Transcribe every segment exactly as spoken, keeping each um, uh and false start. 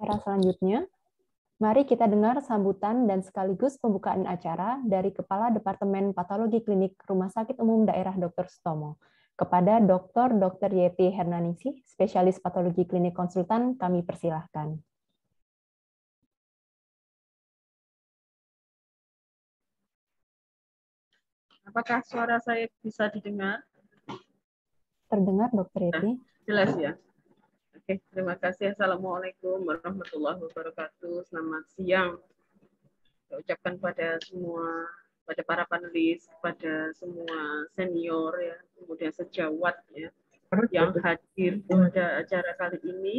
acara selanjutnya. Mari kita dengar sambutan dan sekaligus pembukaan acara dari Kepala Departemen Patologi Klinik Rumah Sakit Umum Daerah dokter Sutomo. Kepada dokter dokter Yeti Hernaningsih, spesialis patologi klinik konsultan, kami persilahkan. Apakah suara saya bisa didengar? Terdengar, dokter Yeti? Jelas ya? Oke, terima kasih. Assalamualaikum warahmatullahi wabarakatuh. Selamat siang. Saya ucapkan pada semua, pada para panelis, pada semua senior, ya, kemudian sejawat ya, yang hadir pada acara kali ini.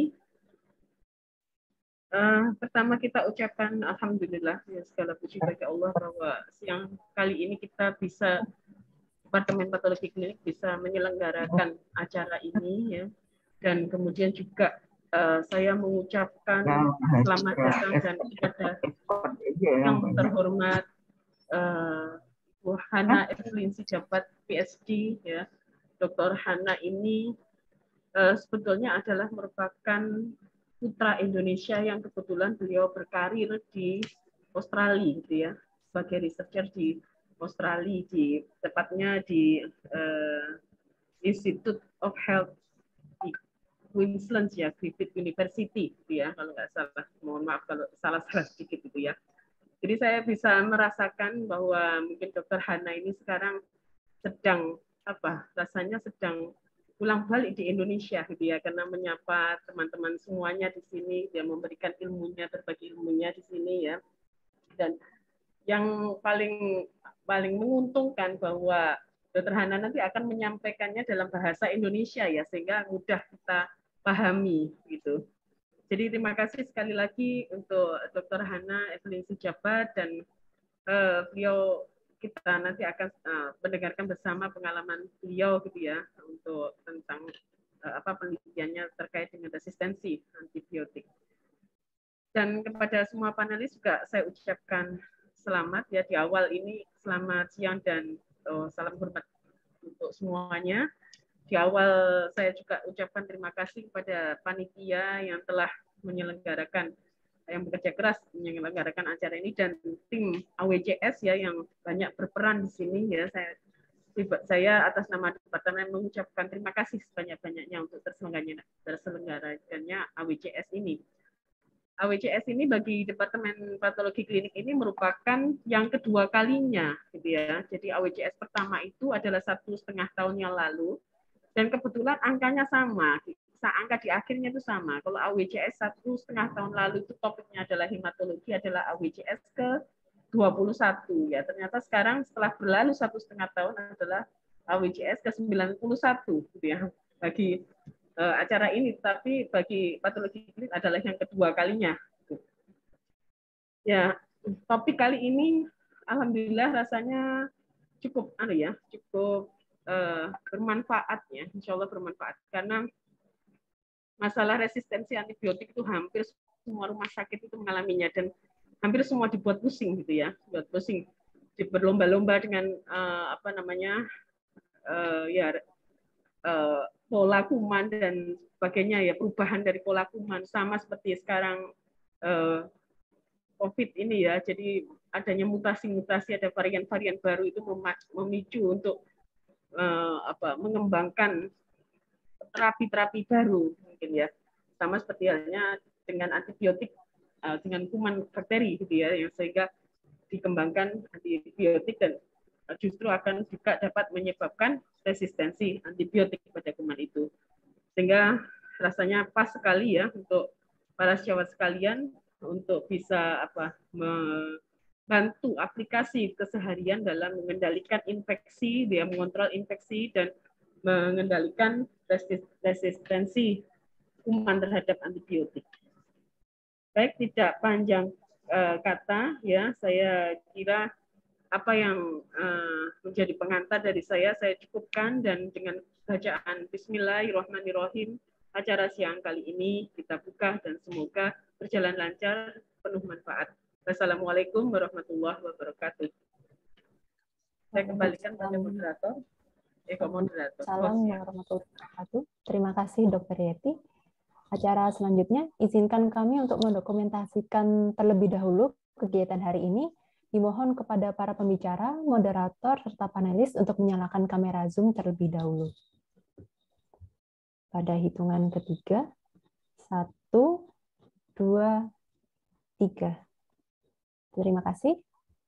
Uh, pertama kita ucapkan alhamdulillah, ya, segala puji bagi Allah bahwa siang kali ini kita bisa, Departemen Patologi Klinik bisa menyelenggarakan acara ini, ya, dan kemudian juga uh, saya mengucapkan selamat datang dan kepada yang terhormat uh, Bu Hana Evelyn Sijabat P S D, ya. dokter Hana ini uh, sebetulnya adalah merupakan putra Indonesia yang kebetulan beliau berkarir di Australia, gitu ya, sebagai researcher di Australia, di tepatnya di uh, Institute of Health di Queensland, ya, Griffith University, gitu ya, kalau nggak salah. Mohon maaf kalau salah-salah sedikit, gitu ya. Jadi saya bisa merasakan bahwa mungkin dokter Hana ini sekarang sedang apa? Rasanya sedang pulang balik di Indonesia, gitu ya, karena menyapa teman-teman semuanya di sini, dia memberikan ilmunya, berbagi ilmunya di sini, ya. Dan yang paling paling menguntungkan bahwa dokter Hana nanti akan menyampaikannya dalam bahasa Indonesia, ya, sehingga mudah kita pahami, gitu. Jadi terima kasih sekali lagi untuk dokter Hana Evelyn Sijabat, dan uh, beliau kita nanti akan uh, mendengarkan bersama pengalaman beliau, gitu ya, untuk tentang uh, apa penelitiannya terkait dengan resistensi antibiotik. Dan kepada semua panelis juga saya ucapkan selamat, ya, di awal ini. Selamat siang dan oh, salam hormat untuk semuanya. Di awal saya juga ucapkan terima kasih kepada panitia yang telah menyelenggarakan, yang bekerja keras menyelenggarakan acara ini, dan tim A W C S, ya, yang banyak berperan di sini, ya. Saya saya atas nama departemen mengucapkan terima kasih sebanyak-banyaknya untuk terselenggaranya terselenggaranya A W C S ini. A W C S ini bagi Departemen Patologi Klinik ini merupakan yang kedua kalinya, gitu ya. Jadi A W C S pertama itu adalah satu setengah tahun yang lalu, dan kebetulan angkanya sama. Angka di akhirnya itu sama. Kalau A W C S satu setengah tahun lalu itu topiknya adalah hematologi, adalah A W C S ke dua puluh satu, ya. Ternyata sekarang setelah berlalu satu setengah tahun adalah A W C S ke sembilan puluh satu, gitu ya, bagi uh, acara ini. Tapi bagi patologi klinik adalah yang kedua kalinya. Ya, topik kali ini alhamdulillah rasanya cukup, anu ya, cukup uh, bermanfaat, ya. Insya Allah bermanfaat, karena masalah resistensi antibiotik itu hampir semua rumah sakit itu mengalaminya, dan hampir semua dibuat pusing, gitu ya, dibuat pusing, berlomba-lomba dengan uh, apa namanya uh, ya uh, pola kuman dan sebagainya, ya, perubahan dari pola kuman, sama seperti sekarang uh, COVID ini, ya. Jadi adanya mutasi-mutasi, ada varian-varian baru itu memicu untuk uh, apa mengembangkan terapi-terapi baru, mungkin, ya, sama seperti halnya dengan antibiotik, uh, dengan kuman bakteri, gitu ya, yang sehingga dikembangkan antibiotik, dan justru akan juga dapat menyebabkan resistensi antibiotik pada kuman itu. Sehingga rasanya pas sekali, ya, untuk para sejawat sekalian untuk bisa apa membantu aplikasi keseharian dalam mengendalikan infeksi, dia mengontrol infeksi dan mengendalikan resistensi kuman terhadap antibiotik. Baik, tidak panjang uh, kata, ya, saya kira apa yang uh, menjadi pengantar dari saya, saya cukupkan, dan dengan bacaan Bismillahirrahmanirrahim, acara siang kali ini kita buka, dan semoga berjalan lancar, penuh manfaat. Wassalamualaikum warahmatullahi wabarakatuh. Saya kembalikan pada moderator. Eh, moderator. Salam warahmatullahi wabarakatuh. Terima kasih, dokter Yeti. Acara selanjutnya, izinkan kami untuk mendokumentasikan terlebih dahulu kegiatan hari ini. Dimohon kepada para pembicara, moderator, serta panelis untuk menyalakan kamera Zoom terlebih dahulu. Pada hitungan ketiga, satu, dua, tiga. Terima kasih.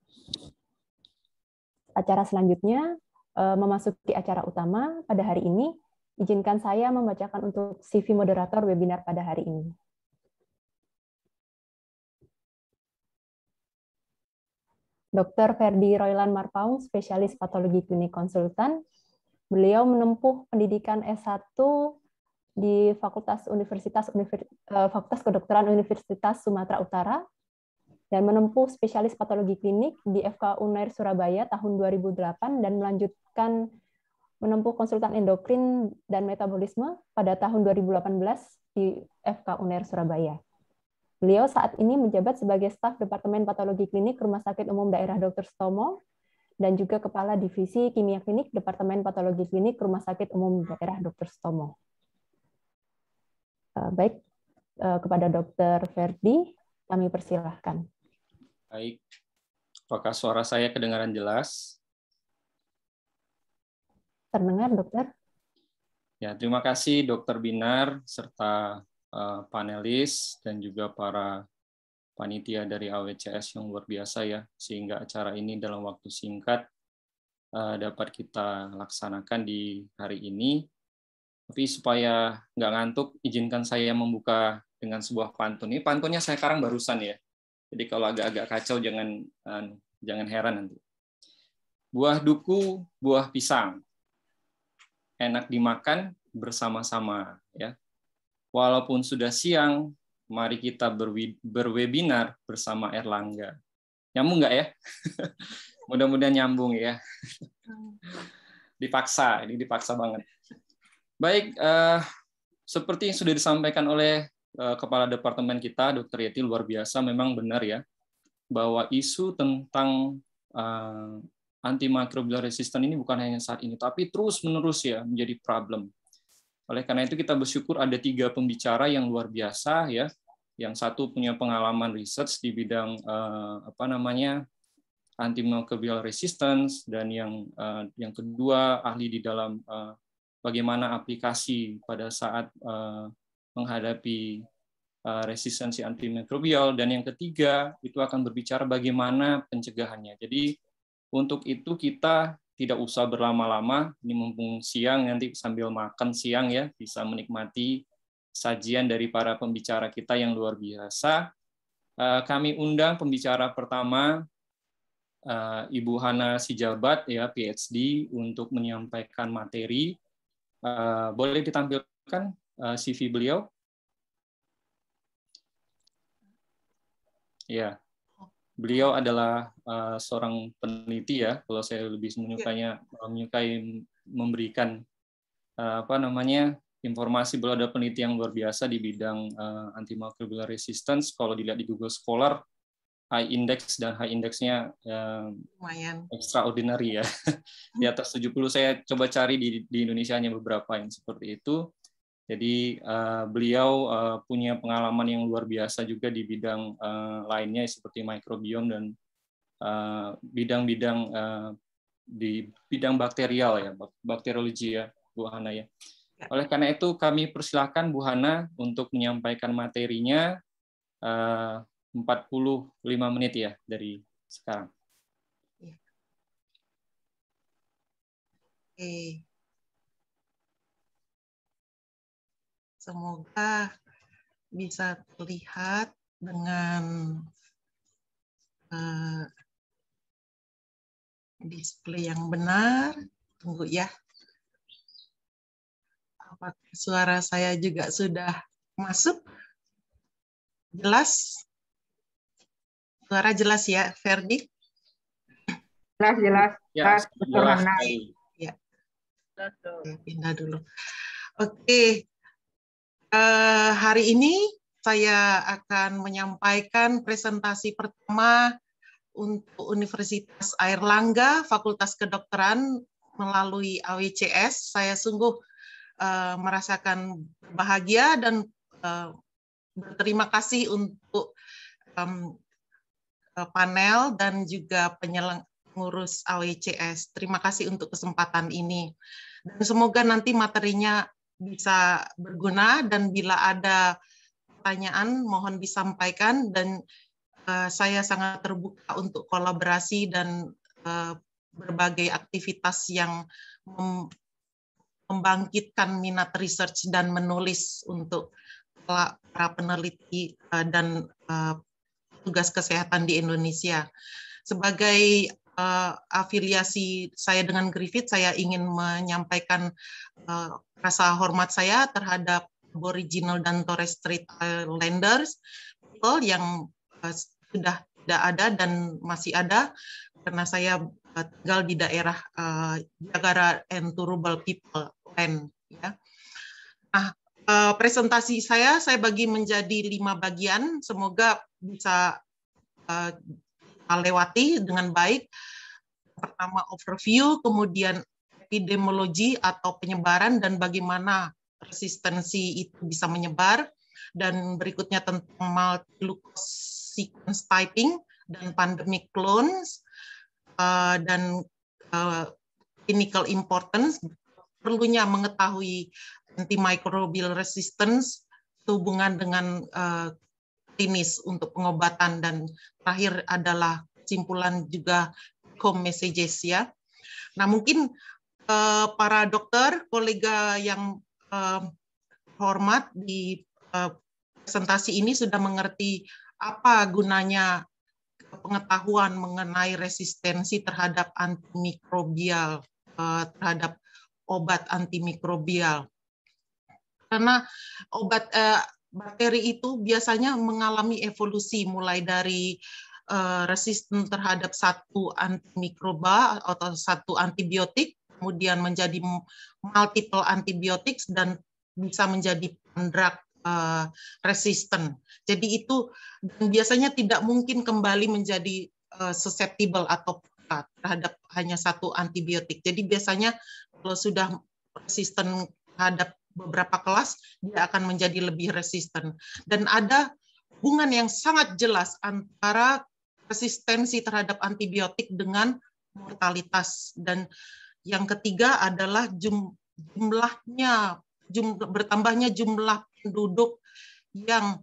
Acara selanjutnya, memasuki acara utama pada hari ini, izinkan saya membacakan untuk C V moderator webinar pada hari ini. Doktor Ferdi Roylan Marpaung, spesialis patologi klinik konsultan. Beliau menempuh pendidikan S satu di Fakultas Universitas Univers, Fakultas Kedokteran Universitas Sumatera Utara dan menempuh spesialis patologi klinik di F K Unair Surabaya tahun dua ribu delapan dan melanjutkan menempuh konsultan endokrin dan metabolisme pada tahun dua ribu delapan belas di F K Unair Surabaya. Beliau saat ini menjabat sebagai staf Departemen Patologi Klinik Rumah Sakit Umum Daerah Doktor Sutomo dan juga Kepala Divisi Kimia Klinik Departemen Patologi Klinik Rumah Sakit Umum Daerah Doktor Sutomo. Baik, kepada Dokter Ferdi, kami persilahkan. Baik, apakah suara saya kedengaran jelas? Terdengar, Dokter? Ya, terima kasih Dokter Binar serta uh, panelis dan juga para panitia dari A W C S yang luar biasa ya, sehingga acara ini dalam waktu singkat uh, dapat kita laksanakan di hari ini. Tapi supaya nggak ngantuk, izinkan saya membuka dengan sebuah pantun. Ini pantunnya saya sekarang barusan ya. Jadi kalau agak-agak kacau jangan uh, jangan heran nanti. Buah duku, buah pisang, enak dimakan bersama-sama ya. Walaupun sudah siang, mari kita berwebinar bersama Erlangga. Nyambung nggak ya? Mudah-mudahan nyambung ya. Dipaksa, ini dipaksa banget. Baik, eh, seperti yang sudah disampaikan oleh eh, Kepala Departemen kita, Dokter Yeti, luar biasa, memang benar ya, bahwa isu tentang eh, antimicrobial resistant ini bukan hanya saat ini, tapi terus-menerus ya menjadi problem. Oleh karena itu kita bersyukur ada tiga pembicara yang luar biasa ya. Yang satu punya pengalaman research di bidang eh, apa namanya antimicrobial resistance dan yang eh, yang kedua ahli di dalam eh, bagaimana aplikasi pada saat eh, menghadapi eh, resistensi antimikrobial dan yang ketiga itu akan berbicara bagaimana pencegahannya. Jadi untuk itu kita tidak usah berlama-lama, ini mumpung siang nanti sambil makan siang ya, bisa menikmati sajian dari para pembicara kita yang luar biasa. Kami undang pembicara pertama, Ibu Hana Sijabat, ya P H D, untuk menyampaikan materi. Boleh ditampilkan C V beliau? Ya. Beliau adalah uh, seorang peneliti ya, kalau saya lebih menyukainya menyukai memberikan uh, apa namanya informasi. Beliau ada peneliti yang luar biasa di bidang uh, antimicrobial resistance. Kalau dilihat di Google Scholar, high index dan high indexnya uh, lumayan extraordinary ya. Di atas tujuh puluh. Saya coba cari di, di Indonesia hanya beberapa yang seperti itu. Jadi uh, beliau uh, punya pengalaman yang luar biasa juga di bidang uh, lainnya seperti microbiome dan bidang-bidang uh, uh, di bidang bakterial ya, bakteriologi ya, Bu Hana ya. Oleh karena itu kami persilahkan Bu Hana untuk menyampaikan materinya uh, empat puluh lima menit ya dari sekarang. Oke. Okay. Semoga bisa terlihat dengan uh, display yang benar. Tunggu ya. Apakah suara saya juga sudah masuk? Jelas? Suara jelas ya, Ferdi? Jelas, jelas. Ya, jelas. Ya. Oke, pindah dulu. Oke. Uh, hari ini saya akan menyampaikan presentasi pertama untuk Universitas Airlangga, Fakultas Kedokteran melalui A W C S. Saya sungguh uh, merasakan bahagia dan uh, berterima kasih untuk um, panel dan juga pengurus A W C S. Terima kasih untuk kesempatan ini. Dan semoga nanti materinya bisa berguna, dan bila ada pertanyaan mohon disampaikan, dan uh, saya sangat terbuka untuk kolaborasi dan uh, berbagai aktivitas yang mem membangkitkan minat research dan menulis untuk para peneliti uh, dan uh, tugas kesehatan di Indonesia. Sebagai uh, afiliasi saya dengan Griffith, saya ingin menyampaikan uh, rasa hormat saya terhadap Aboriginal dan Torres Strait Islanders people yang uh, sudah tidak ada dan masih ada, karena saya uh, tinggal di daerah uh, Jagara and Turrbal people land. Ya. Nah, uh, presentasi saya saya bagi menjadi lima bagian. Semoga bisa uh, lewati dengan baik. Pertama overview, kemudian epidemiologi atau penyebaran dan bagaimana resistensi itu bisa menyebar, dan berikutnya tentang multi-locus sequence typing dan pandemic clones, uh, dan uh, clinical importance, perlunya mengetahui antimicrobial resistance, hubungan dengan uh, klinis untuk pengobatan, dan terakhir adalah kesimpulan juga home messages ya. Nah, mungkin uh, para dokter, kolega yang uh, hormat di uh, presentasi ini sudah mengerti apa gunanya pengetahuan mengenai resistensi terhadap antimikrobial, uh, terhadap obat antimikrobial. Karena obat uh, bakteri itu biasanya mengalami evolusi mulai dari uh, resisten terhadap satu antimikroba atau satu antibiotik, kemudian menjadi multiple antibiotics, dan bisa menjadi drug uh, resistant. Jadi itu dan biasanya tidak mungkin kembali menjadi uh, susceptible atau terhadap hanya satu antibiotik. Jadi biasanya kalau sudah resisten terhadap beberapa kelas, dia akan menjadi lebih resisten. Dan ada hubungan yang sangat jelas antara resistensi terhadap antibiotik dengan mortalitas. Dan yang ketiga adalah jum, jumlahnya, jum, bertambahnya jumlah penduduk yang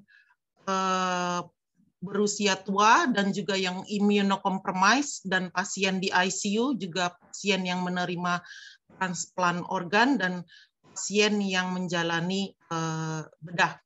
eh, berusia tua dan juga yang immunocompromised, dan pasien di I C U, juga pasien yang menerima transplant organ, dan pasien yang menjalani uh, bedah.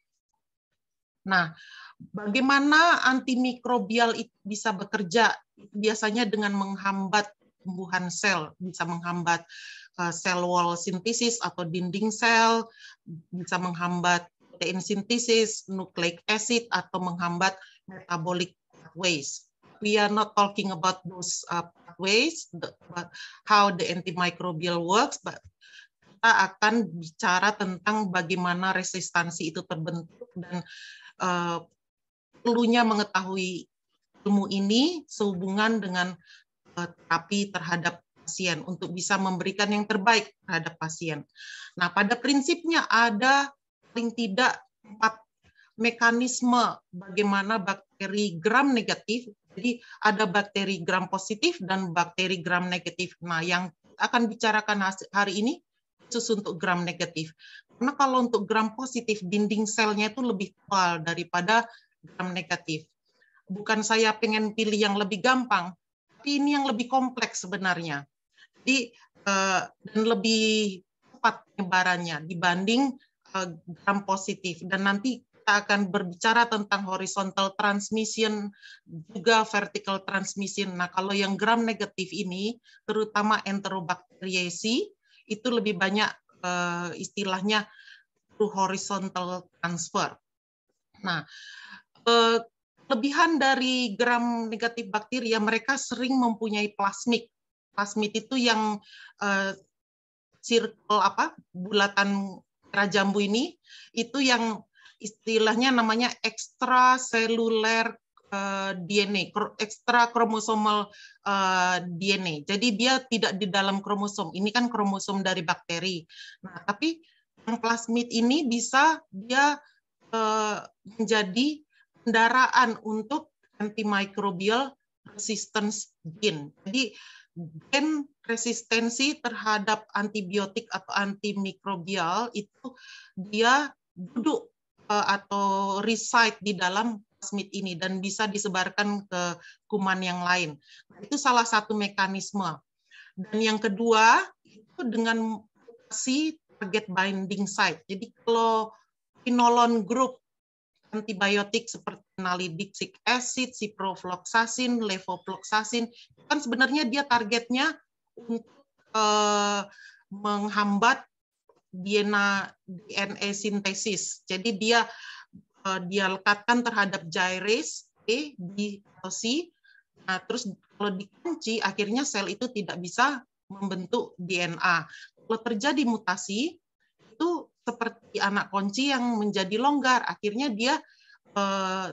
Nah, bagaimana antimikrobial itu bisa bekerja? Biasanya dengan menghambat tumbuhan sel, bisa menghambat uh, cell wall synthesis atau dinding sel, bisa menghambat protein sintesis, nucleic acid, atau menghambat metabolic pathways. We are not talking about those uh, pathways, the, how the antimicrobial works, but kita akan bicara tentang bagaimana resistansi itu terbentuk, dan uh, perlunya mengetahui ilmu ini sehubungan dengan uh, terapi terhadap pasien untuk bisa memberikan yang terbaik terhadap pasien. Nah, pada prinsipnya ada paling tidak empat mekanisme bagaimana bakteri gram negatif. Jadi ada bakteri gram positif dan bakteri gram negatif. Nah, yang akan bicarakan hari ini khusus untuk gram negatif. Karena kalau untuk gram positif, dinding selnya itu lebih tebal daripada gram negatif. Bukan saya pengen pilih yang lebih gampang, tapi ini yang lebih kompleks sebenarnya. Jadi, uh, dan lebih cepat penyebarannya dibanding uh, gram positif. Dan nanti kita akan berbicara tentang horizontal transmission, juga vertical transmission. Nah, kalau yang gram negatif ini, terutama enterobacteriaceae, itu lebih banyak uh, istilahnya through horizontal transfer. Nah, uh, kelebihan dari gram negatif bakteri ya, mereka sering mempunyai plasmid. Plasmid itu yang uh, circle apa bulatan jambu ini, itu yang istilahnya namanya extracellular Uh, D N A, ekstra kromosomal uh, D N A. Jadi dia tidak di dalam kromosom. Ini kan kromosom dari bakteri. Nah, tapi yang plasmid ini bisa dia uh, menjadi kendaraan untuk antimicrobial resistance gene. Jadi gen resistensi terhadap antibiotik atau antimikrobial itu dia duduk uh, atau reside di dalam plasmid ini dan bisa disebarkan ke kuman yang lain. Itu salah satu mekanisme. Dan yang kedua itu dengan mutasi target binding site. Jadi kalau quinolone group antibiotik seperti nalidixic acid, ciprofloxacin, levofloxacin, kan sebenarnya dia targetnya untuk eh, menghambat D N A sintesis. Jadi dia eh, dia lekatkan terhadap gyrase A, B, atau C. Nah, terus kalau dikunci, akhirnya sel itu tidak bisa membentuk D N A. Kalau terjadi mutasi, itu seperti anak kunci yang menjadi longgar, akhirnya dia eh,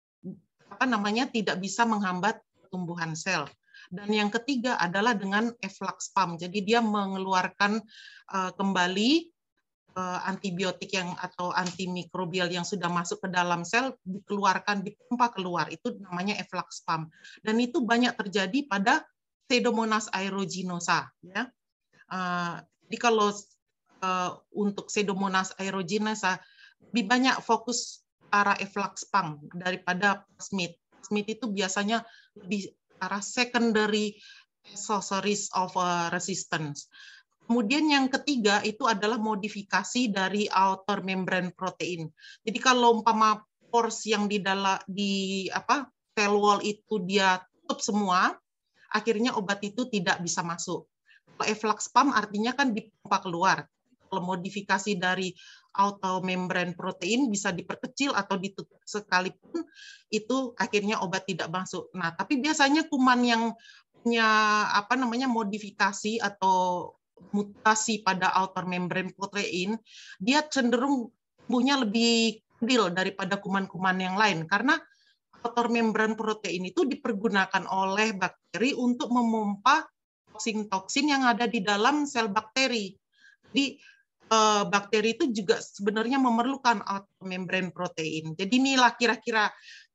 apa namanya tidak bisa menghambat pertumbuhan sel. Dan yang ketiga adalah dengan efflux pump. Jadi dia mengeluarkan eh, kembali eh, antibiotik yang atau antimikrobial yang sudah masuk ke dalam sel dikeluarkan, dipompa keluar. Itu namanya efflux pump. Dan itu banyak terjadi pada Pseudomonas aeruginosa. Ya. Uh, jadi kalau uh, untuk Pseudomonas aeruginosa lebih banyak fokus arah efflux pump daripada plasmid. Plasmid itu biasanya lebih arah secondary sources of uh, resistance. Kemudian yang ketiga itu adalah modifikasi dari outer membrane protein. Jadi kalau umpama pores yang di dalam di apa cell wall itu dia tutup semua, akhirnya obat itu tidak bisa masuk. Kalau efflux pump artinya kan dipompa keluar. Kalau modifikasi dari automembran protein bisa diperkecil atau ditutup sekalipun, itu akhirnya obat tidak masuk. Nah, tapi biasanya kuman yang punya apa namanya modifikasi atau mutasi pada outer membrane protein, dia cenderung tumbuhnya lebih kecil daripada kuman-kuman yang lain karena outer membrane protein itu dipergunakan oleh bakteri untuk memompa toksin-toksin yang ada di dalam sel bakteri. Jadi bakteri itu juga sebenarnya memerlukan outer membrane protein. Jadi inilah kira-kira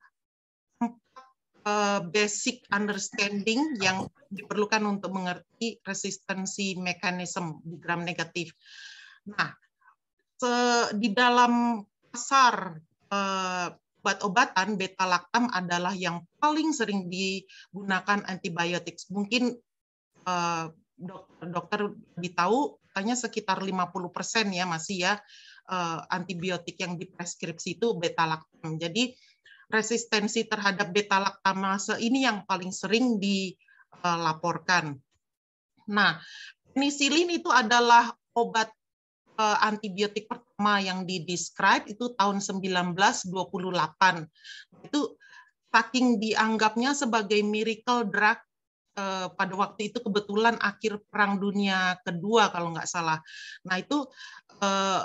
basic understanding yang diperlukan untuk mengerti resistensi mekanisme di gram negatif. Nah, di dalam pasar obat-obatan beta-lactam adalah yang paling sering digunakan antibiotik. Mungkin uh, dokter, dokter lebih tahu, katanya sekitar lima puluh persen ya masih ya uh, antibiotik yang dipreskripsi itu beta-lactam. Jadi resistensi terhadap beta-lactamase ini yang paling sering dilaporkan. Nah, penisilin itu adalah obat antibiotik pertama yang didescribe itu tahun seribu sembilan ratus dua puluh delapan. Itu saking dianggapnya sebagai miracle drug eh, pada waktu itu kebetulan akhir Perang Dunia Kedua kalau nggak salah. Nah itu eh,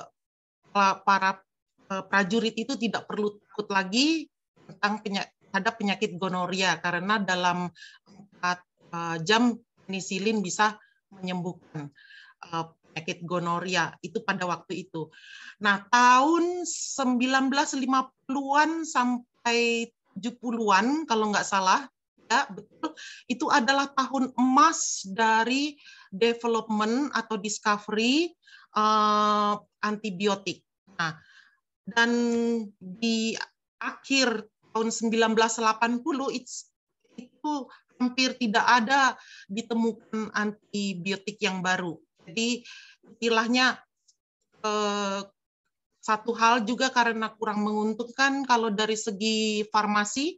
para prajurit itu tidak perlu takut lagi tentang penyakit, terhadap penyakit gonoria karena dalam empat jam penisilin bisa menyembuhkan eh, penyakit gonoria itu pada waktu itu. Nah, tahun seribu sembilan ratus lima puluhan sampai tujuh puluhan kalau nggak salah, ya betul, itu adalah tahun emas dari development atau discovery uh, antibiotik. Nah, dan di akhir tahun seribu sembilan ratus delapan puluh itu hampir tidak ada ditemukan antibiotik yang baru. Jadi istilahnya eh, satu hal juga karena kurang menguntungkan kalau dari segi farmasi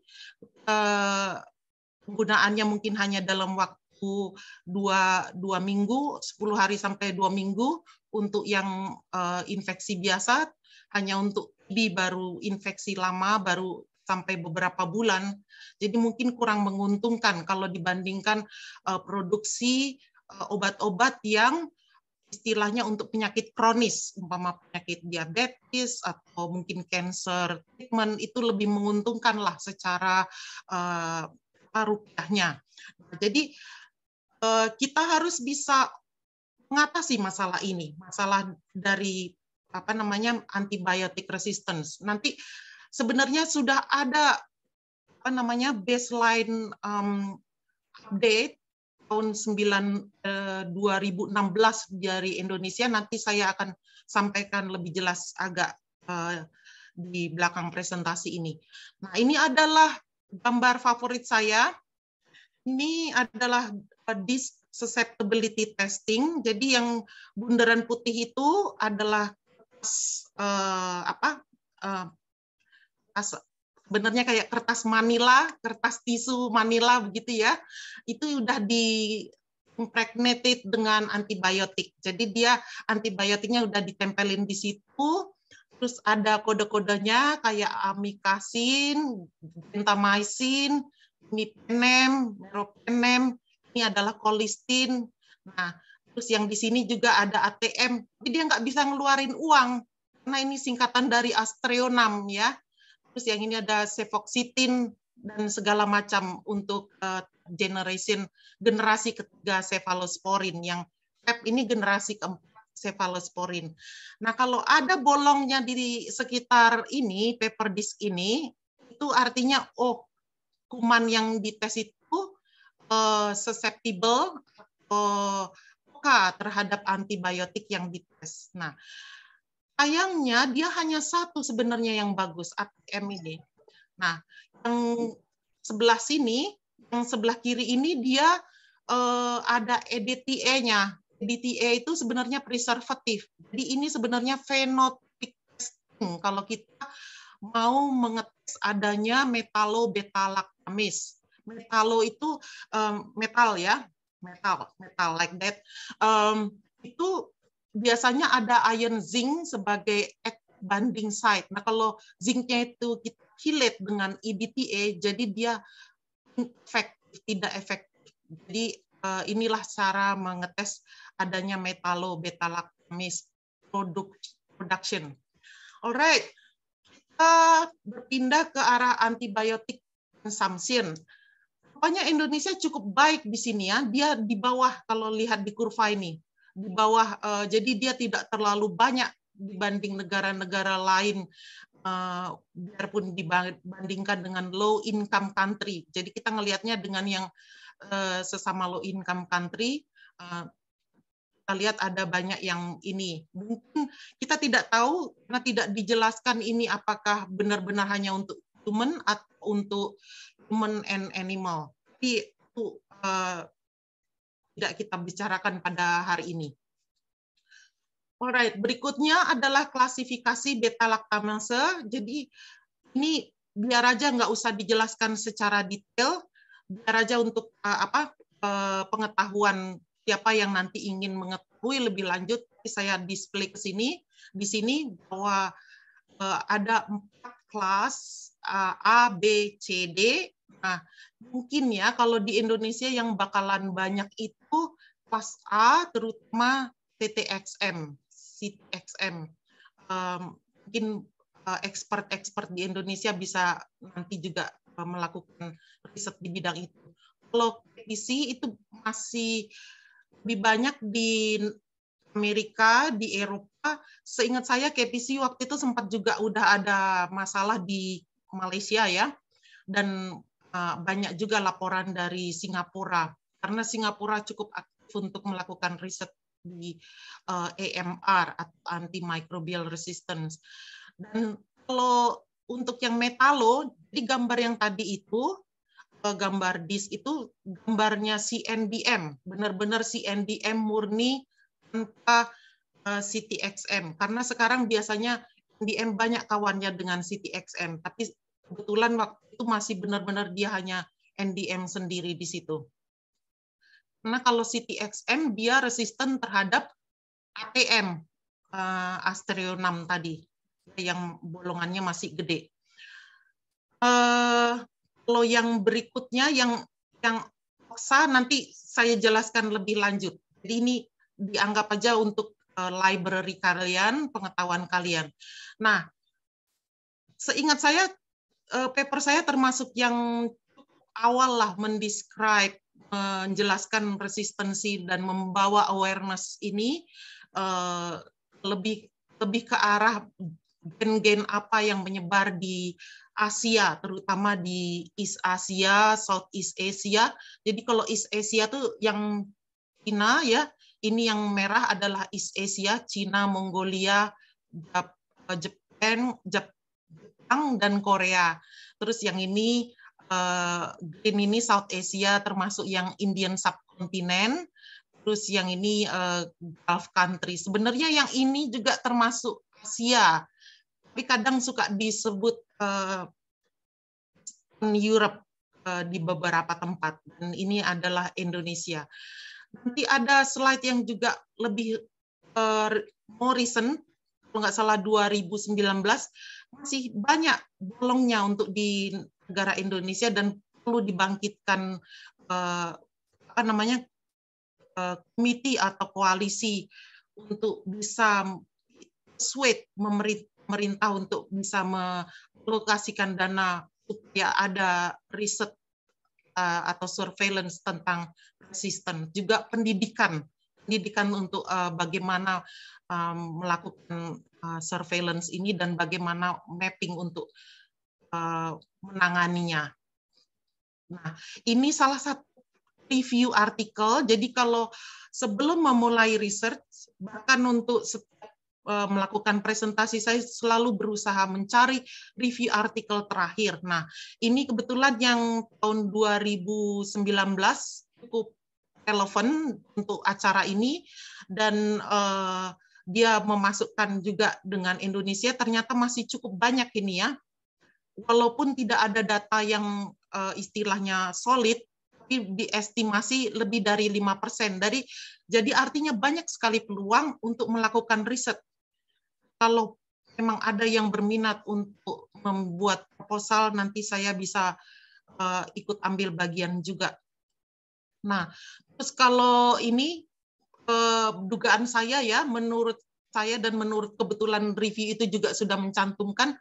eh, penggunaannya mungkin hanya dalam waktu dua, dua minggu, sepuluh hari sampai dua minggu untuk yang eh, infeksi biasa, hanya untuk T B baru infeksi lama baru sampai beberapa bulan. Jadi mungkin kurang menguntungkan kalau dibandingkan eh, produksi obat-obat yang istilahnya untuk penyakit kronis, umpama penyakit diabetes atau mungkin cancer treatment itu lebih menguntungkan lah secara uh, rupiahnya. Jadi uh, kita harus bisa mengatasi masalah ini, masalah dari apa namanya antibiotic resistance. Nanti sebenarnya sudah ada apa namanya baseline um, update tahun dua ribu enam belas dari Indonesia. Nanti saya akan sampaikan lebih jelas agak uh, di belakang presentasi ini. Nah, ini adalah gambar favorit saya. Ini adalah disk susceptibility testing. Jadi yang bundaran putih itu adalah uh, apa? Uh, sebenarnya kayak kertas Manila, kertas tisu Manila begitu ya. Itu udah di impregnated dengan antibiotik. Jadi dia antibiotiknya udah ditempelin di situ. Terus ada kode-kodenya kayak amikasin, gentamicin, imipenem, meropenem, ini adalah colistin. Nah, terus yang di sini juga ada A T M. Jadi dia nggak bisa ngeluarin uang karena ini singkatan dari Astreonam ya. Terus yang ini ada cefoxitin dan segala macam untuk uh, generation generasi ketiga cephalosporin. Yang P E P ini generasi keempat cephalosporin. Nah, kalau ada bolongnya di sekitar ini, paper disc ini, itu artinya oh kuman yang dites itu uh, susceptible atau peka terhadap antibiotik yang dites. Nah, sayangnya dia hanya satu sebenarnya yang bagus, A T M ini. Nah, yang sebelah sini, yang sebelah kiri ini dia uh, ada E D T A-nya. E D T A itu sebenarnya preservatif. Jadi ini sebenarnya phenotypic testing kalau kita mau mengetes adanya metalo-beta-lactamase. Metalo itu um, metal ya, metal, metal like that. Um, itu biasanya ada ion zinc sebagai binding site. Nah, kalau zincnya itu kita chelate dengan E D T A, jadi dia efektif, tidak efektif. Jadi uh, inilah cara mengetes adanya metalo-beta-lactamase production. Alright, kita berpindah ke arah antibiotik consumption. Pokoknya Indonesia cukup baik di sini ya. Dia di bawah kalau lihat di kurva ini, di bawah. Uh, jadi dia tidak terlalu banyak dibanding negara-negara lain. Uh, biarpun dibandingkan dengan low income country. Jadi kita ngelihatnya dengan yang uh, sesama low income country. Uh, kita lihat ada banyak yang ini. Mungkin kita tidak tahu karena tidak dijelaskan ini apakah benar-benar hanya untuk human atau untuk human and animal. Tapi itu uh, tidak kita bicarakan pada hari ini. Alright, berikutnya adalah klasifikasi beta-lactamase. Jadi ini biar aja nggak usah dijelaskan secara detail, biar aja untuk uh, apa uh, pengetahuan siapa yang nanti ingin mengetahui lebih lanjut, saya display ke sini. Di sini bahwa uh, ada empat kelas uh, A, B, C, D. Nah, mungkin ya kalau di Indonesia yang bakalan banyak itu kelas A, terutama C T X M. C T X M. Um, mungkin uh, expert-expert di Indonesia bisa nanti juga uh, melakukan riset di bidang itu. Kalau K P C itu masih lebih banyak di Amerika, di Eropa. Seingat saya K P C waktu itu sempat juga udah ada masalah di Malaysia ya, dan uh, banyak juga laporan dari Singapura karena Singapura cukup aktif untuk melakukan riset di uh, A M R atau antimicrobial resistance. Dan kalau untuk yang metalo, di gambar yang tadi itu gambar disk itu gambarnya C N D M, benar-benar C N D M murni tanpa uh, C T X M. Karena sekarang biasanya C N D M banyak kawannya dengan C T X M, tapi kebetulan waktu itu masih benar-benar dia hanya N D M sendiri di situ. Karena kalau C T X M dia resisten terhadap A T M, uh, Astreonam tadi, yang bolongannya masih gede. Uh, Kalau yang berikutnya, yang yang oksa nanti saya jelaskan lebih lanjut. Jadi ini dianggap aja untuk uh, library kalian, pengetahuan kalian. Nah, seingat saya, uh, paper saya termasuk yang awal lah mendescribe, menjelaskan resistensi dan membawa awareness ini uh, lebih lebih ke arah gen-gen apa yang menyebar di Asia, terutama di East Asia, Southeast Asia. Jadi kalau East Asia tuh yang Cina ya, ini yang merah adalah East Asia, Cina, Mongolia, Jepang, Jepang dan Korea. Terus yang ini uh, green ini South Asia, termasuk yang Indian subcontinent. Terus yang ini uh, Gulf country. Sebenarnya yang ini juga termasuk Asia, tapi kadang suka disebut uh, Europe uh, di beberapa tempat. Dan ini adalah Indonesia. Nanti ada slide yang juga lebih uh, more recent, kalau nggak salah dua ribu sembilan belas, masih banyak bolongnya untuk di negara Indonesia dan perlu dibangkitkan uh, apa namanya uh, komite atau koalisi untuk bisa persuade pemerintah untuk bisa melokasikan dana supaya ada riset uh, atau surveillance tentang resisten, juga pendidikan, pendidikan untuk uh, bagaimana um, melakukan uh, surveillance ini dan bagaimana mapping untuk uh, menanganinya. Nah, ini salah satu review artikel. Jadi kalau sebelum memulai research, bahkan untuk setiap uh, melakukan presentasi, saya selalu berusaha mencari review artikel terakhir. Nah, ini kebetulan yang tahun dua ribu sembilan belas cukup relevan untuk acara ini, dan uh, dia memasukkan juga dengan Indonesia, ternyata masih cukup banyak ini ya. Walaupun tidak ada data yang uh, istilahnya solid, tapi diestimasi lebih dari lima persen. Dari, jadi artinya banyak sekali peluang untuk melakukan riset. Kalau memang ada yang berminat untuk membuat proposal, nanti saya bisa uh, ikut ambil bagian juga. Nah, terus kalau ini eh, dugaan saya ya, menurut saya dan menurut kebetulan review itu juga sudah mencantumkan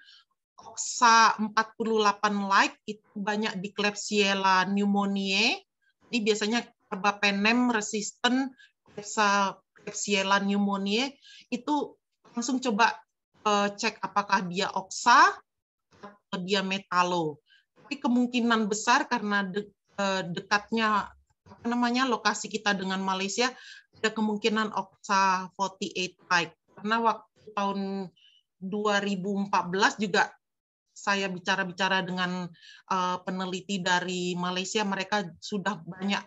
Oxa empat puluh delapan like itu banyak di Klebsiella pneumoniae. Jadi biasanya carbapenem resistant Klebsiella pneumoniae itu langsung coba eh, cek apakah dia Oxa atau dia metalo. Tapi kemungkinan besar karena de, eh, dekatnya apa namanya lokasi kita dengan Malaysia, ada kemungkinan Oxa empat puluh delapan like. Karena waktu tahun dua ribu empat belas juga saya bicara-bicara dengan uh, peneliti dari Malaysia, mereka sudah banyak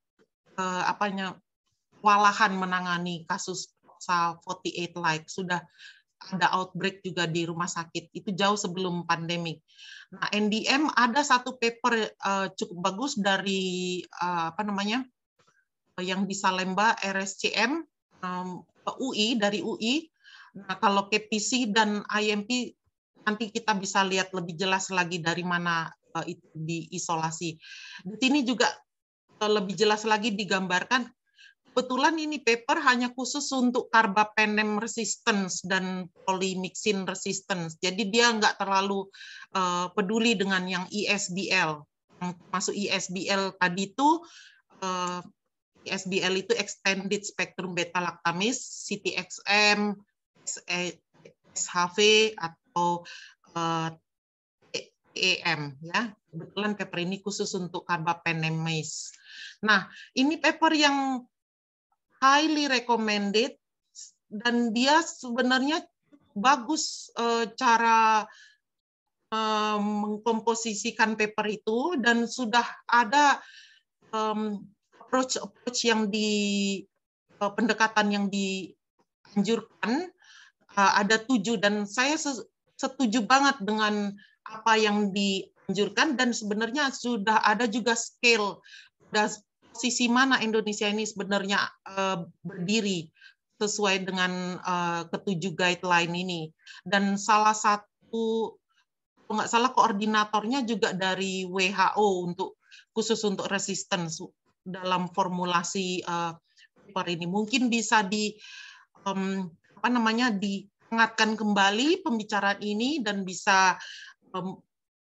uh, apanya walahan menangani kasus Oxa empat puluh delapan like, sudah ada outbreak juga di rumah sakit, itu jauh sebelum pandemik. Nah, N D M ada satu paper uh, cukup bagus dari uh, apa namanya yang di Salemba R S C M um, U I dari U I. Nah, kalau K P C dan I M P nanti kita bisa lihat lebih jelas lagi dari mana uh, itu diisolasi. Di sini juga uh, lebih jelas lagi digambarkan. Kebetulan ini paper hanya khusus untuk carbapenem resistance dan polymyxin resistance. Jadi dia nggak terlalu uh, peduli dengan yang I S B L. Yang masuk I S B L tadi itu, uh, I S B L itu extended spectrum beta lactamase, C T X M, S H V atau uh, E M ya. Kebetulan paper ini khusus untuk carbapenemase. Nah, ini paper yang highly recommended dan dia sebenarnya bagus uh, cara uh, mengkomposisikan paper itu, dan sudah ada um, approach approach yang di uh, pendekatan yang dianjurkan, uh, ada tujuh, dan saya setuju banget dengan apa yang dianjurkan, dan sebenarnya sudah ada juga scale dan posisi mana Indonesia ini sebenarnya uh, berdiri sesuai dengan uh, ketujuh guideline ini. Dan salah satu, kalau nggak salah koordinatornya juga dari W H O untuk khusus untuk resistance dalam formulasi uh, paper ini. Mungkin bisa di um, apa namanya dihangatkan kembali pembicaraan ini dan bisa um,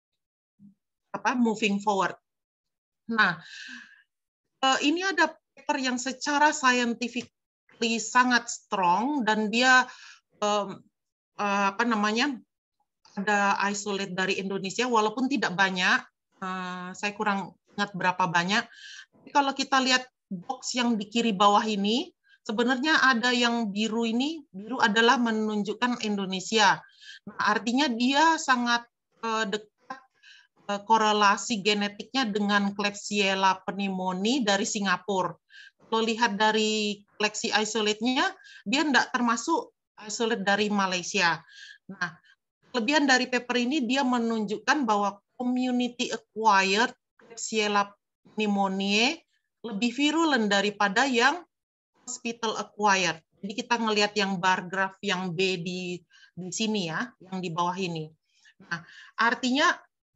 apa moving forward. Nah, Uh, ini ada paper yang secara scientifically sangat strong, dan dia um, uh, apa namanya ada isolate dari Indonesia, walaupun tidak banyak. Uh, saya kurang ingat berapa banyak. Tapi kalau kita lihat box yang di kiri bawah ini, sebenarnya ada yang biru ini, biru adalah menunjukkan Indonesia. Nah, artinya dia sangat uh, dekat uh, korelasi genetiknya dengan Klebsiella pneumoniae dari Singapura. Kalau lihat dari koleksi isolate-nya, dia tidak termasuk isolate dari Malaysia. Nah, kelebihan dari paper ini dia menunjukkan bahwa community acquired Klebsiella pneumoniae lebih virulent daripada yang hospital acquired. Jadi kita ngelihat yang bar graph yang B di di sini ya, yang di bawah ini. Nah, artinya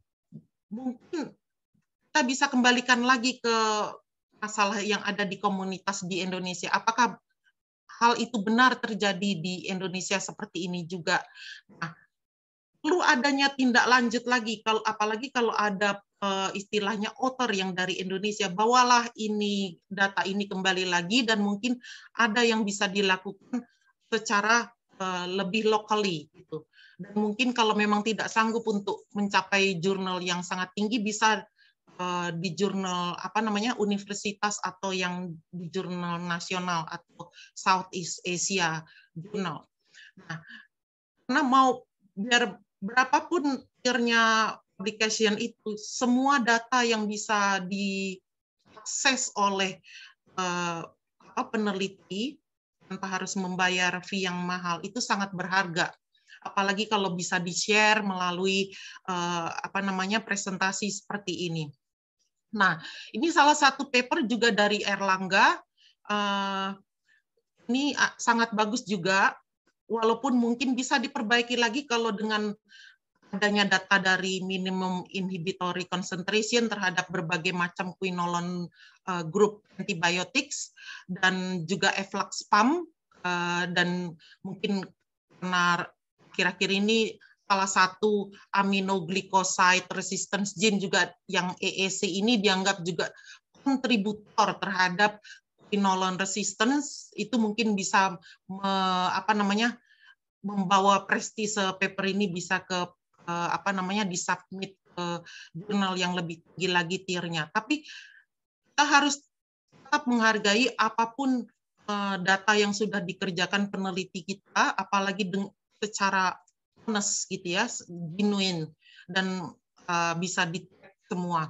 mungkin kita bisa kembalikan lagi ke masalah yang ada di komunitas di Indonesia. Apakah hal itu benar terjadi di Indonesia seperti ini juga? Nah, perlu adanya tindak lanjut lagi, kalau apalagi kalau ada uh, istilahnya author yang dari Indonesia, bawalah ini data ini kembali lagi, dan mungkin ada yang bisa dilakukan secara uh, lebih locally gitu. Dan mungkin kalau memang tidak sanggup untuk mencapai jurnal yang sangat tinggi, bisa uh, di jurnal apa namanya universitas atau yang di jurnal nasional atau Southeast Asia Journal. Nah, karena mau biar berapapun tiernya publication itu, semua data yang bisa diakses oleh uh, peneliti tanpa harus membayar fee yang mahal itu sangat berharga. Apalagi kalau bisa di-share melalui uh, apa namanya presentasi seperti ini. Nah, ini salah satu paper juga dari Erlangga. Uh, ini sangat bagus juga. Walaupun mungkin bisa diperbaiki lagi kalau dengan adanya data dari minimum inhibitory concentration terhadap berbagai macam quinolone uh, group antibiotics, dan juga efflux pump, uh, dan mungkin karena kira-kira ini salah satu aminoglycoside resistance gene juga yang E E C ini dianggap juga kontributor terhadap quinolone resistance, itu mungkin bisa me, apa namanya membawa prestise paper ini bisa ke uh, apa namanya disubmit ke jurnal yang lebih tinggi lagi tiernya. Tapi kita harus tetap menghargai apapun uh, data yang sudah dikerjakan peneliti kita, apalagi secara honest gitu ya, genuine, dan uh, bisa di-track semua.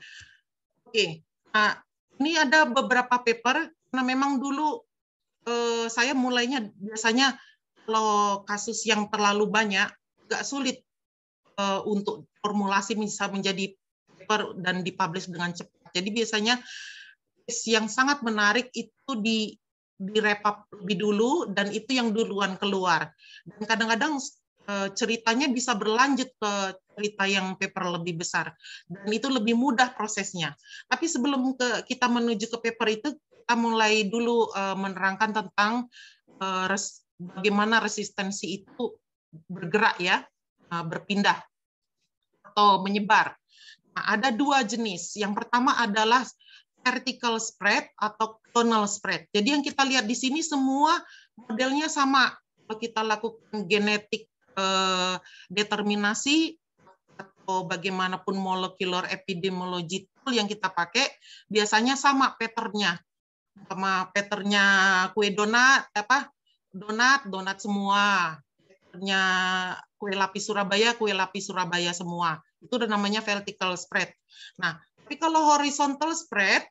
Oke, nah ini ada beberapa paper, karena memang dulu eh, saya mulainya biasanya kalau kasus yang terlalu banyak, agak sulit eh, untuk formulasi bisa menjadi paper dan dipublish dengan cepat. Jadi biasanya yang sangat menarik itu di di wrap up lebih dulu, dan itu yang duluan keluar. Dan kadang-kadang eh, ceritanya bisa berlanjut ke cerita yang paper lebih besar, dan itu lebih mudah prosesnya. Tapi sebelum ke, kita menuju ke paper itu, kita mulai dulu uh, menerangkan tentang uh, res, bagaimana resistensi itu bergerak ya, uh, berpindah atau menyebar. Nah, ada dua jenis. Yang pertama adalah vertical spread atau clonal spread. Jadi yang kita lihat di sini semua modelnya sama. Kalau kita lakukan genetik uh, determinasi atau bagaimanapun molecular epidemiology tool yang kita pakai, biasanya sama patternnya, sama patternnya kue donat, apa donat, donat semua, patternnya kue lapis Surabaya, kue lapis Surabaya semua. Itu udah namanya vertical spread. Nah, tapi kalau horizontal spread,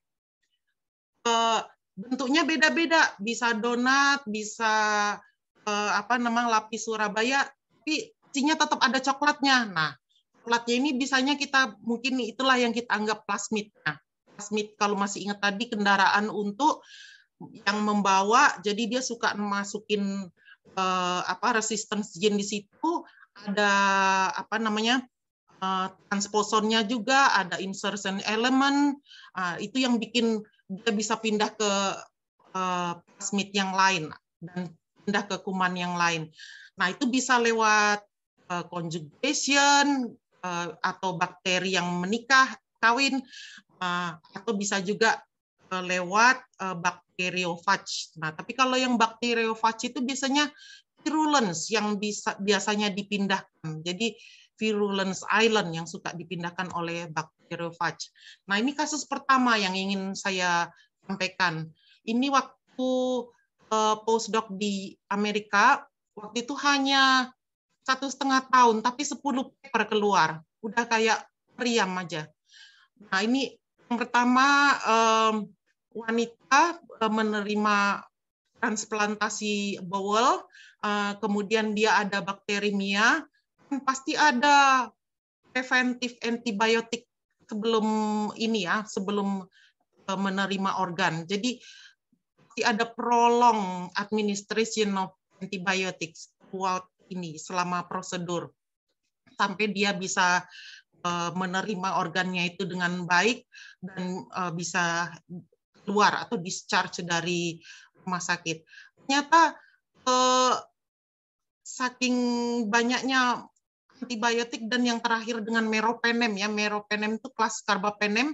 bentuknya beda-beda, bisa donat, bisa apa namanya lapis Surabaya, tapi isinya tetap ada coklatnya. Nah, coklatnya ini bisanya kita, mungkin itulah yang kita anggap plasmid. Nah, plasmid kalau masih ingat tadi kendaraan untuk yang membawa, jadi dia suka masukin eh, apa resistance gene di situ, ada apa namanya eh, transposonnya juga, ada insertion element, uh, itu yang bikin dia bisa pindah ke eh, plasmid yang lain dan pindah ke kuman yang lain. Nah, itu bisa lewat uh, conjugation, atau bakteri yang menikah, kawin, atau bisa juga lewat bakteriofage. Nah, tapi kalau yang bakteriofage itu biasanya virulence yang bisa biasanya dipindahkan. Jadi virulence island yang suka dipindahkan oleh bacteriophage. Nah, ini kasus pertama yang ingin saya sampaikan. Ini waktu uh, postdoc di Amerika, waktu itu hanya satu setengah tahun, tapi sepuluh paper keluar. Udah kayak meriam aja. Nah, ini yang pertama, um, wanita uh, menerima transplantasi bowel, uh, kemudian dia ada bakterimia, pasti ada preventif antibiotik sebelum ini ya, sebelum uh, menerima organ. Jadi pasti ada prolong administration of antibiotics throughout ini selama prosedur sampai dia bisa uh, menerima organnya itu dengan baik dan uh, bisa keluar atau discharge dari rumah sakit. Ternyata eh, saking banyaknya antibiotik dan yang terakhir dengan meropenem ya, meropenem itu kelas carbapenem,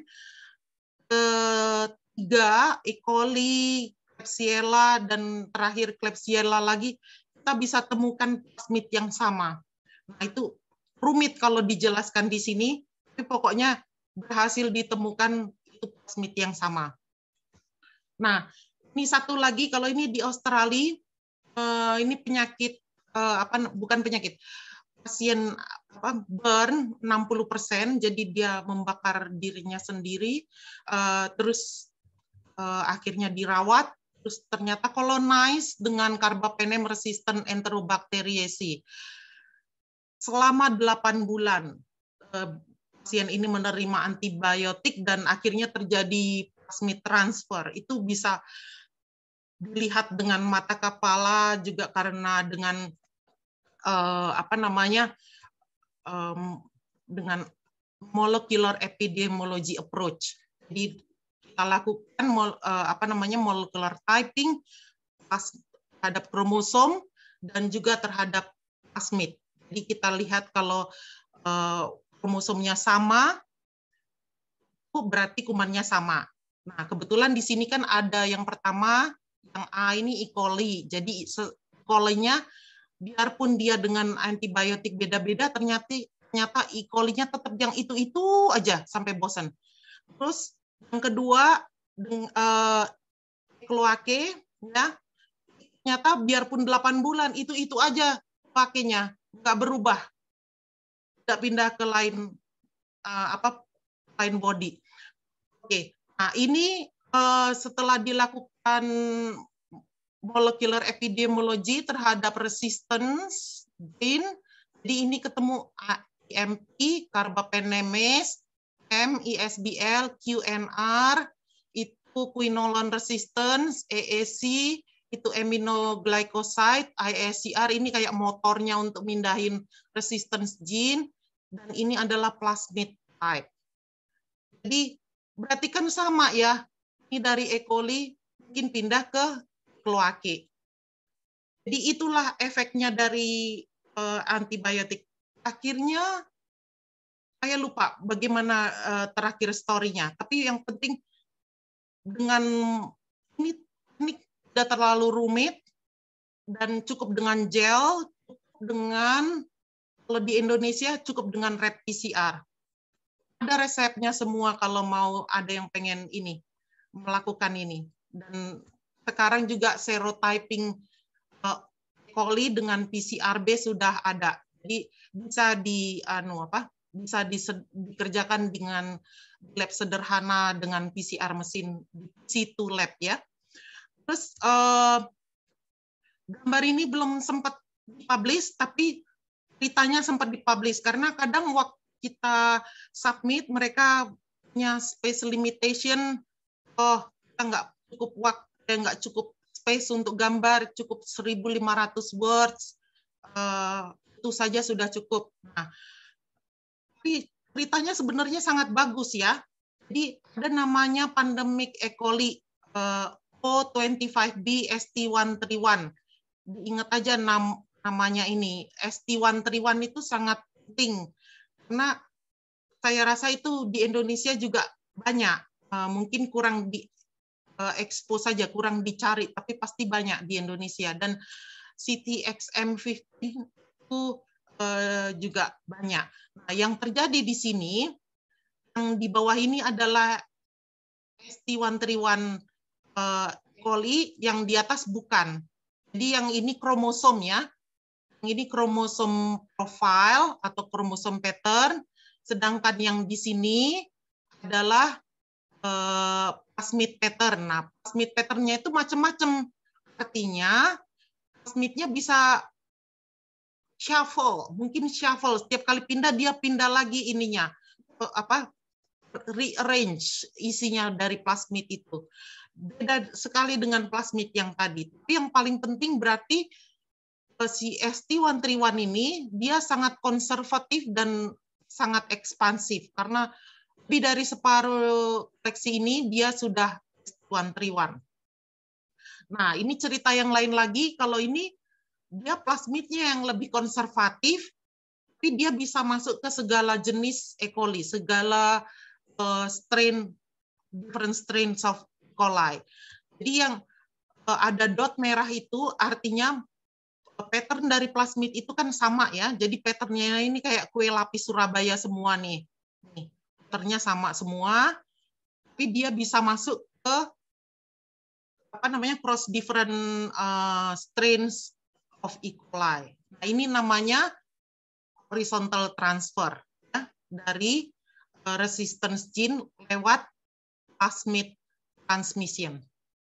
eh, tiga, E. coli, Klebsiella dan terakhir Klebsiella lagi, kita bisa temukan plasmid yang sama. Nah, itu rumit kalau dijelaskan di sini, tapi pokoknya berhasil ditemukan itu plasmid yang sama. Nah, ini satu lagi, kalau ini di Australia, uh, ini penyakit, uh, apa bukan penyakit, pasien apa, burn enam puluh persen, jadi dia membakar dirinya sendiri, uh, terus uh, akhirnya dirawat, terus ternyata colonize dengan carbapenem resistant enterobacteriaceae. Selama delapan bulan, uh, pasien ini menerima antibiotik dan akhirnya terjadi plasmid transfer. Itu bisa dilihat dengan mata kepala juga karena dengan uh, apa namanya um, dengan molecular epidemiology approach. Jadi kita lakukan uh, apa namanya molecular typing terhadap kromosom dan juga terhadap plasmid. Jadi kita lihat kalau uh, kromosomnya sama, itu berarti kumannya sama. Nah, kebetulan di sini kan ada yang pertama, yang A ini E. coli. Jadi E. coli-nya biarpun dia dengan antibiotik beda-beda, ternyata ternyata E. coli-nya tetap yang itu-itu aja sampai bosan. Terus yang kedua, uh, kloake, ya, ternyata biarpun delapan bulan itu-itu aja pakainya, nggak berubah, nggak pindah ke lain uh, apa lain body. Oke, nah ini uh, setelah dilakukan molecular epidemiology terhadap resistance gene, jadi ini ketemu A M P, carbapenemase, M, I S B L, Q N R, itu quinolone resistance, A A C, itu aminoglycoside, I S C R, ini kayak motornya untuk mindahin resistance gene, dan ini adalah plasmid type. Jadi berarti kan sama ya, ini dari E. coli mungkin pindah ke kloake. Jadi itulah efeknya dari uh, antibiotik. Akhirnya saya lupa bagaimana uh, terakhir story-nya, tapi yang penting dengan ini ini tidak terlalu rumit dan cukup dengan gel, cukup dengan kalau di Indonesia cukup dengan red P C R. Ada resepnya semua kalau mau ada yang pengen ini melakukan ini. Dan sekarang juga serotyping uh, E. coli dengan P C R B sudah ada. Jadi bisa di anu apa? Bisa dikerjakan dengan lab sederhana dengan P C R mesin C two lab ya. Terus uh, gambar ini belum sempat dipublish, tapi ceritanya sempat dipublish karena kadang waktu kita submit mereka punya space limitation, oh kita nggak cukup waktu, nggak cukup space untuk gambar, cukup seribu lima ratus words, uh, itu saja sudah cukup. Nah, tapi ceritanya sebenarnya sangat bagus ya. Jadi ada namanya pandemic E. coli uh, O dua puluh lima B S T seratus tiga puluh satu. Diingat aja nam, namanya ini. S T seratus tiga puluh satu itu sangat penting. Karena saya rasa itu di Indonesia juga banyak. Uh, mungkin kurang di uh, expose saja, kurang dicari, tapi pasti banyak di Indonesia. Dan C T X M lima puluh itu uh, juga banyak. Nah, yang terjadi di sini, yang di bawah ini adalah S T seratus tiga puluh satu uh, E. coli, yang di atas bukan. Jadi yang ini kromosom ya, yang ini kromosom profile atau kromosom pattern, sedangkan yang di sini adalah uh, plasmid pattern. Nah, plasmid patternnya itu macam-macam. Artinya plasmidnya bisa shuffle, mungkin shuffle. Setiap kali pindah dia pindah lagi ininya, apa rearrange isinya dari plasmid itu. Beda sekali dengan plasmid yang tadi. Tapi yang paling penting berarti si S T seratus tiga puluh satu ini dia sangat konservatif dan sangat ekspansif karena lebih dari separuh koleksi ini dia sudah S T seratus tiga puluh satu. Nah, ini cerita yang lain lagi. Kalau ini dia plasmidnya yang lebih konservatif, tapi dia bisa masuk ke segala jenis E. coli, segala uh, strain, different strains of E. coli. Jadi yang uh, ada dot merah itu artinya uh, pattern dari plasmid itu kan sama ya. Jadi patternnya ini kayak kue lapis Surabaya semua nih. Nih, patternnya sama semua, tapi dia bisa masuk ke apa namanya cross different uh, strains of E. coli. Nah, ini namanya horizontal transfer ya, dari uh, resistance gene lewat plasmid transmission.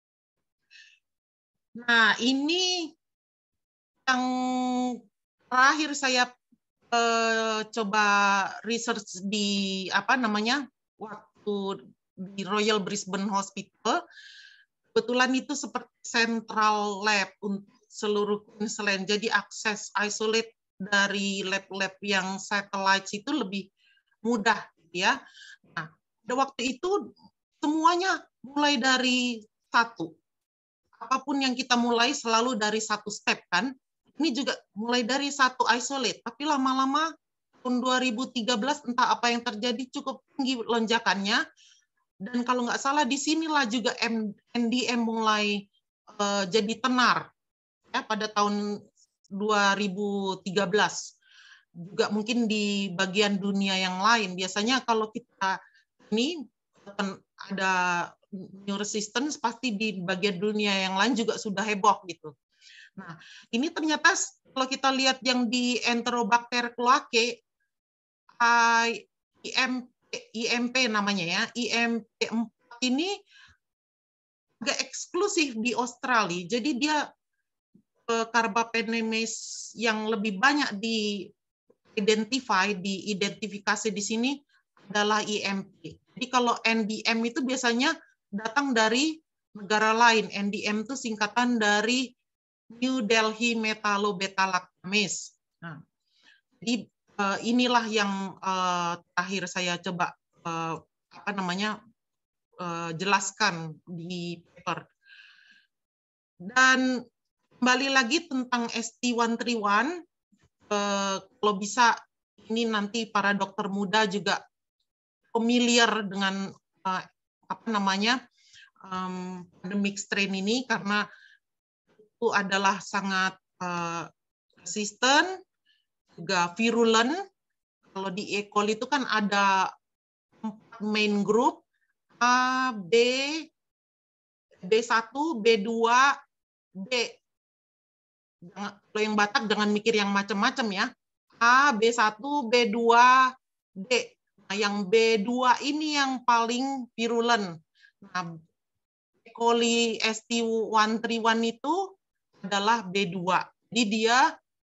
Nah, ini yang terakhir saya uh, coba research di apa namanya waktu di Royal Brisbane Hospital. Kebetulan itu seperti central lab untuk seluruh Queensland. Jadi akses isolate dari lab-lab yang satellites itu lebih mudah ya. Nah, pada waktu itu semuanya mulai dari satu. Apapun yang kita mulai selalu dari satu step kan. Ini juga mulai dari satu isolate, tapi lama-lama tahun dua ribu tiga belas entah apa yang terjadi cukup tinggi lonjakannya. Dan kalau nggak salah di sinilah juga N D M mulai uh, jadi tenar ya pada tahun dua ribu tiga belas. Juga mungkin di bagian dunia yang lain. Biasanya kalau kita ini ada new resistance pasti di bagian dunia yang lain juga sudah heboh gitu. Nah, ini ternyata kalau kita lihat yang di Enterobacter cloacae I M I M P namanya ya, I M P empat ini agak eksklusif di Australia. Jadi dia carbapenemase yang lebih banyak di identify, diidentifikasi di sini adalah I M P. Jadi kalau N D M itu biasanya datang dari negara lain. N D M itu singkatan dari New Delhi Metallobeta-lactamase. Nah, jadi uh, inilah yang uh, terakhir saya coba uh, apa namanya uh, jelaskan di paper. Dan kembali lagi tentang S T seratus tiga puluh satu, uh, kalau bisa ini nanti para dokter muda juga familiar dengan uh, apa namanya um, pandemic strain ini karena itu adalah sangat uh, resisten, juga virulent. Kalau di E. coli itu kan ada empat main group, A, B, B satu, B dua, B. Kalau yang Batak jangan mikir yang macam-macam ya. A, B satu, B dua, D. Nah, yang B dua ini yang paling virulent. Nah, E. coli S T seratus tiga puluh satu itu adalah B dua. Jadi dia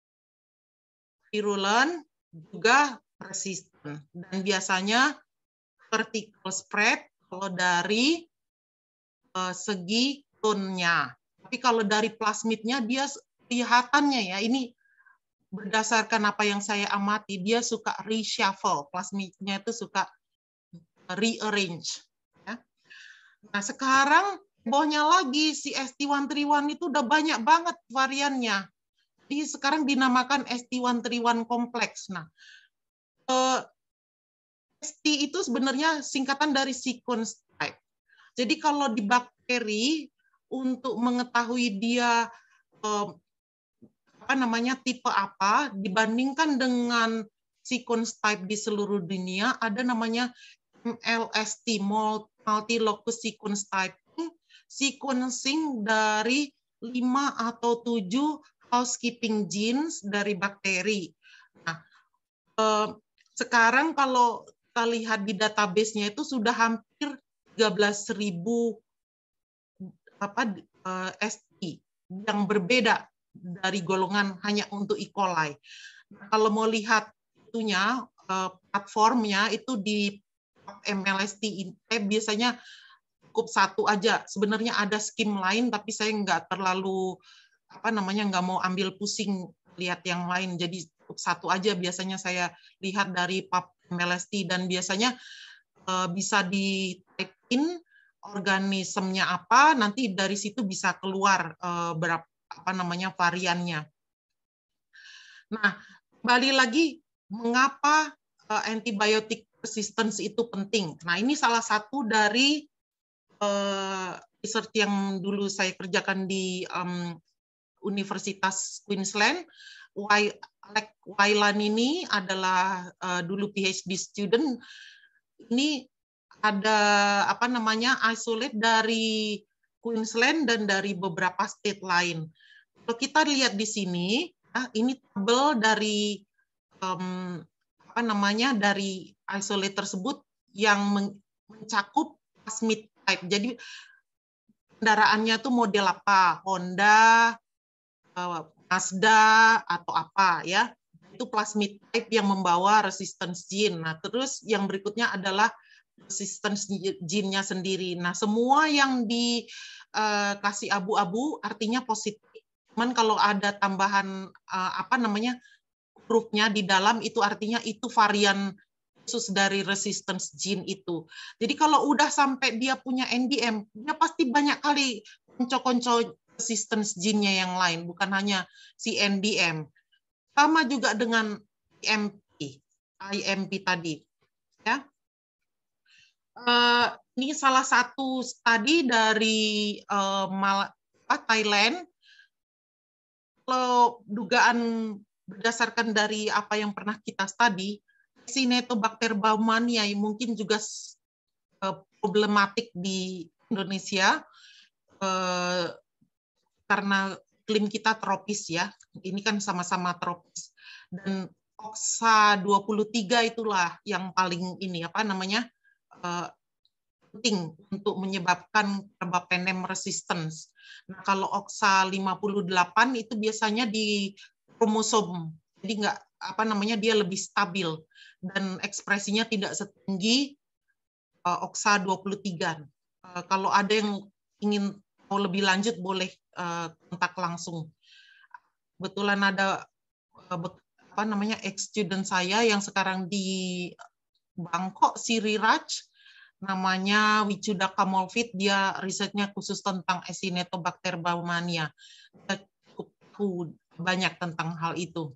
virulent juga resisten. Dan biasanya vertical spread kalau dari uh, segi tone-nya. Tapi kalau dari plasmidnya dia kelihatannya ya, ini berdasarkan apa yang saya amati, dia suka reshuffle. Plasmidnya itu suka rearrange. Ya. Nah sekarang bawahnya lagi si S T seratus tiga puluh satu itu udah banyak banget variannya. Jadi sekarang dinamakan S T seratus tiga puluh satu kompleks. Nah, eh, S T itu sebenarnya singkatan dari sequence type. Jadi kalau di bakteri untuk mengetahui dia eh, apa namanya tipe apa dibandingkan dengan sequence type di seluruh dunia, ada namanya M L S T, multi-locus sequence type, sequencing dari lima atau tujuh housekeeping genes dari bakteri. Nah, eh, sekarang kalau kita lihat di database-nya itu sudah hampir tiga belas ribu apa eh, S T yang berbeda dari golongan hanya untuk E. coli. Nah, kalau mau lihat itunya eh, platformnya itu di M L S T eh, biasanya cukup satu aja. Sebenarnya ada skim lain, tapi saya nggak terlalu apa namanya nggak mau ambil pusing lihat yang lain. Jadi cukup satu aja biasanya saya lihat dari pub M L S T, dan biasanya uh, bisa di type in organismenya apa, nanti dari situ bisa keluar uh, berapa apa namanya variannya. Nah, kembali lagi mengapa uh, antibiotic resistance itu penting. Nah, ini salah satu dari uh, research yang dulu saya kerjakan di um, Universitas Queensland. Alec Wayland ini adalah uh, dulu PhD student. Ini ada apa namanya isolate dari Queensland dan dari beberapa state lain. Kalau kita lihat di sini, ya, ini tabel dari um, apa namanya dari isolate tersebut yang mencakup plasmid type. Jadi kendaraannya tuh model apa? Honda, Mazda atau apa ya, itu plasmid type yang membawa resistance gene. Nah, terus yang berikutnya adalah resistance gene-nya sendiri. Nah, semua yang dikasih uh, abu-abu artinya positif. Cuman kalau ada tambahan uh, apa namanya hurufnya di dalam itu artinya itu varian khusus dari resistance gene itu. Jadi kalau udah sampai dia punya N D M, dia pasti banyak kali konco-konco resistance gene-nya yang lain, bukan hanya si N D M. Sama juga dengan I M P, I M P tadi. Ya. Uh, ini salah satu studi dari uh, Mal Thailand. Kalau dugaan berdasarkan dari apa yang pernah kita studi, Acinetobacter baumannii mungkin juga uh, problematik di Indonesia. Uh, karena iklim kita tropis ya, ini kan sama-sama tropis, dan oksa dua puluh tiga itulah yang paling ini apa namanya uh, penting untuk menyebabkan carbapenem resistance. Nah, kalau oksa lima puluh delapan itu biasanya di kromosom, jadi nggak apa namanya dia lebih stabil dan ekspresinya tidak setinggi uh, oksa dua puluh tiga. Uh, kalau ada yang ingin mau lebih lanjut boleh uh, kontak langsung. Kebetulan ada uh, apa namanya ex student saya yang sekarang di Bangkok, Siri Raj, namanya Wicuda Kamolfit, dia risetnya khusus tentang Acinetobacter baumannii. Dia cukup tahu banyak tentang hal itu.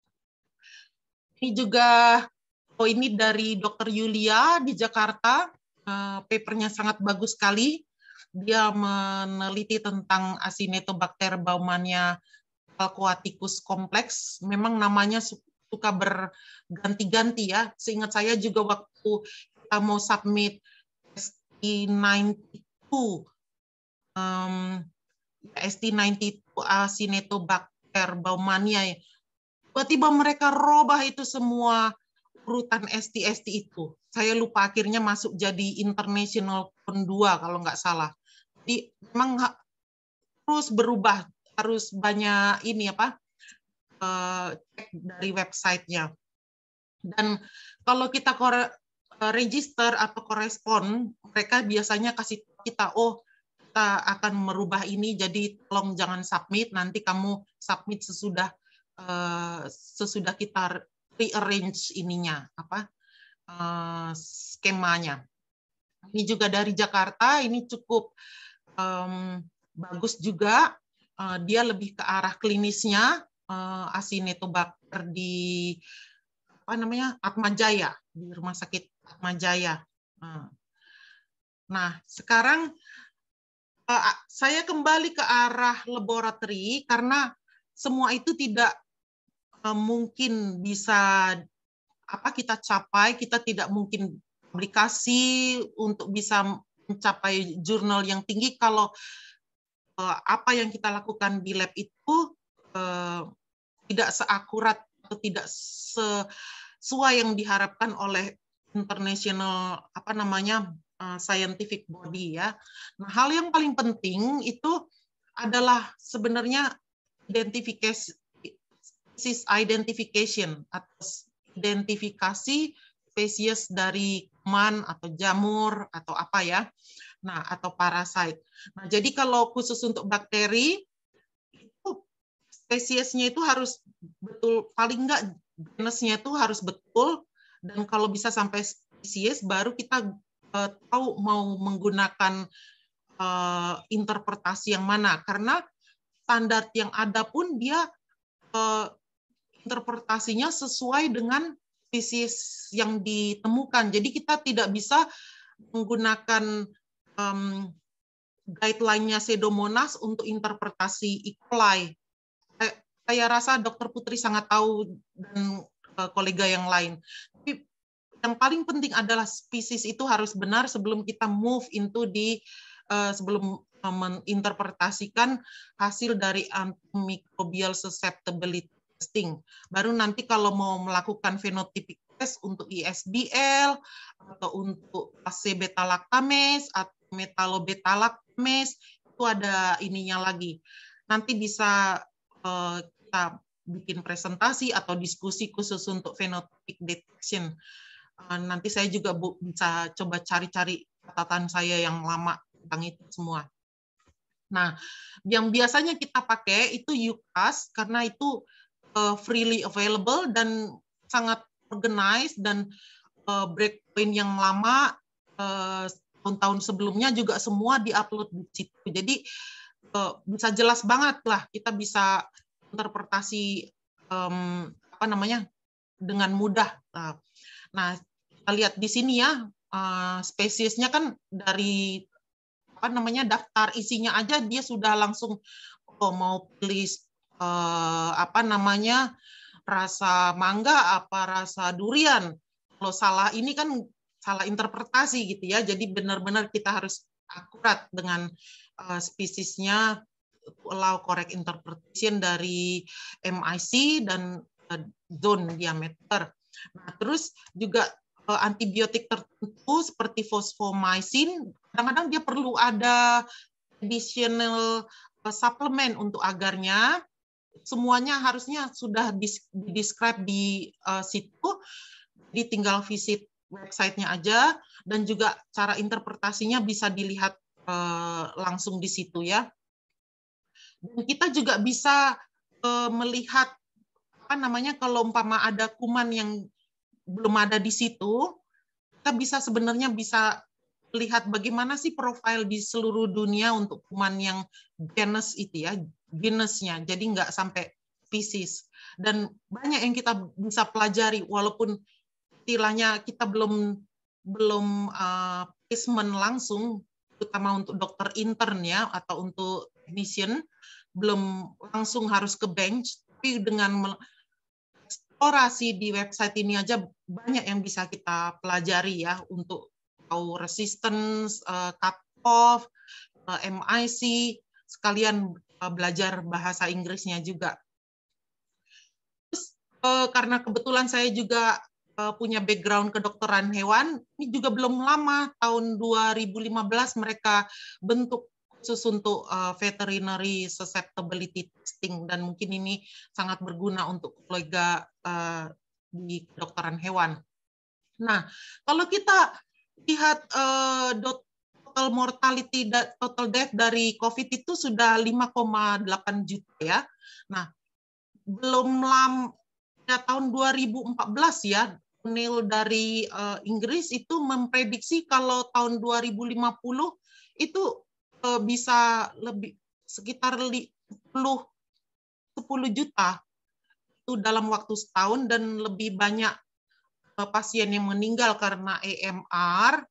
Ini juga oh ini dari Dokter Yulia di Jakarta, uh, papernya sangat bagus sekali. Dia meneliti tentang Acinetobacter baumannii aquaticus kompleks. Memang namanya suka berganti-ganti ya. Seingat saya juga waktu kita mau submit S T sembilan puluh dua, um, S T sembilan puluh dua Acinetobacter baumannii, tiba-tiba mereka robah itu semua urutan S T S T itu. Saya lupa akhirnya masuk jadi international cone dua kalau nggak salah. Jadi memang terus berubah, harus banyak ini apa uh, cek dari websitenya. Dan kalau kita register atau korespon, mereka biasanya kasih kita, oh kita akan merubah ini, jadi tolong jangan submit, nanti kamu submit sesudah uh, sesudah kita rearrange ininya apa uh, skemanya. Ini juga dari Jakarta, ini cukup um, bagus juga. Uh, dia lebih ke arah klinisnya, uh, Acinetobacter di apa namanya Atmajaya, di Rumah Sakit Atmajaya. Uh. Nah, sekarang uh, saya kembali ke arah laboratory karena semua itu tidak uh, mungkin bisa apa kita capai, kita tidak mungkin publikasi untuk bisa mencapai jurnal yang tinggi kalau uh, apa yang kita lakukan di lab itu uh, tidak seakurat atau tidak sesuai yang diharapkan oleh international apa namanya uh, scientific body ya. Nah, hal yang paling penting itu adalah sebenarnya identifikasi identification atau identifikasi spesies dari kuman atau jamur atau apa ya, nah atau parasit. Nah jadi kalau khusus untuk bakteri itu spesiesnya itu harus betul, paling enggak genusnya itu harus betul, dan kalau bisa sampai spesies baru kita uh, tahu mau menggunakan uh, interpretasi yang mana, karena standar yang ada pun dia uh, interpretasinya sesuai dengan spesies yang ditemukan. Jadi kita tidak bisa menggunakan um, guideline-nya Pseudomonas untuk interpretasi E. coli. Saya rasa Dokter Putri sangat tahu dan uh, kolega yang lain. Tapi yang paling penting adalah spesies itu harus benar sebelum kita move into di uh, sebelum uh, menginterpretasikan hasil dari antimicrobial susceptibility testing. Baru nanti kalau mau melakukan phenotypic test untuk I S B L atau untuk C beta lactamase atau metalobeta-lactamase itu ada ininya lagi. Nanti bisa uh, kita bikin presentasi atau diskusi khusus untuk phenotypic detection. Uh, nanti saya juga bu, bisa coba cari-cari catatan saya yang lama tentang itu semua. Nah, yang biasanya kita pakai itu U C A S karena itu Uh, freely available dan sangat organized, dan uh, breakpoint yang lama uh, tahun-tahun sebelumnya juga semua diupload di situ. Jadi uh, bisa jelas banget lah, kita bisa interpretasi um, apa namanya dengan mudah. Nah, nah kita lihat di sini ya, uh, spesiesnya kan dari apa namanya daftar isinya aja dia sudah langsung oh, mau pilih Uh, apa namanya rasa mangga apa rasa durian. Kalau salah ini kan salah interpretasi gitu ya, jadi benar-benar kita harus akurat dengan uh, spesiesnya, allow correct interpretation dari M I C dan uh, zone diameter. Nah terus juga uh, antibiotik tertentu seperti fosfomycin kadang-kadang dia perlu ada additional uh, suplemen untuk agarnya. Semuanya harusnya sudah di-describe di uh, situ, jadi tinggal visit websitenya aja, dan juga cara interpretasinya bisa dilihat uh, langsung di situ ya. Dan kita juga bisa uh, melihat apa namanya kalau umpama ada kuman yang belum ada di situ, kita bisa sebenarnya bisa lihat bagaimana sih profil di seluruh dunia untuk kuman yang genus itu ya, genusnya, jadi nggak sampai spesies. Dan banyak yang kita bisa pelajari walaupun istilahnya kita belum belum uh, placement langsung, terutama untuk dokter intern ya atau untuk technician belum langsung harus ke bench, tapi dengan eksplorasi di website ini aja banyak yang bisa kita pelajari ya untuk tahu resistance, uh, cut-off, uh, M I C, sekalian uh, belajar bahasa Inggrisnya juga. Terus, uh, karena kebetulan saya juga uh, punya background kedokteran hewan, ini juga belum lama, tahun dua ribu lima belas mereka bentuk khusus untuk uh, veterinary susceptibility testing, dan mungkin ini sangat berguna untuk kolega uh, di kedokteran hewan. Nah, kalau kita lihat uh, total mortality, total death dari COVID itu sudah lima koma delapan juta ya. Nah, belum lama pada tahun dua ribu empat belas ya, Neil dari uh, Inggris itu memprediksi kalau tahun dua ribu lima puluh itu uh, bisa lebih sekitar sepuluh juta itu dalam waktu setahun, dan lebih banyak pasien yang meninggal karena A M R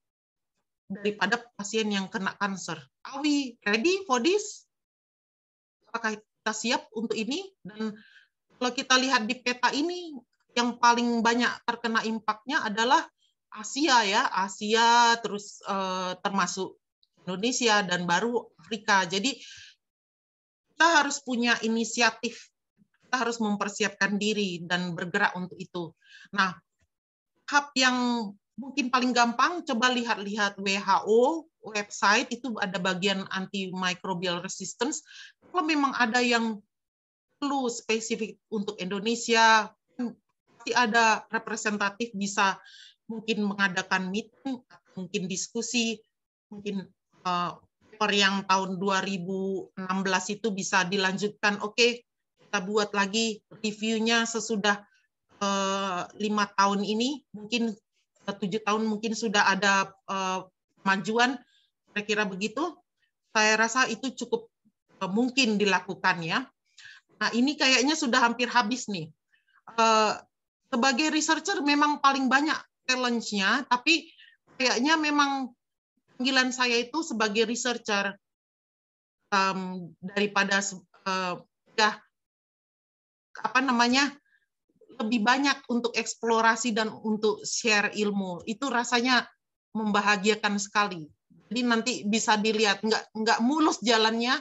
daripada pasien yang kena kanker. Are we ready for this? Apakah kita kita siap untuk ini. Dan kalau kita lihat di peta ini, yang paling banyak terkena impaknya adalah Asia ya, Asia terus eh, termasuk Indonesia dan baru Afrika. Jadi kita harus punya inisiatif, kita harus mempersiapkan diri dan bergerak untuk itu. Nah, hub yang mungkin paling gampang, coba lihat-lihat W H O website, itu ada bagian antimicrobial resistance. Kalau memang ada yang perlu spesifik untuk Indonesia, pasti ada representatif bisa mungkin mengadakan meeting, mungkin diskusi, mungkin uh, per yang tahun dua ribu enam belas itu bisa dilanjutkan. Oke, okay, kita buat lagi reviewnya sesudah uh, lima tahun ini, mungkin uh, tujuh tahun mungkin sudah ada uh, kemajuan, kira-kira begitu. Saya rasa itu cukup uh, mungkin dilakukan ya. Nah, ini kayaknya sudah hampir habis nih. Uh, sebagai researcher memang paling banyak challenge-nya, tapi kayaknya memang panggilan saya itu sebagai researcher um, daripada uh, ya, apa namanya, lebih banyak untuk eksplorasi dan untuk share ilmu. Itu rasanya membahagiakan sekali. Jadi nanti bisa dilihat, nggak, nggak mulus jalannya,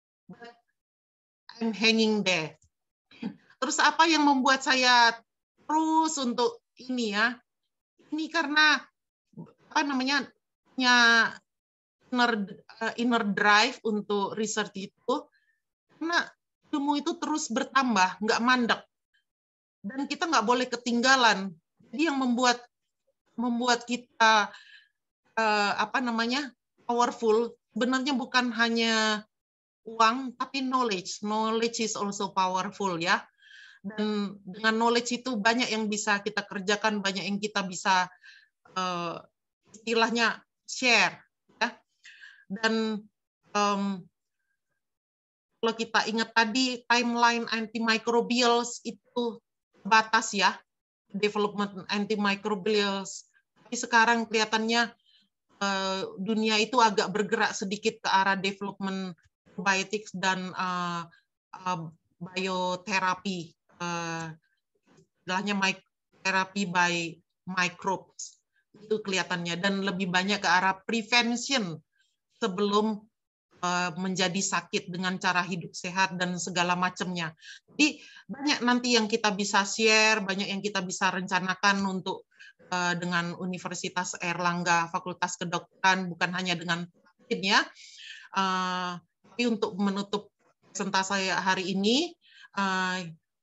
I'm hanging there. Terus apa yang membuat saya terus untuk ini ya? Ini karena apa namanya, punya inner, inner drive untuk research itu, karena ilmu itu terus bertambah, nggak mandek, dan kita nggak boleh ketinggalan. Jadi yang membuat membuat kita uh, apa namanya powerful sebenarnya bukan hanya uang, tapi knowledge. Knowledge is also powerful ya. Dan dengan knowledge itu banyak yang bisa kita kerjakan, banyak yang kita bisa uh, istilahnya share. Ya. Dan um, kalau kita ingat tadi timeline antimicrobials itu batas ya, development antimicrobials. Tapi sekarang kelihatannya uh, dunia itu agak bergerak sedikit ke arah development probiotics dan uh, uh, bioterapi, uh, istilahnya terapi by microbes, itu kelihatannya, dan lebih banyak ke arah prevention sebelum uh, menjadi sakit dengan cara hidup sehat dan segala macamnya. Jadi banyak nanti yang kita bisa share, banyak yang kita bisa rencanakan untuk uh, dengan Universitas Airlangga Fakultas Kedokteran, bukan hanya dengan ya. Uh, Tapi untuk menutup presentasi hari ini, uh,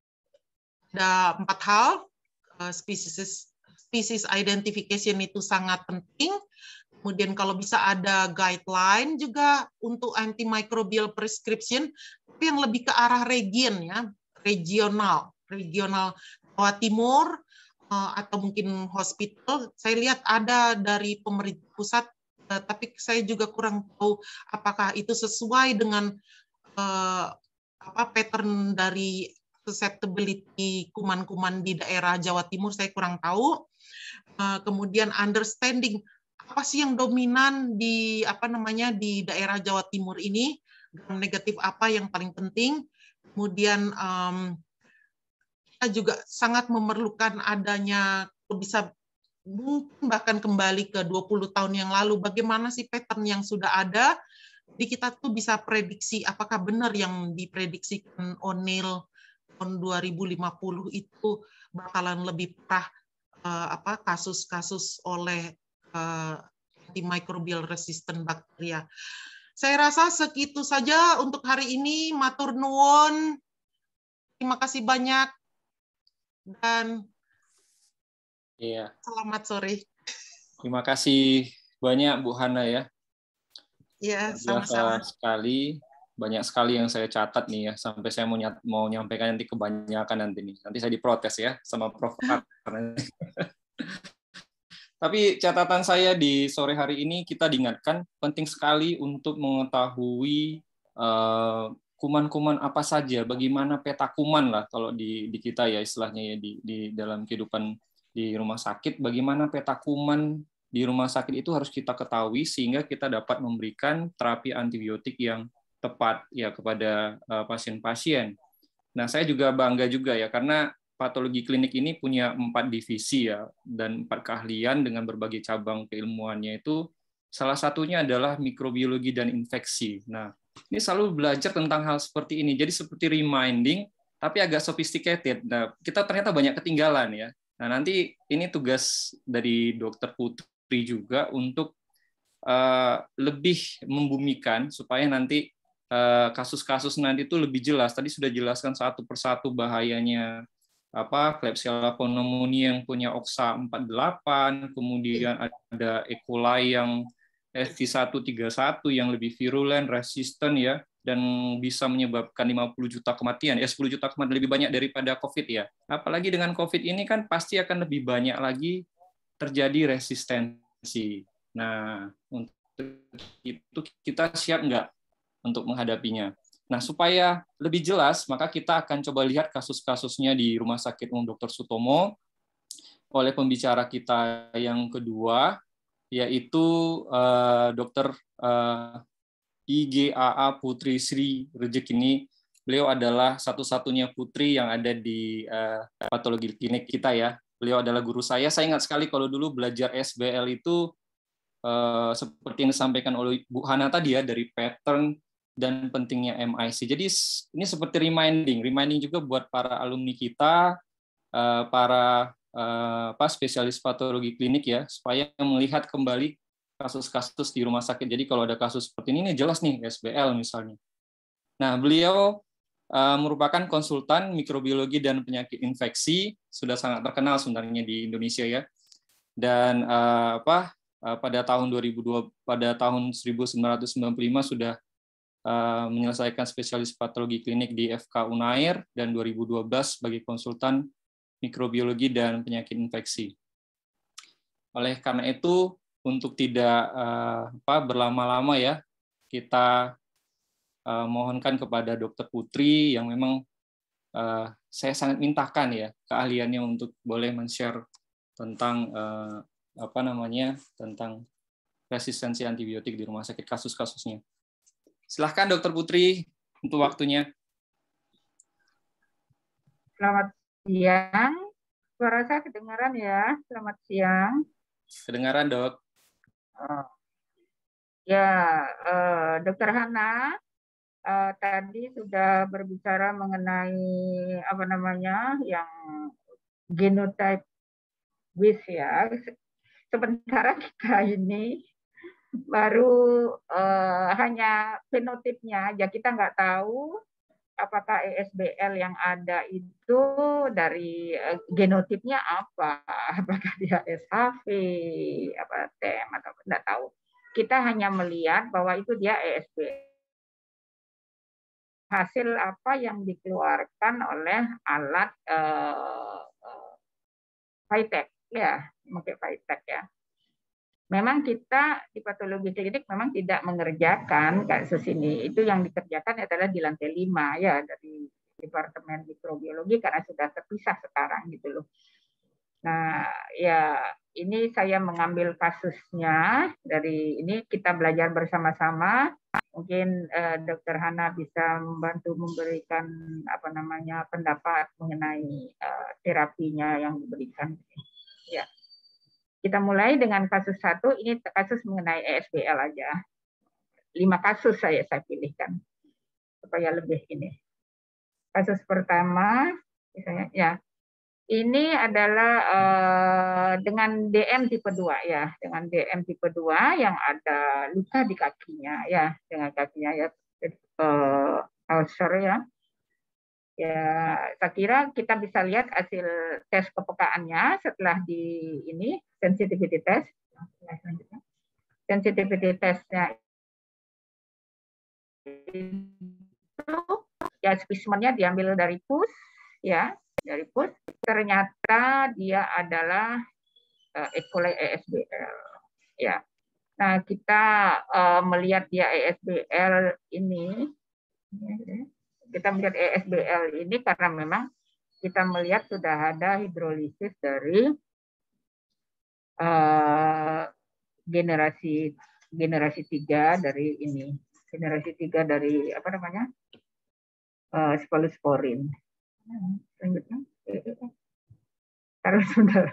ada empat hal. Uh, species, species identification itu sangat penting. Kemudian kalau bisa ada guideline juga untuk antimicrobial prescription, tapi yang lebih ke arah region ya, regional, regional Jawa Timur, uh, atau mungkin hospital. Saya lihat ada dari pemerintah pusat, Uh, tapi saya juga kurang tahu apakah itu sesuai dengan uh, apa pattern dari susceptibility kuman-kuman di daerah Jawa Timur, saya kurang tahu. Uh, kemudian understanding apa sih yang dominan di apa namanya di daerah Jawa Timur ini, gram negatif apa yang paling penting. Kemudian um, kita juga sangat memerlukan adanya, bisa mungkin bahkan kembali ke dua puluh tahun yang lalu, bagaimana sih pattern yang sudah ada. Jadi kita tuh bisa prediksi apakah benar yang diprediksikan O'Neill tahun dua ribu lima puluh itu bakalan lebih parah uh, apa kasus-kasus oleh uh, antimicrobial resistant bakteria. Saya rasa segitu saja untuk hari ini. Matur nuwun. Terima kasih banyak dan Iya. Selamat sore. Terima kasih banyak Bu Hana ya. Iya, sama-sama. sama-sama. Sekali, banyak sekali yang saya catat nih ya, sampai saya mau nyat, mau nyampaikan nanti kebanyakan nanti nih. Nanti saya diprotes ya sama Prof Tapi catatan saya di sore hari ini kita diingatkan penting sekali untuk mengetahui uh, kuman-kuman apa saja, bagaimana peta kuman lah kalau di di kita ya istilahnya ya di di dalam kehidupan di rumah sakit, bagaimana peta kuman di rumah sakit itu harus kita ketahui sehingga kita dapat memberikan terapi antibiotik yang tepat ya kepada pasien-pasien. Nah, saya juga bangga juga ya karena patologi klinik ini punya empat divisi ya dan empat keahlian dengan berbagai cabang keilmuannya itu salah satunya adalah mikrobiologi dan infeksi. Nah, ini selalu belajar tentang hal seperti ini. Jadi seperti reminding tapi agak sophisticated. Nah, kita ternyata banyak ketinggalan ya. Nah, nanti ini tugas dari Dokter Putri juga untuk uh, lebih membumikan supaya nanti kasus-kasus nanti itu lebih jelas. Tadi sudah jelaskan satu persatu bahayanya apa Klebsiella pneumoniae yang punya oksa empat puluh delapan, kemudian ada E. coli yang F T satu tiga satu yang lebih virulen, resisten ya, dan bisa menyebabkan lima puluh juta kematian. Ya sepuluh juta kematian lebih banyak daripada COVID ya. Apalagi dengan COVID ini kan pasti akan lebih banyak lagi terjadi resistensi. Nah, untuk itu kita siap nggak untuk menghadapinya. Nah, supaya lebih jelas, maka kita akan coba lihat kasus-kasusnya di Rumah Sakit Umum Dokter Sutomo oleh pembicara kita yang kedua, yaitu uh, Dokter uh, I G A A Putri Sri Rejekini. Beliau adalah satu-satunya putri yang ada di uh, patologi klinik kita ya. Beliau adalah guru saya. Saya ingat sekali kalau dulu belajar S B L itu uh, seperti yang disampaikan oleh Bu Hana tadi ya, dari pattern dan pentingnya M I C. Jadi ini seperti reminding, reminding juga buat para alumni kita, para apa spesialis patologi klinik ya, supaya melihat kembali kasus-kasus di rumah sakit. Jadi kalau ada kasus seperti ini, ini jelas nih S B L misalnya. Nah, beliau merupakan konsultan mikrobiologi dan penyakit infeksi, sudah sangat terkenal sebenarnya di Indonesia ya. Dan apa pada tahun dua ribu dua pada tahun seribu sembilan ratus sembilan puluh lima sudah menyelesaikan spesialis patologi klinik di F K Unair dan dua ribu dua belas sebagai konsultan mikrobiologi dan penyakit infeksi. Oleh karena itu, untuk tidak apa, berlama-lama ya, kita mohonkan kepada Dokter Putri yang memang saya sangat mintakan ya keahliannya untuk boleh men-share tentang apa namanya tentang resistensi antibiotik di rumah sakit, kasus-kasusnya. Silahkan Dokter Putri untuk waktunya. Selamat siang. Suara saya kedengaran ya? Selamat siang. Kedengaran, Dok. Oh. Ya, eh, Dokter Hana eh, tadi sudah berbicara mengenai apa namanya yang genotype W I S ya. Sementara kita ini baru uh, hanya fenotipnya aja, kita nggak tahu apakah E S B L yang ada itu dari uh, genotipnya apa, apakah dia S H V, apa T M atau nggak tahu. Kita hanya melihat bahwa itu dia E S B L. Hasil apa yang dikeluarkan oleh alat uh, uh, Vitek ya, mungkin Vitek ya. Memang kita di patologi klinik memang tidak mengerjakan kasus ini. Itu yang dikerjakan adalah di lantai lima ya dari Departemen Mikrobiologi karena sudah terpisah sekarang gitu loh. Nah, ya ini saya mengambil kasusnya dari ini, kita belajar bersama-sama. Mungkin eh, Dokter Hana bisa membantu memberikan apa namanya pendapat mengenai eh, terapinya yang diberikan. Ya. Kita mulai dengan kasus satu, ini kasus mengenai E S B L aja. Lima kasus saya saya pilihkan supaya lebih ini. Kasus pertama, misalnya ya, ini adalah uh, dengan D M tipe dua ya, dengan D M tipe dua yang ada luka di kakinya ya, dengan kakinya ya, uh, ulcer ya. Ya, saya kira kita bisa lihat hasil tes kepekaannya setelah di ini sensitivity test. Sensitivity testnya itu ya spesimennya diambil dari pus ya, dari pus. Ternyata dia adalah uh, E. coli E S B L ya. Nah, kita uh, melihat dia E S B L ini kita melihat E S B L ini karena memang kita melihat sudah ada hidrolisis dari uh, generasi generasi tiga dari ini generasi tiga dari apa namanya uh, cephalosporin. Selanjutnya, taruh sebentar.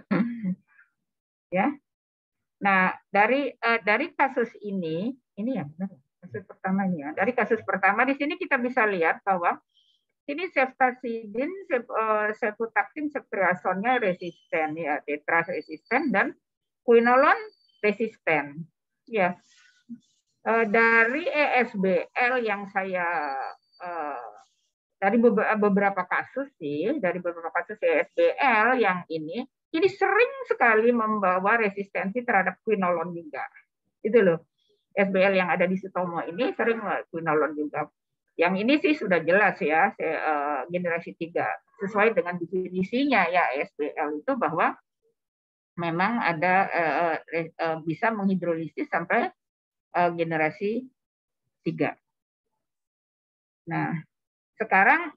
Ya. Nah, dari uh, dari kasus ini, ini ya benar, kasus pertama ini ya. Dari kasus pertama di sini kita bisa lihat bahwa ini ceftazidin, cefotaxime, ceftriaxone-nya resisten ya, tetra resisten dan quinolone resisten. Ya. Uh, dari E S B L yang saya uh, dari beberapa kasus sih, dari beberapa kasus E S B L yang ini ini sering sekali membawa resistensi terhadap quinolone juga. Itu loh. E S B L yang ada di Sutomo ini sering quinolone juga. Yang ini sih sudah jelas ya, generasi tiga. Sesuai dengan definisinya ya E S B L itu bahwa memang ada bisa menghidrolisis sampai generasi tiga. Nah, sekarang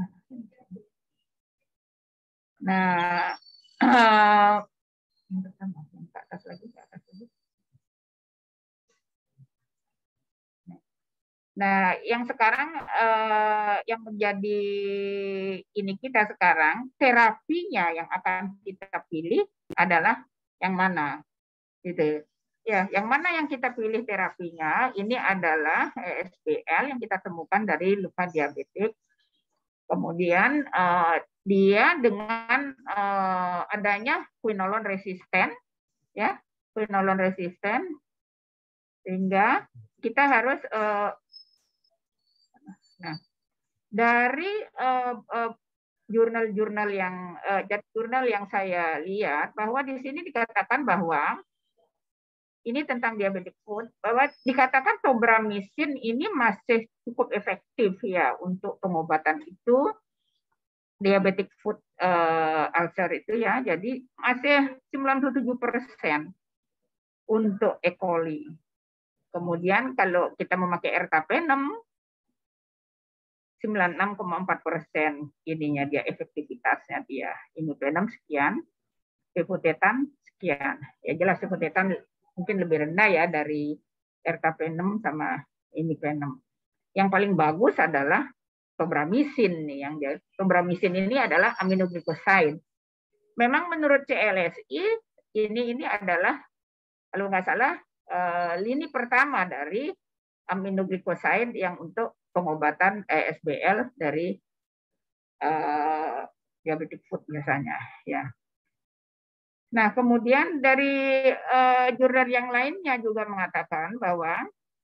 nah yang pertama, yang ke atas lagi, ke atas lagi. Nah, yang sekarang eh, yang menjadi ini kita sekarang terapinya yang akan kita pilih adalah yang mana, gitu. Ya, yang mana yang kita pilih terapinya ini adalah E S B L yang kita temukan dari luka diabetik. Kemudian eh, dia dengan eh, adanya quinolone resisten, ya, quinolone resisten, sehingga kita harus eh, nah, dari jurnal-jurnal uh, uh, yang uh, jurnal yang saya lihat bahwa di sini dikatakan bahwa ini tentang diabetic foot, bahwa dikatakan tobramycin ini masih cukup efektif ya untuk pengobatan itu diabetic foot uh, ulcer itu ya, jadi masih sembilan puluh tujuh persen untuk E. coli. Kemudian kalau kita memakai ertapenem sembilan puluh enam koma empat persen ininya dia efektivitasnya dia. Imipenem sekian, cefotetan sekian. Ya jelas cefotetan mungkin lebih rendah ya dari ertapenem sama imipenem. Yang paling bagus adalah tobramycin nih, yang dia, tobramycin ini adalah aminoglycoside. Memang menurut C L S I ini ini adalah kalau nggak salah uh, lini pertama dari aminoglycoside yang untuk pengobatan E S B L dari uh, diabetic foot biasanya ya. Nah, kemudian dari uh, jurnal yang lainnya juga mengatakan bahwa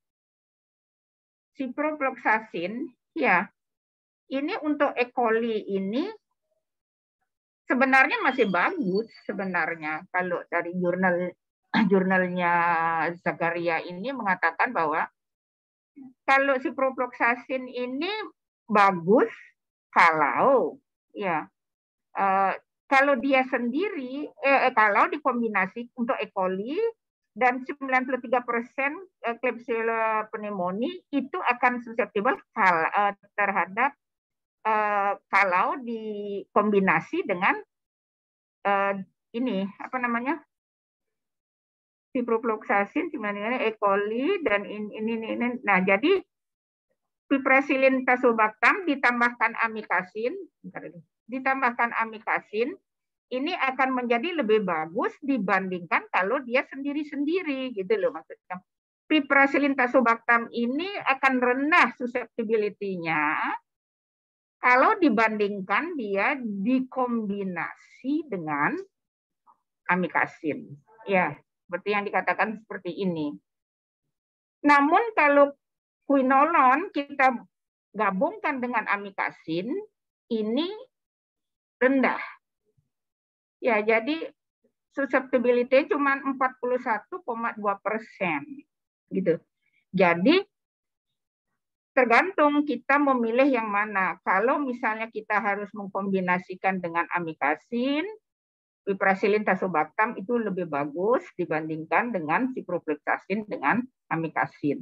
ciprofloxacin ya ini untuk E. coli ini sebenarnya masih bagus sebenarnya. Kalau dari jurnal jurnalnya Zakaria ini mengatakan bahwa kalau ciprofloxacin ini bagus kalau ya uh, kalau dia sendiri eh, kalau dikombinasi untuk E. coli dan sembilan puluh tiga persen Klebsiella pneumoniae itu akan susceptible uh, terhadap uh, kalau dikombinasi dengan uh, ini apa namanya ciprofloxacin, E. coli dan ini, ini, ini. Nah, jadi piperacillin tazobactam ditambahkan amikasin, ditambahkan amikasin, ini akan menjadi lebih bagus dibandingkan kalau dia sendiri-sendiri, gitu loh maksudnya. Piperacillin tazobactam ini akan rendah susceptibility-nya kalau dibandingkan dia dikombinasi dengan amikasin. Ya. Seperti yang dikatakan seperti ini. Namun kalau quinolone kita gabungkan dengan amikasin, ini rendah. Ya, jadi susceptibility cuma empat puluh satu koma dua persen. Gitu. Jadi tergantung kita memilih yang mana. Kalau misalnya kita harus mengkombinasikan dengan amikasin, piperacillin tazobactam itu lebih bagus dibandingkan dengan ciprofloxacin dengan amikasin.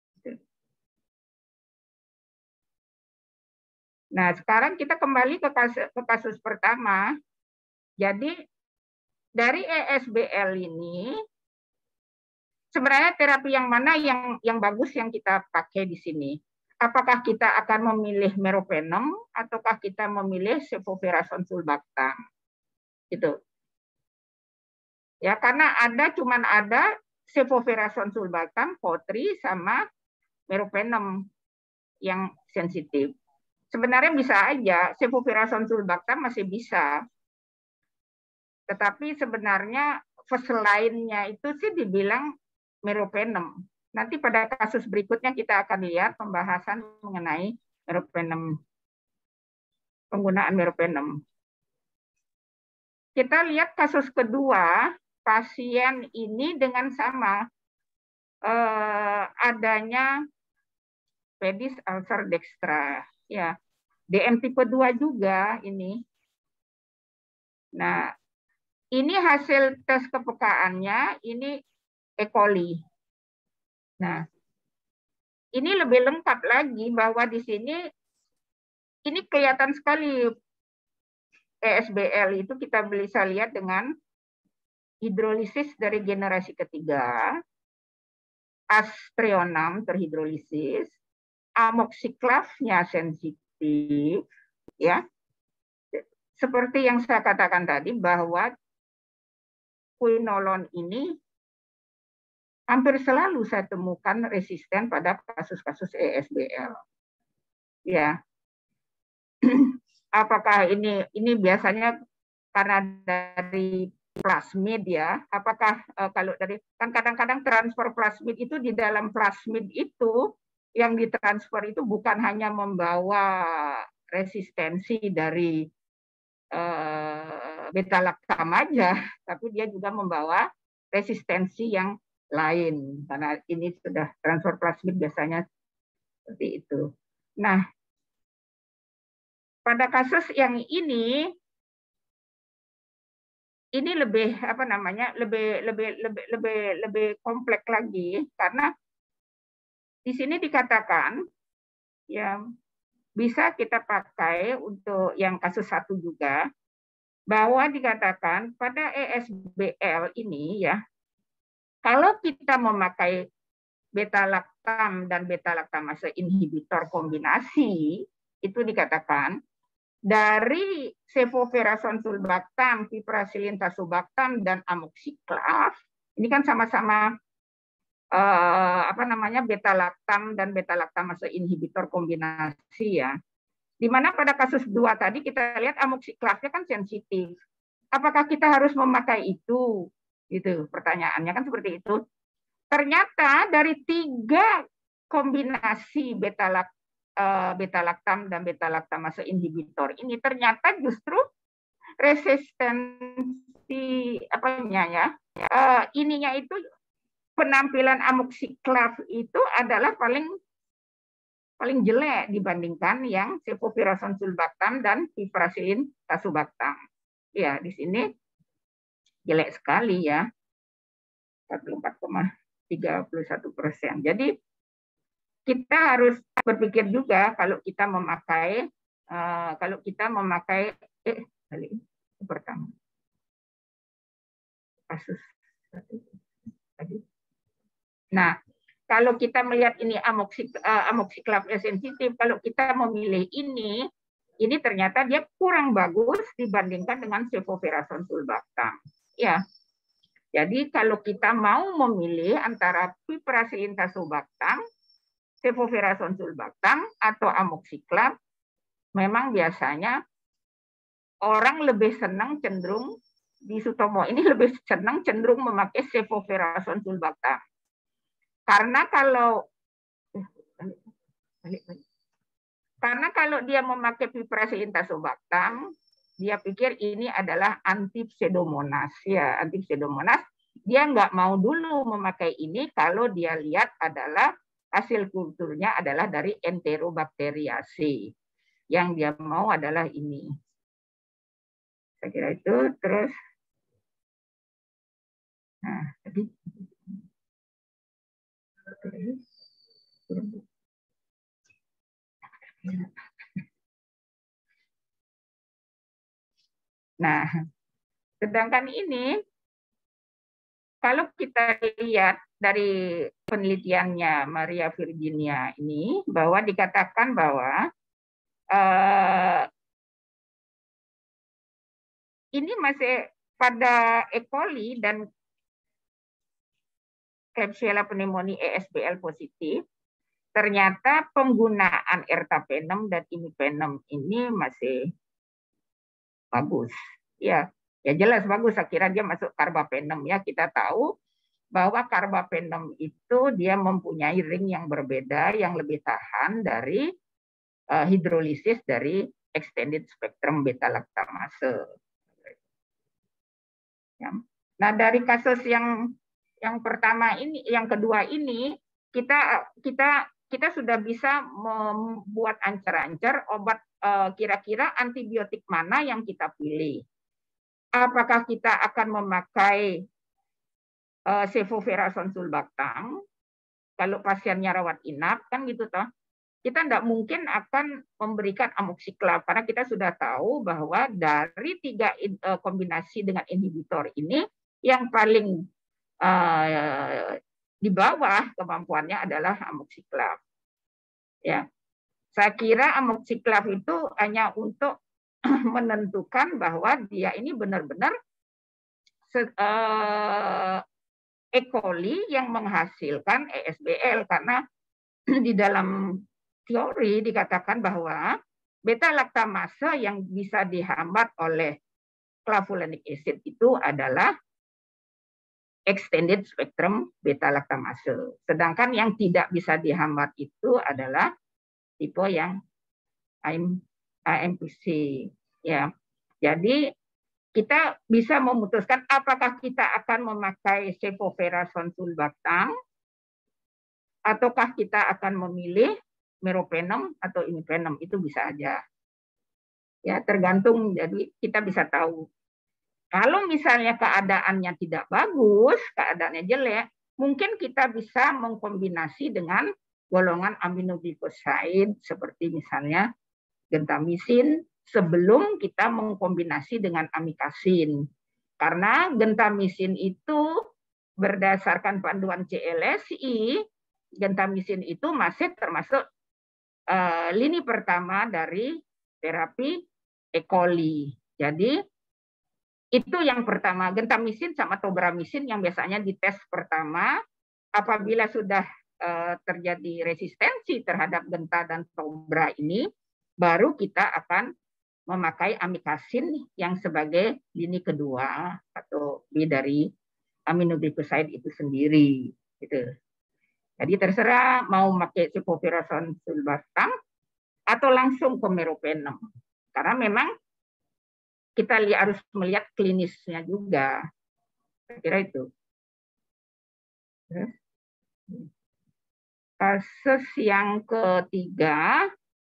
Nah, sekarang kita kembali ke kasus, ke kasus pertama. Jadi dari E S B L ini sebenarnya terapi yang mana yang yang bagus yang kita pakai di sini? Apakah kita akan memilih meropenem ataukah kita memilih cefoperazone sulbactam? Gitu. Ya, karena ada cuman ada cefoperazone sulbactam, Kotri sama meropenem yang sensitif. Sebenarnya bisa aja cefoperazone sulbactam masih bisa. Tetapi sebenarnya selainnya itu sih dibilang meropenem. Nanti pada kasus berikutnya kita akan lihat pembahasan mengenai meropenem, penggunaan meropenem. Kita lihat kasus kedua, pasien ini dengan sama eh, adanya pedis ulcer dextra, ya, D M tipe dua juga ini. Nah, ini hasil tes kepekaannya, ini E. coli. Nah, ini lebih lengkap lagi bahwa di sini ini kelihatan sekali E S B L itu kita bisa lihat dengan hidrolisis dari generasi ketiga, Astreonam terhidrolisis, amoxiclav-nya sensitif, ya. Seperti yang saya katakan tadi bahwa quinolone ini hampir selalu saya temukan resisten pada kasus-kasus E S B L. Ya. Apakah ini ini biasanya karena dari plasmid ya? Apakah uh, kalau dari kan kadang-kadang transfer plasmid itu di dalam plasmid itu yang ditransfer itu bukan hanya membawa resistensi dari uh, beta-laktam aja, tapi dia juga membawa resistensi yang lain karena ini sudah transfer plasmid biasanya seperti itu. Nah, pada kasus yang ini ini lebih apa namanya lebih lebih lebih lebih lebih kompleks lagi karena di sini dikatakan ya bisa kita pakai untuk yang kasus satu juga bahwa dikatakan pada E S B L ini ya kalau kita memakai beta-laktam dan beta-laktamase inhibitor kombinasi itu dikatakan dari cefoperazone sulbactam, piperacillin tazobactam dan amoxiclav ini kan sama-sama eh, apa namanya beta-laktam dan beta-laktamase inhibitor kombinasi ya. Di mana pada kasus dua tadi kita lihat amoxiclav-nya kan sensitif. Apakah kita harus memakai itu? Gitu pertanyaannya kan seperti itu. Ternyata dari tiga kombinasi beta-laktam beta-laktam dan beta-laktamase inhibitor ini ternyata justru resistensi apanya ya uh, ininya itu penampilan amoxiclav itu adalah paling paling jelek dibandingkan yang cefoperazone sulbactam dan piperacillin tazobactam. Ya, di sini jelek sekali ya. empat puluh empat koma tiga satu persen. Jadi kita harus berpikir juga kalau kita memakai uh, kalau kita memakai eh kali ini pertama kasus tadi. Nah, kalau kita melihat ini amoxiclav uh, amoxiclav sensitif, kalau kita memilih ini, ini ternyata dia kurang bagus dibandingkan dengan cefoperazone sulbactam. Ya. Jadi kalau kita mau memilih antara piperacillin tazobactam, cefoperazone sulbactam atau amoxiclav, memang biasanya orang lebih senang cenderung di Sutomo ini lebih senang cenderung memakai cefoperazone sulbactam. Karena kalau karena kalau dia memakai piperacillin tazobactam, dia pikir ini adalah anti pseudomonas ya, anti pseudomonas. Dia nggak mau dulu memakai ini kalau dia lihat adalah hasil kulturnya adalah dari Enterobacteriaceae. Yang dia mau adalah ini. Saya kira itu. Terus, nah, tadi. Nah, sedangkan ini, kalau kita lihat dari penelitiannya Maria Virginia ini bahwa dikatakan bahwa uh, ini masih pada E. coli dan Klebsiella pneumoniae E S B L positif, ternyata penggunaan ertapenem dan imipenem ini masih bagus. Ya, ya jelas bagus. Saya kira dia masuk carbapenem ya. Kita tahu bahwa carbapenem itu dia mempunyai ring yang berbeda, yang lebih tahan dari uh, hidrolisis dari extended spectrum beta lactamase. Ya. Nah, dari kasus yang yang pertama ini, yang kedua ini, kita kita kita sudah bisa membuat ancar-ancar obat kira-kira uh, antibiotik mana yang kita pilih. Apakah kita akan memakai Uh, Cefoferazone sulbactam kalau pasiennya rawat inap kan gitu toh, kita tidak mungkin akan memberikan amoxiclav karena kita sudah tahu bahwa dari tiga uh, kombinasi dengan inhibitor ini yang paling uh, di bawah kemampuannya adalah amoxiclav. Ya, saya kira amoxiclav itu hanya untuk menentukan bahwa dia ini benar-benar uh, E. coli yang menghasilkan E S B L karena di dalam teori dikatakan bahwa beta lactamase yang bisa dihambat oleh clavulanic acid itu adalah extended spectrum beta lactamase. Sedangkan yang tidak bisa dihambat itu adalah tipe yang A M P C ya. Jadi kita bisa memutuskan apakah kita akan memakai Cefoferazone sulbactam ataukah kita akan memilih meropenem atau imipenem, itu bisa aja. Ya, tergantung, jadi kita bisa tahu. Kalau misalnya keadaannya tidak bagus, keadaannya jelek, mungkin kita bisa mengkombinasi dengan golongan aminoglycoside seperti misalnya gentamisin, sebelum kita mengkombinasi dengan amikasin. Karena gentamisin itu berdasarkan panduan C L S I, gentamisin itu masih termasuk uh, lini pertama dari terapi E. coli. Jadi itu yang pertama, gentamisin sama tobramycin yang biasanya dites pertama. Apabila sudah uh, terjadi resistensi terhadap genta dan tobra ini, baru kita akan memakai amikasin yang sebagai lini kedua atau B dari aminoglycoside itu sendiri. Gitu. Jadi terserah mau pakai Cefoferazone sulbactam atau langsung ke meropenem. Karena memang kita li- harus melihat klinisnya juga. Saya kira itu. Kasus yang ketiga,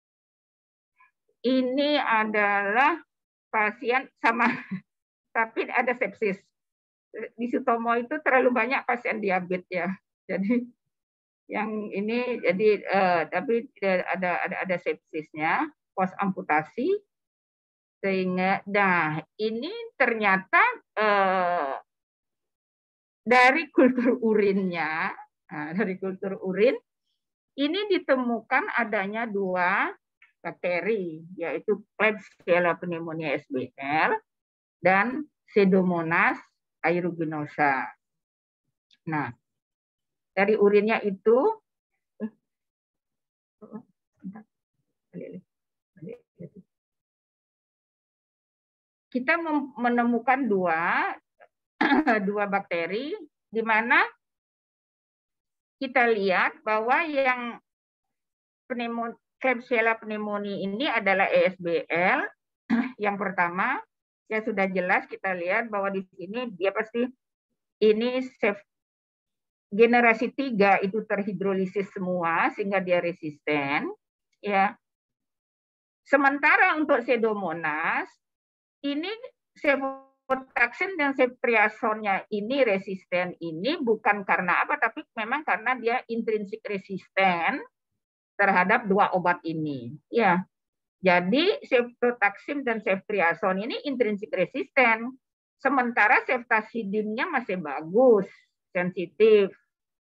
ini adalah pasien sama, tapi ada sepsis. Di Sutomo itu terlalu banyak pasien diabetes ya. Jadi yang ini jadi uh, tapi ada ada ada sepsisnya, pos amputasi, sehingga nah ini ternyata uh, dari kultur urinnya, nah, dari kultur urin ini ditemukan adanya dua bakteri, yaitu Klebsiella pneumoniae E S B L dan Pseudomonas aeruginosa. Nah, dari urinnya itu kita menemukan dua dua bakteri di mana kita lihat bahwa yang pneumonia Klebsiella pneumoniae ini adalah E S B L. Yang pertama, ya sudah jelas kita lihat bahwa di sini dia pasti ini generasi tiga itu terhidrolisis semua sehingga dia resisten. Ya. Sementara untuk Pseudomonas ini cefotaxime dan ceftriaxone-nya ini resisten ini bukan karena apa, tapi memang karena dia intrinsik resisten terhadap dua obat ini. Ya, jadi cefotaxime dan ceftriaxone ini intrinsik resisten, sementara ceftazidime-nya masih bagus, sensitif.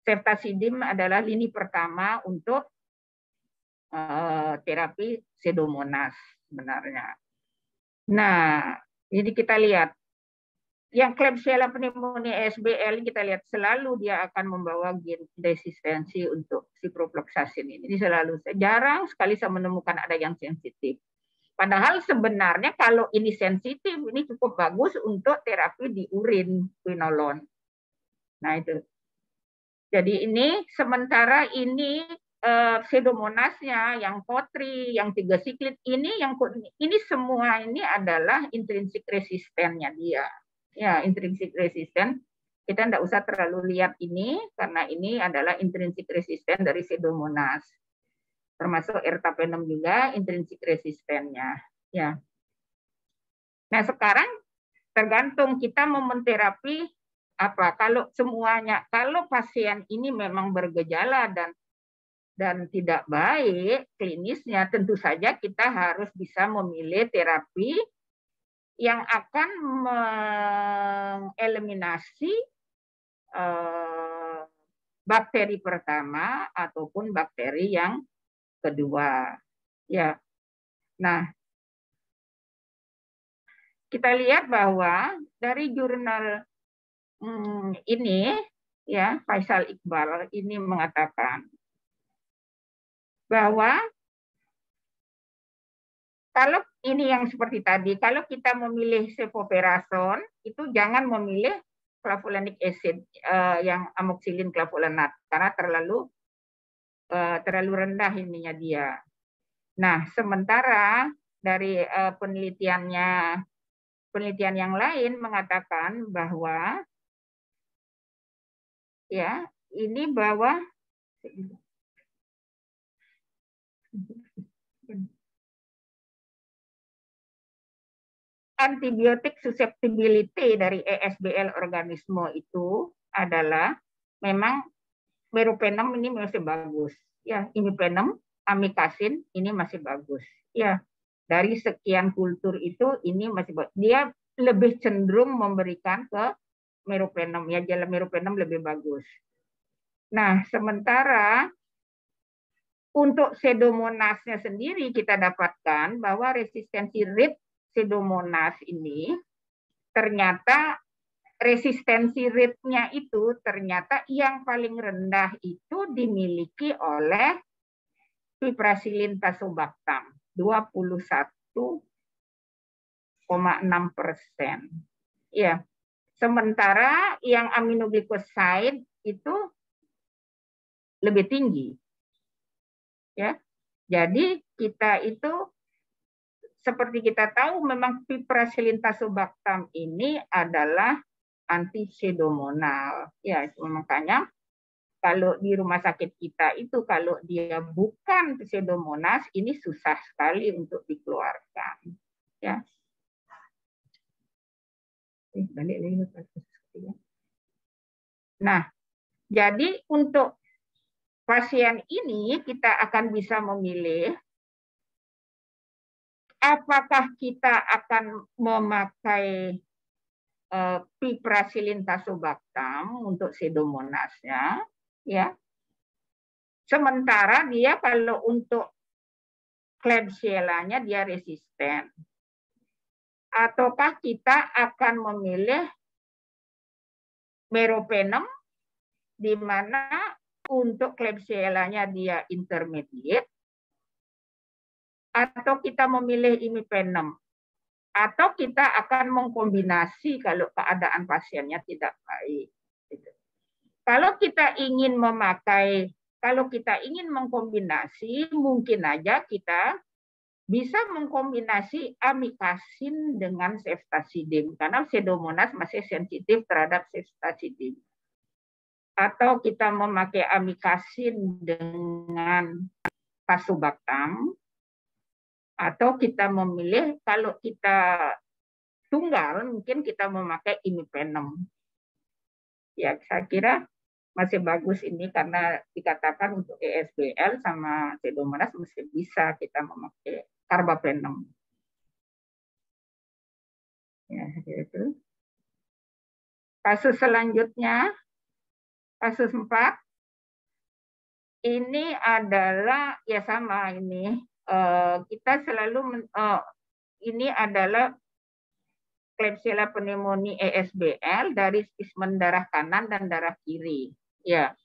ceftazidime adalah lini pertama untuk uh, terapi Pseudomonas sebenarnya. Nah, jadi kita lihat yang Klebsiella pneumonia E S B L kita lihat selalu dia akan membawa gen resistensi untuk ciprofloxacin ini. Ini selalu, jarang sekali saya menemukan ada yang sensitif. Padahal sebenarnya kalau ini sensitif, ini cukup bagus untuk terapi di urin quinolone. Nah itu. Jadi ini sementara ini eh, Pseudomonasnya, yang kotri, yang tiga siklit ini, yang ini semua ini adalah intrinsik resistennya dia. Ya, intrinsik resisten, kita tidak usah terlalu lihat ini, karena ini adalah intrinsik resisten dari Pseudomonas. Termasuk ertapenem juga intrinsik resistennya. Ya. Nah, sekarang tergantung kita mau menterapi apa. Kalau semuanya, kalau pasien ini memang bergejala dan dan tidak baik klinisnya, tentu saja kita harus bisa memilih terapi yang akan mengeliminasi eh, bakteri pertama ataupun bakteri yang kedua. Ya, nah kita lihat bahwa dari jurnal hmm, ini, ya Faisal Iqbal ini mengatakan bahwa kalau ini yang seperti tadi, kalau kita memilih sevoferason, itu jangan memilih clavulanic acid uh, yang amoxicillin clavulanat karena terlalu uh, terlalu rendah ininya dia. Nah, sementara dari uh, penelitiannya penelitian yang lain mengatakan bahwa ya ini bahwa antibiotik susceptibility dari E S B L organisme itu adalah memang meropenem ini masih bagus. Ya, imipenem, amikasin ini masih bagus. Ya, dari sekian kultur itu ini masih bagus. Dia lebih cenderung memberikan ke meropenem, ya jalan meropenem lebih bagus. Nah, sementara untuk Pseudomonasnya sendiri kita dapatkan bahwa resistensi rate Pseudomonas ini ternyata resistensi rate-nya itu ternyata yang paling rendah itu dimiliki oleh piperacillin tazobactam dua puluh satu koma enam persen. Ya. Sementara yang aminoglycoside itu lebih tinggi. Ya. Jadi kita itu seperti kita tahu memang piperacillin tazobactam ini adalah anti pseudomonal. Ya, itu makanya kalau di rumah sakit kita itu kalau dia bukan pseudomonas ini susah sekali untuk dikeluarkan. Ya. Nah, jadi untuk pasien ini kita akan bisa memilih apakah kita akan memakai uh, piperacillin tazobactam untuk pseudomonasnya, ya. Sementara dia kalau untuk Klebsiella-nya dia resisten. Ataukah kita akan memilih meropenem di mana untuk Klebsiella-nya dia intermediate, atau kita memilih imipenem, atau kita akan mengkombinasi kalau keadaan pasiennya tidak baik. Kalau kita ingin memakai, kalau kita ingin mengkombinasi, mungkin aja kita bisa mengkombinasi amikasin dengan ceftazidime, karena Pseudomonas masih sensitif terhadap ceftazidime. Atau kita memakai amikasin dengan tazobactam, atau kita memilih kalau kita tunggal mungkin kita memakai imipenem. Ya, saya kira masih bagus ini karena dikatakan untuk E S B L sama Pseudomonas masih bisa kita memakai carbapenem. Ya, itu. Kasus selanjutnya, kasus empat. ini adalah ya sama ini uh, kita selalu uh, ini adalah Klebsiella pneumoniae E S B L dari spesimen darah kanan dan darah kiri. Ya,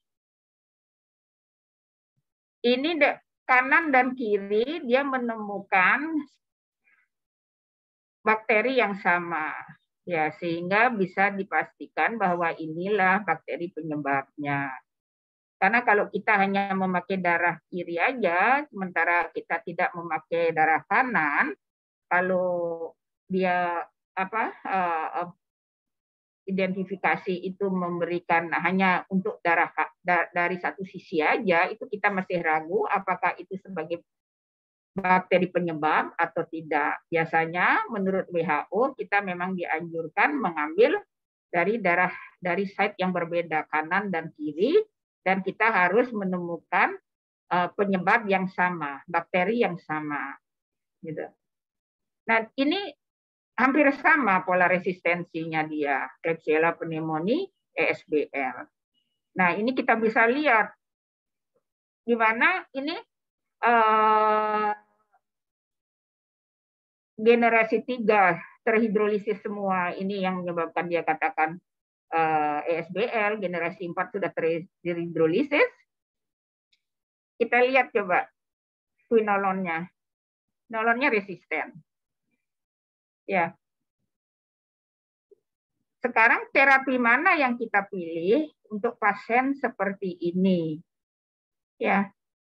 ini kanan dan kiri dia menemukan bakteri yang sama, ya sehingga bisa dipastikan bahwa inilah bakteri penyebabnya. Karena kalau kita hanya memakai darah kiri aja, sementara kita tidak memakai darah kanan, kalau dia apa uh, identifikasi itu memberikan hanya untuk darah da, dari satu sisi aja, itu kita masih ragu apakah itu sebagai bakteri penyebab atau tidak. Biasanya menurut W H O kita memang dianjurkan mengambil dari darah dari site yang berbeda kanan dan kiri. Dan kita harus menemukan uh, penyebab yang sama, bakteri yang sama. Gitu. Nah, ini hampir sama pola resistensinya dia, Klebsiella pneumoniae E S B L. Nah, ini kita bisa lihat di mana ini uh, generasi tiga terhidrolisis semua, ini yang menyebabkan dia katakan Uh, E S B L, generasi empat sudah terhidrolisis. Kita lihat coba quinolonnya. Quinolonnya resisten. Ya. Sekarang terapi mana yang kita pilih untuk pasien seperti ini? Ya.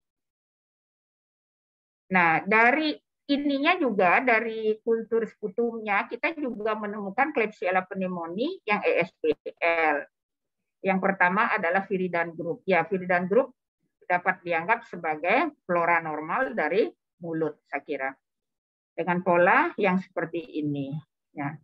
Nah, dari ininya juga dari kultur sputumnya kita juga menemukan Klebsiella pneumoniae yang E S B L. Yang pertama adalah viridan group. Ya, viridan group dapat dianggap sebagai flora normal dari mulut, saya kira. Dengan pola yang seperti ini. Ya.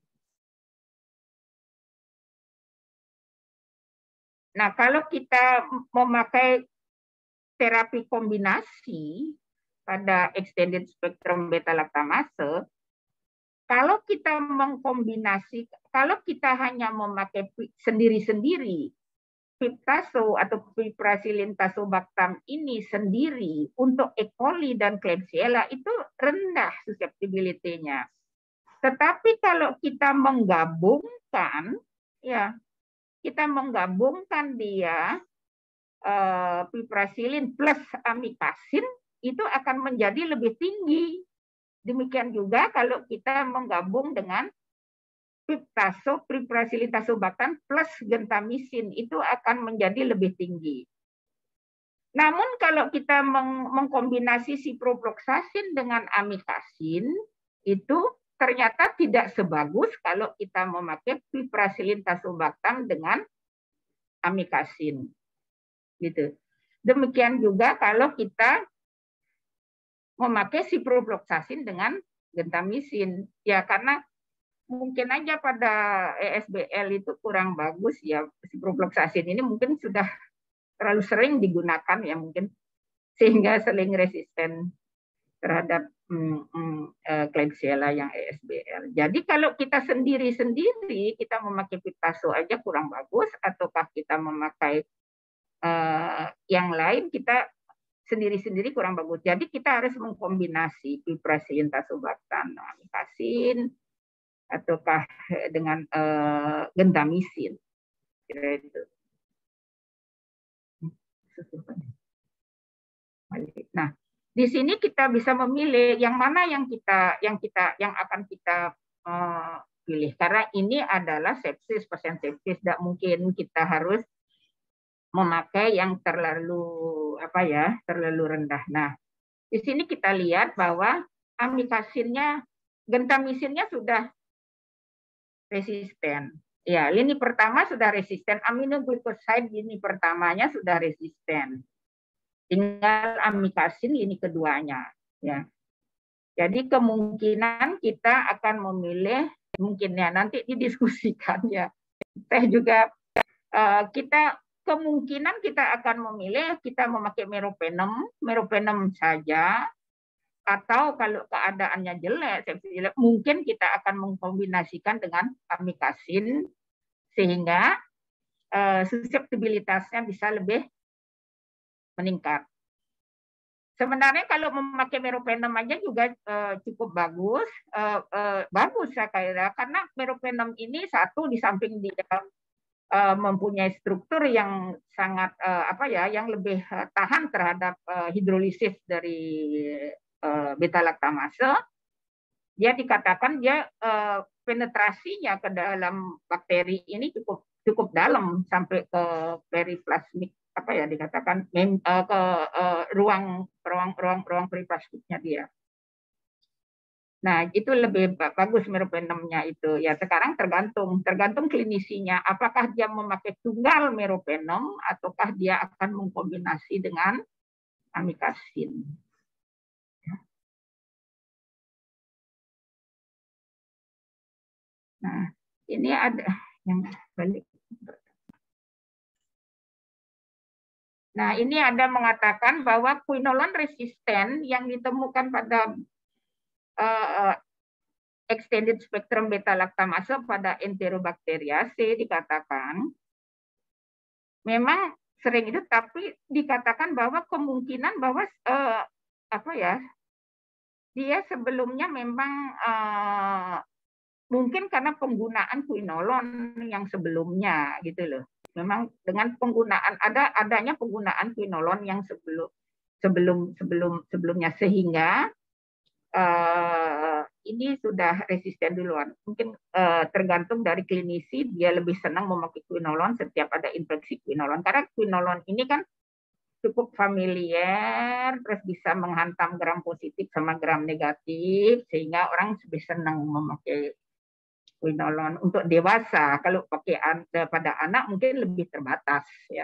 Nah, kalau kita memakai terapi kombinasi pada extended spectrum beta lactamase, kalau kita mengkombinasi, kalau kita hanya memakai sendiri-sendiri, piptaso atau piprasilin tazobactam ini sendiri untuk E. coli dan Klebsiella itu rendah susceptibility-nya. Tetapi kalau kita menggabungkan, ya kita menggabungkan dia uh, piprasilin plus amikasin, itu akan menjadi lebih tinggi. Demikian juga kalau kita menggabung dengan piptaso, piprasilin tazobactam plus gentamisin, itu akan menjadi lebih tinggi. Namun kalau kita meng mengkombinasi ciprofloxacin dengan amikasin, itu ternyata tidak sebagus kalau kita memakai piprasilin tazobactam dengan amikasin. Gitu. Demikian juga kalau kita memakai ciprofloxacin dengan gentamisin, ya karena mungkin aja pada E S B L itu kurang bagus ya, ciprofloxacin ini mungkin sudah terlalu sering digunakan ya mungkin sehingga sering resisten terhadap mm, mm, uh, Klebsiella yang E S B L. Jadi kalau kita sendiri-sendiri kita memakai piptaso aja kurang bagus, ataukah kita memakai uh, yang lain kita sendiri-sendiri kurang bagus. Jadi kita harus mengkombinasi piprasilin tazobactam, amikasin, ataukah dengan uh, gentamisin. Kira itu. Nah, di sini kita bisa memilih yang mana yang kita yang kita yang akan kita uh, pilih, karena ini adalah sepsis, pasien sepsis, tidak mungkin kita harus memakai yang terlalu apa ya terlalu rendah. Nah, di sini kita lihat bahwa amikasinnya, gentamisinnya sudah resisten. Ya, lini pertama sudah resisten, aminoglycoside lini pertamanya sudah resisten. Tinggal amikasin lini keduanya. Ya, jadi kemungkinan kita akan memilih, mungkin ya nanti didiskusikan ya. Saya juga uh, kita kemungkinan kita akan memilih kita memakai meropenem, meropenem saja, atau kalau keadaannya jelek, jelek mungkin kita akan mengkombinasikan dengan amikasin sehingga uh, susceptibilitasnya bisa lebih meningkat. Sebenarnya kalau memakai meropenem aja juga uh, cukup bagus, uh, uh, bagus saya kira, karena meropenem ini satu di samping dia uh, mempunyai struktur yang sangat uh, apa ya, yang lebih uh, tahan terhadap uh, hidrolisis dari uh, beta laktamase, dia dikatakan dia uh, penetrasinya ke dalam bakteri ini cukup cukup dalam sampai ke periplasmik, apa ya dikatakan mem, uh, ke uh, ruang ruang ruang ruang periplasmiknya dia. Nah, itu lebih bagus meropenemnya itu. Ya sekarang tergantung tergantung klinisinya, apakah dia memakai tunggal meropenem ataukah dia akan mengkombinasi dengan amikasin. Nah, ini ada yang balik. Nah, ini ada mengatakan bahwa quinolone resisten yang ditemukan pada uh, extended spectrum beta laktamase pada Enterobacteriaceae dikatakan memang sering itu, tapi dikatakan bahwa kemungkinan bahwa uh, apa ya, dia sebelumnya memang uh, mungkin karena penggunaan quinolone yang sebelumnya gitu loh. Memang dengan penggunaan ada adanya penggunaan quinolone yang sebelum sebelum sebelum sebelumnya sehingga uh, ini sudah resisten duluan. Mungkin uh, tergantung dari klinisi, dia lebih senang memakai quinolone setiap ada infeksi quinolone, karena quinolone ini kan cukup familiar, terus bisa menghantam gram positif sama gram negatif, sehingga orang lebih senang memakai quinolone untuk dewasa. Kalau pakai pada anak mungkin lebih terbatas ya.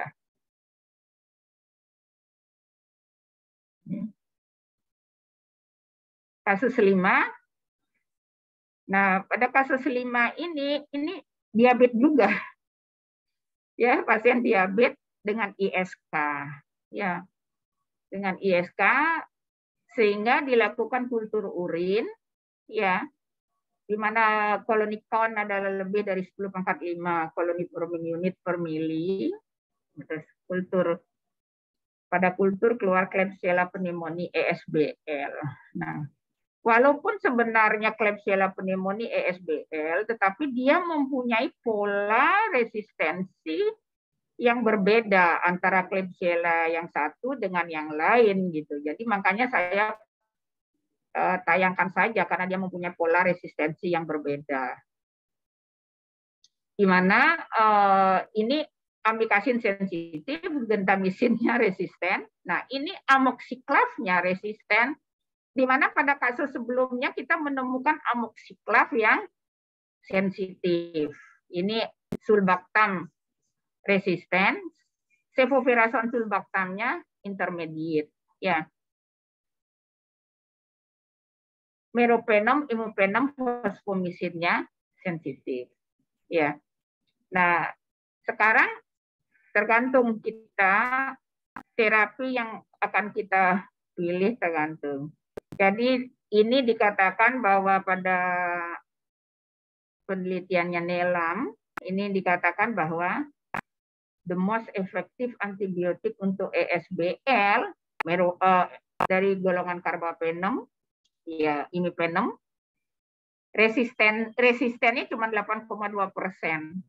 Kasus lima. Nah, pada kasus lima ini ini diabetes juga. Ya, pasien diabetes dengan I S K. Ya. Dengan I S K sehingga dilakukan kultur urin ya, di mana koloni count adalah lebih dari sepuluh pangkat lima koloni per unit per mili. Terus kultur pada kultur keluar Klebsiella pneumoniae E S B L. Nah, walaupun sebenarnya Klebsiella pneumoniae E S B L, tetapi dia mempunyai pola resistensi yang berbeda antara Klebsiella yang satu dengan yang lain gitu. Jadi makanya saya Uh, tayangkan saja karena dia mempunyai pola resistensi yang berbeda. Di mana uh, ini amikasin sensitif, gentamisinnya resisten. Nah, ini amoxiclav-nya resisten, di mana pada kasus sebelumnya kita menemukan amoxiclav yang sensitif. Ini sulbactam resisten, cefovirazone sulbactamnya intermediate. Ya. Meropenem, imipenem, fosfomisinnya sensitif. Ya. Nah, sekarang tergantung kita terapi yang akan kita pilih tergantung. Jadi ini dikatakan bahwa pada penelitiannya Nelam ini dikatakan bahwa the most effective antibiotik untuk E S B L mero, uh, dari golongan carbapenem ya, imipenem, resisten resistennya cuma delapan koma dua persen.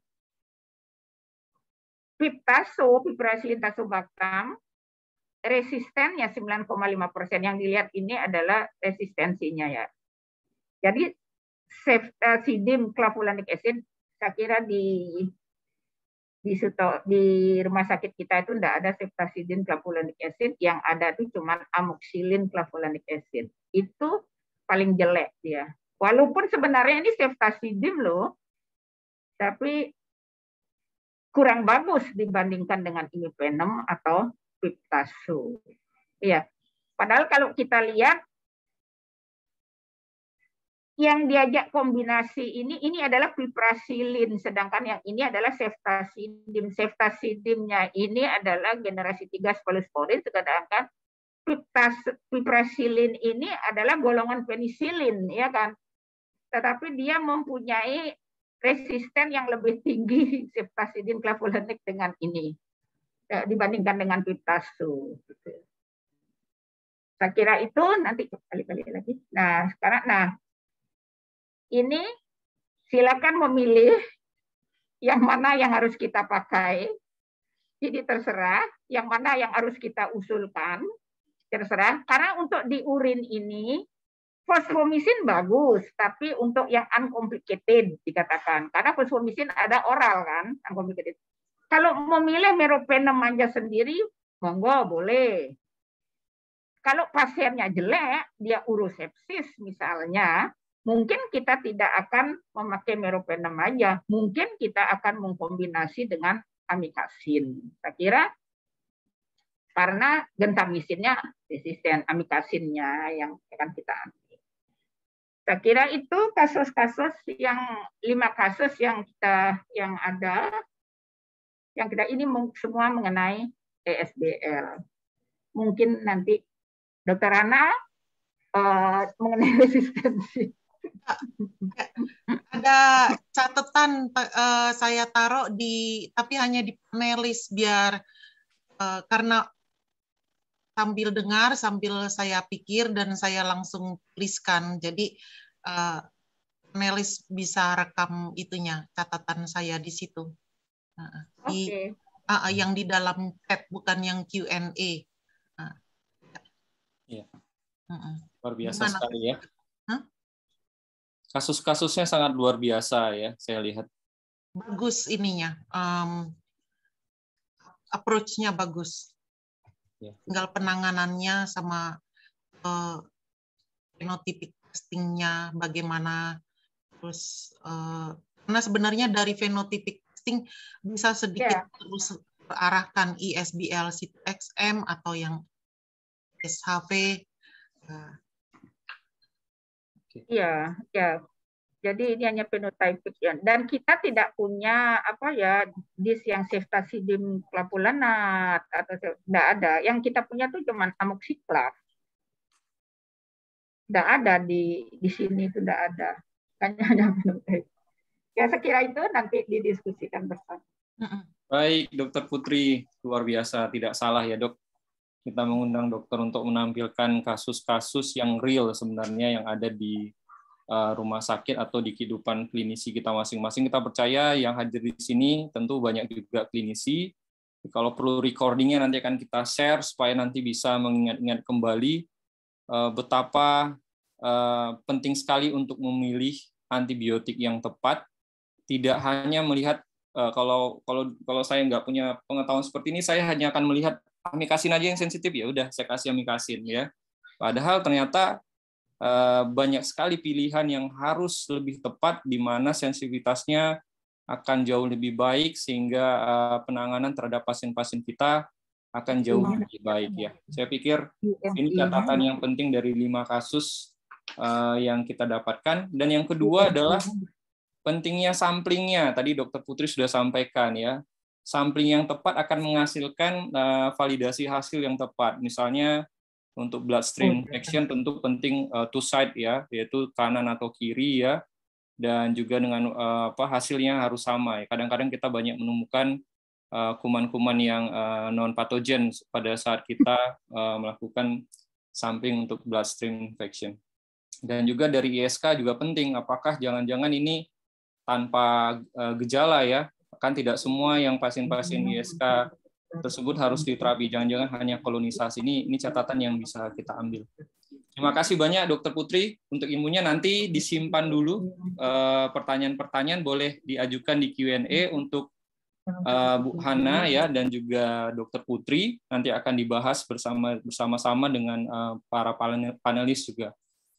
Piptaso, piperacillin tazobactam, resistennya sembilan koma lima persen. Yang dilihat ini adalah resistensinya ya. Jadi ceftazidime clavulanic acid, saya kira di di, di rumah sakit kita itu tidak ada ceftazidime clavulanic acid, yang ada itu cuma amoxicillin clavulanic acid. Itu paling jelek dia. Walaupun sebenarnya ini ceftazidime loh, tapi kurang bagus dibandingkan dengan imipenem atau piptaso. Iya. Padahal kalau kita lihat yang diajak kombinasi ini ini adalah piperacillin, sedangkan yang ini adalah ceftazidime. Ceftazidime-nya ini adalah generasi tiga cephalosporin, sedangkan piperacillin ini adalah golongan penisilin, ya kan? Tetapi dia mempunyai resisten yang lebih tinggi ceftazidime clavulanic dengan ini. dibandingkan dengan Pitasu. Gitu. Saya kira itu nanti kali-kali lagi. Nah sekarang, nah ini silakan memilih yang mana yang harus kita pakai. Jadi terserah yang mana yang harus kita usulkan, terserah. Karena untuk di urin ini fosfomisin bagus, tapi untuk yang uncomplicated dikatakan. Karena fosfomisin ada oral kan, uncomplicated. Kalau memilih meropenem aja sendiri, monggo boleh. Kalau pasiennya jelek, dia urosepsis misalnya, mungkin kita tidak akan memakai meropenem aja. Mungkin kita akan mengkombinasi dengan amikasin. Saya kira karena gentamisinnya resisten, amikasinnya yang akan kita ambil. Saya kira itu kasus-kasus yang lima kasus yang kita yang ada, yang kita ini semua mengenai E S B L. Mungkin nanti Dokter Hana uh, mengenai resistensi. Ada catatan uh, saya taruh di, tapi hanya di panelis biar uh, karena sambil dengar sambil saya pikir dan saya langsung tuliskan. Jadi uh, panelis bisa rekam itunya catatan saya di situ. Uh, di, okay. uh, yang di dalam chat bukan yang Q and A. Uh, ya. uh -uh. Luar biasa Gimana? sekali ya. Huh? Kasus-kasusnya sangat luar biasa ya, saya lihat. Bagus ininya, um, approach-nya bagus. Ya. Tinggal penanganannya sama uh, phenotypic testing-nya bagaimana. Terus, uh, karena sebenarnya dari phenotypic testing bisa sedikit yeah. terus terarahkan I S B L C X M atau yang S H V. Uh, Iya, ya. Jadi ini hanya phenotypic ya. Dan kita tidak punya apa ya dis yang ceftazidime clavulanat atau tidak ada. Yang kita punya tuh cuma amoxiclav. Tidak ada di di sini itu tidak ada. Hanya hanya phenotypic. Ya saya kira itu nanti didiskusikan bersama. Baik, Dokter Putri, luar biasa, tidak salah ya dok. Kita mengundang dokter untuk menampilkan kasus-kasus yang real sebenarnya yang ada di uh, rumah sakit atau di kehidupan klinisi kita masing-masing. Kita percaya yang hadir di sini tentu banyak juga klinisi. Kalau perlu recordingnya nanti akan kita share supaya nanti bisa mengingat-ingat kembali uh, betapa uh, penting sekali untuk memilih antibiotik yang tepat. Tidak hanya melihat uh, kalau kalau kalau saya nggak punya pengetahuan seperti ini, saya hanya akan melihat amikasin aja yang sensitif, ya udah saya kasih amikasin ya. Padahal ternyata uh, banyak sekali pilihan yang harus lebih tepat di mana sensitivitasnya akan jauh lebih baik sehingga uh, penanganan terhadap pasien-pasien kita akan jauh lebih baik ya. Saya pikir ini catatan yang penting dari lima kasus uh, yang kita dapatkan. Dan yang kedua adalah pentingnya samplingnya. Tadi Dokter Putri sudah sampaikan ya. Sampling yang tepat akan menghasilkan uh, validasi hasil yang tepat. Misalnya untuk bloodstream infection tentu penting uh, two side ya, yaitu kanan atau kiri ya, dan juga dengan uh, apa hasilnya harus sama. Kadang-kadang kita banyak menemukan uh, kuman-kuman yang uh, non patogen pada saat kita uh, melakukan sampling untuk bloodstream infection. Dan juga dari I S K juga penting. Apakah jangan-jangan ini tanpa uh, gejala ya? Kan tidak semua yang pasien-pasien I S K tersebut harus diterapi. Jangan-jangan hanya kolonisasi. Ini ini catatan yang bisa kita ambil. Terima kasih banyak Dokter Putri untuk ilmunya. Nanti disimpan dulu pertanyaan-pertanyaan, boleh diajukan di Q and A untuk Bu Hana ya dan juga Dokter Putri. Nanti akan dibahas bersama bersama-sama dengan para panelis juga.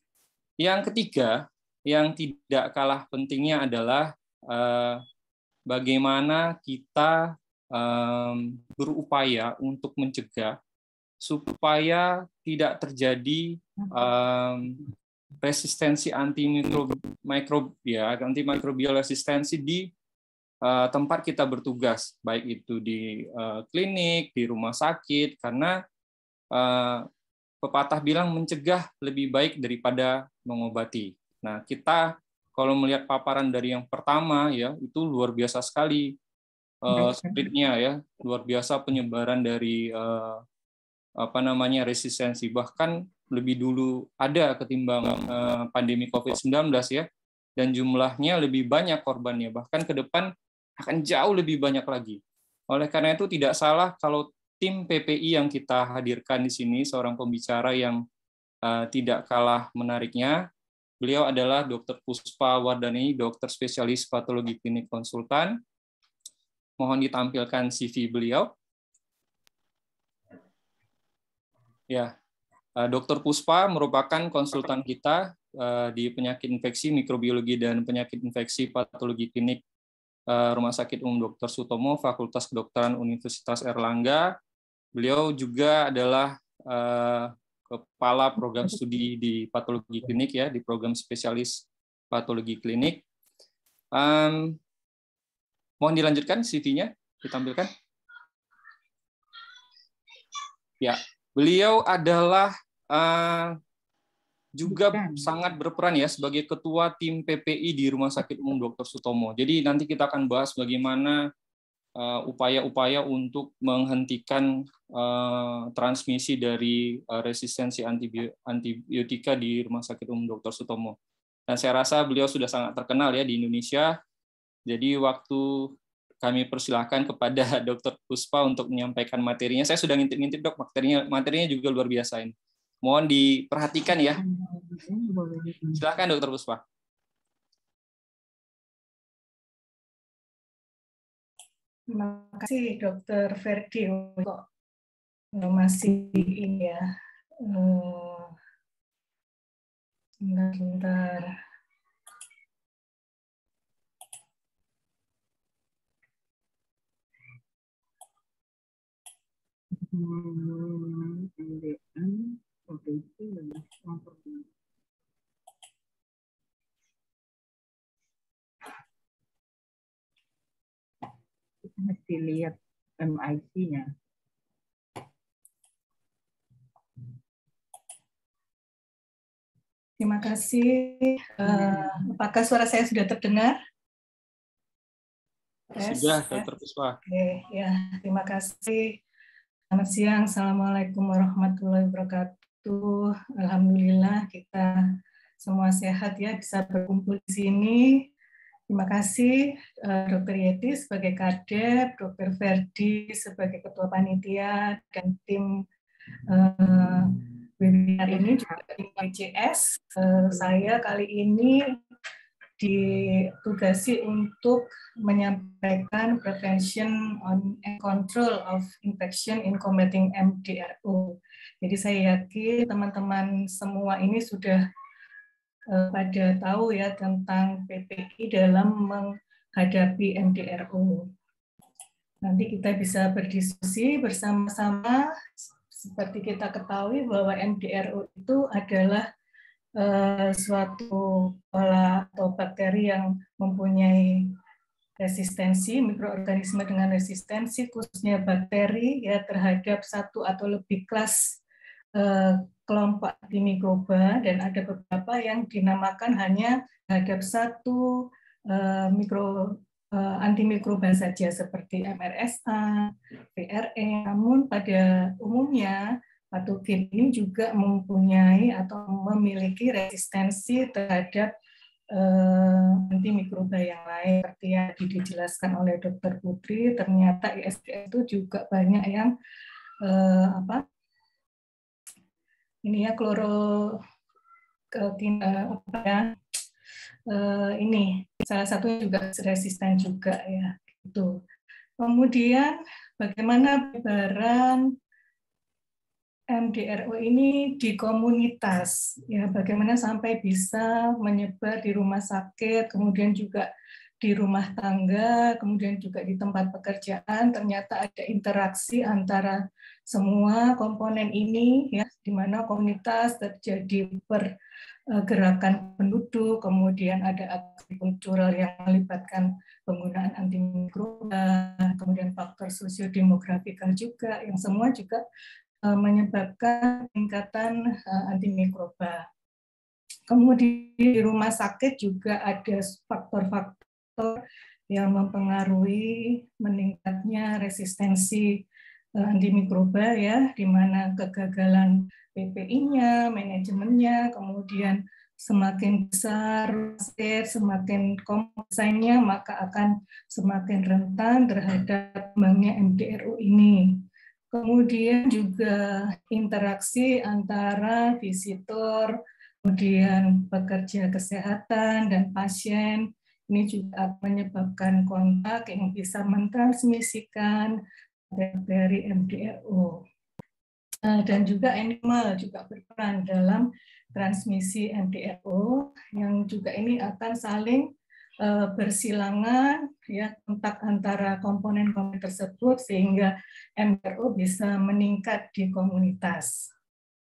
Yang ketiga, yang tidak kalah pentingnya adalah bagaimana kita um, berupaya untuk mencegah supaya tidak terjadi um, resistensi antimikrob ya, antimikrobial resistensi di uh, tempat kita bertugas, baik itu di uh, klinik, di rumah sakit, karena uh, pepatah bilang mencegah lebih baik daripada mengobati. Nah, kita kalau melihat paparan dari yang pertama ya itu luar biasa sekali. uh, spiritnya ya, luar biasa penyebaran dari uh, apa namanya resistensi, bahkan lebih dulu ada ketimbang uh, pandemi covid sembilan belas ya, dan jumlahnya lebih banyak korbannya, bahkan ke depan akan jauh lebih banyak lagi. Oleh karena itu tidak salah kalau tim P P I yang kita hadirkan di sini seorang pembicara yang uh, tidak kalah menariknya. Beliau adalah Dokter Puspa Wardani, dokter spesialis patologi klinik konsultan. Mohon ditampilkan C V beliau. Ya, Dokter Puspa merupakan konsultan kita uh, di penyakit infeksi mikrobiologi dan penyakit infeksi patologi klinik Rumah Sakit Umum Dokter Sutomo, Fakultas Kedokteran Universitas Erlangga. Beliau juga adalah uh, kepala program studi di patologi klinik ya, di program spesialis patologi klinik. Um, mohon dilanjutkan C V-nya, ditampilkan. Ya, beliau adalah uh, juga sangat berperan ya sebagai ketua tim P P I di Rumah Sakit Umum Dokter Sutomo. Jadi nanti kita akan bahas bagaimana upaya-upaya uh, untuk menghentikan uh, transmisi dari uh, resistensi antibiotika di Rumah Sakit Umum Dokter Sutomo. Dan saya rasa beliau sudah sangat terkenal ya di Indonesia. Jadi waktu kami persilahkan kepada Dokter Puspa untuk menyampaikan materinya. Saya sudah ngintip-ngintip dok, materinya materinya juga luar biasa ini. Mohon diperhatikan ya. Silakan Dokter Puspa. Terima kasih Dokter Ferdi untuk masih ini ya. Bentar-bentar. Kita mesti lihat M I C-nya. Terima kasih. Uh, apakah suara saya sudah terdengar? Sudah, Dokter Puspa. Oke, ya, terima kasih. Selamat siang, Assalamualaikum warahmatullahi wabarakatuh. Alhamdulillah kita semua sehat ya, bisa berkumpul di sini. Terima kasih Dokter Yeti sebagai Kadep, Dokter Ferdi sebagai Ketua Panitia, dan tim uh, webinar ini juga tim W C S. Uh, saya kali ini ditugasi untuk menyampaikan prevention on and control of infection in combating M D R O. Jadi saya yakin teman-teman semua ini sudah uh, pada tahu ya tentang P P I dalam menghadapi M D R O. Nanti kita bisa berdiskusi bersama-sama. Seperti kita ketahui bahwa M D R O itu adalah Uh, suatu pola atau bakteri yang mempunyai resistensi, mikroorganisme dengan resistensi, khususnya bakteri ya terhadap satu atau lebih kelas uh, kelompok antimikroba, dan ada beberapa yang dinamakan hanya terhadap satu uh, mikro uh, antimikroba saja seperti M R S A, V R E. Namun pada umumnya patogen ini juga mempunyai atau memiliki resistensi terhadap uh, antimikroba yang lain. Seperti yang dijelaskan oleh Dokter Putri, ternyata I S D S itu juga banyak yang uh, apa? Ini ya kloro uh, apa ya? Uh, ini salah satunya juga resisten juga ya. Gitu. Kemudian bagaimana penyebaran M D R O ini di komunitas, ya bagaimana sampai bisa menyebar di rumah sakit, kemudian juga di rumah tangga, kemudian juga di tempat pekerjaan. Ternyata ada interaksi antara semua komponen ini, ya, di mana komunitas terjadi pergerakan penduduk, kemudian ada aksi kultural yang melibatkan penggunaan antimikroba, kemudian faktor sosiodemografikal juga, yang semua juga menyebabkan peningkatan antimikroba. Kemudian di rumah sakit juga ada faktor-faktor yang mempengaruhi meningkatnya resistensi antimikroba ya, di mana kegagalan P P I-nya, manajemennya, kemudian semakin besar, semakin kompleksannya, maka akan semakin rentan terhadap kembangnya M D R U ini. Kemudian juga interaksi antara visitor, kemudian pekerja kesehatan dan pasien, ini juga akan menyebabkan kontak yang bisa mentransmisikan dari M D R U. Dan juga animal juga berperan dalam transmisi M D R U, yang juga ini akan saling uh, bersilangan ya, kontak antara komponen-komponen tersebut sehingga M D R U bisa meningkat di komunitas.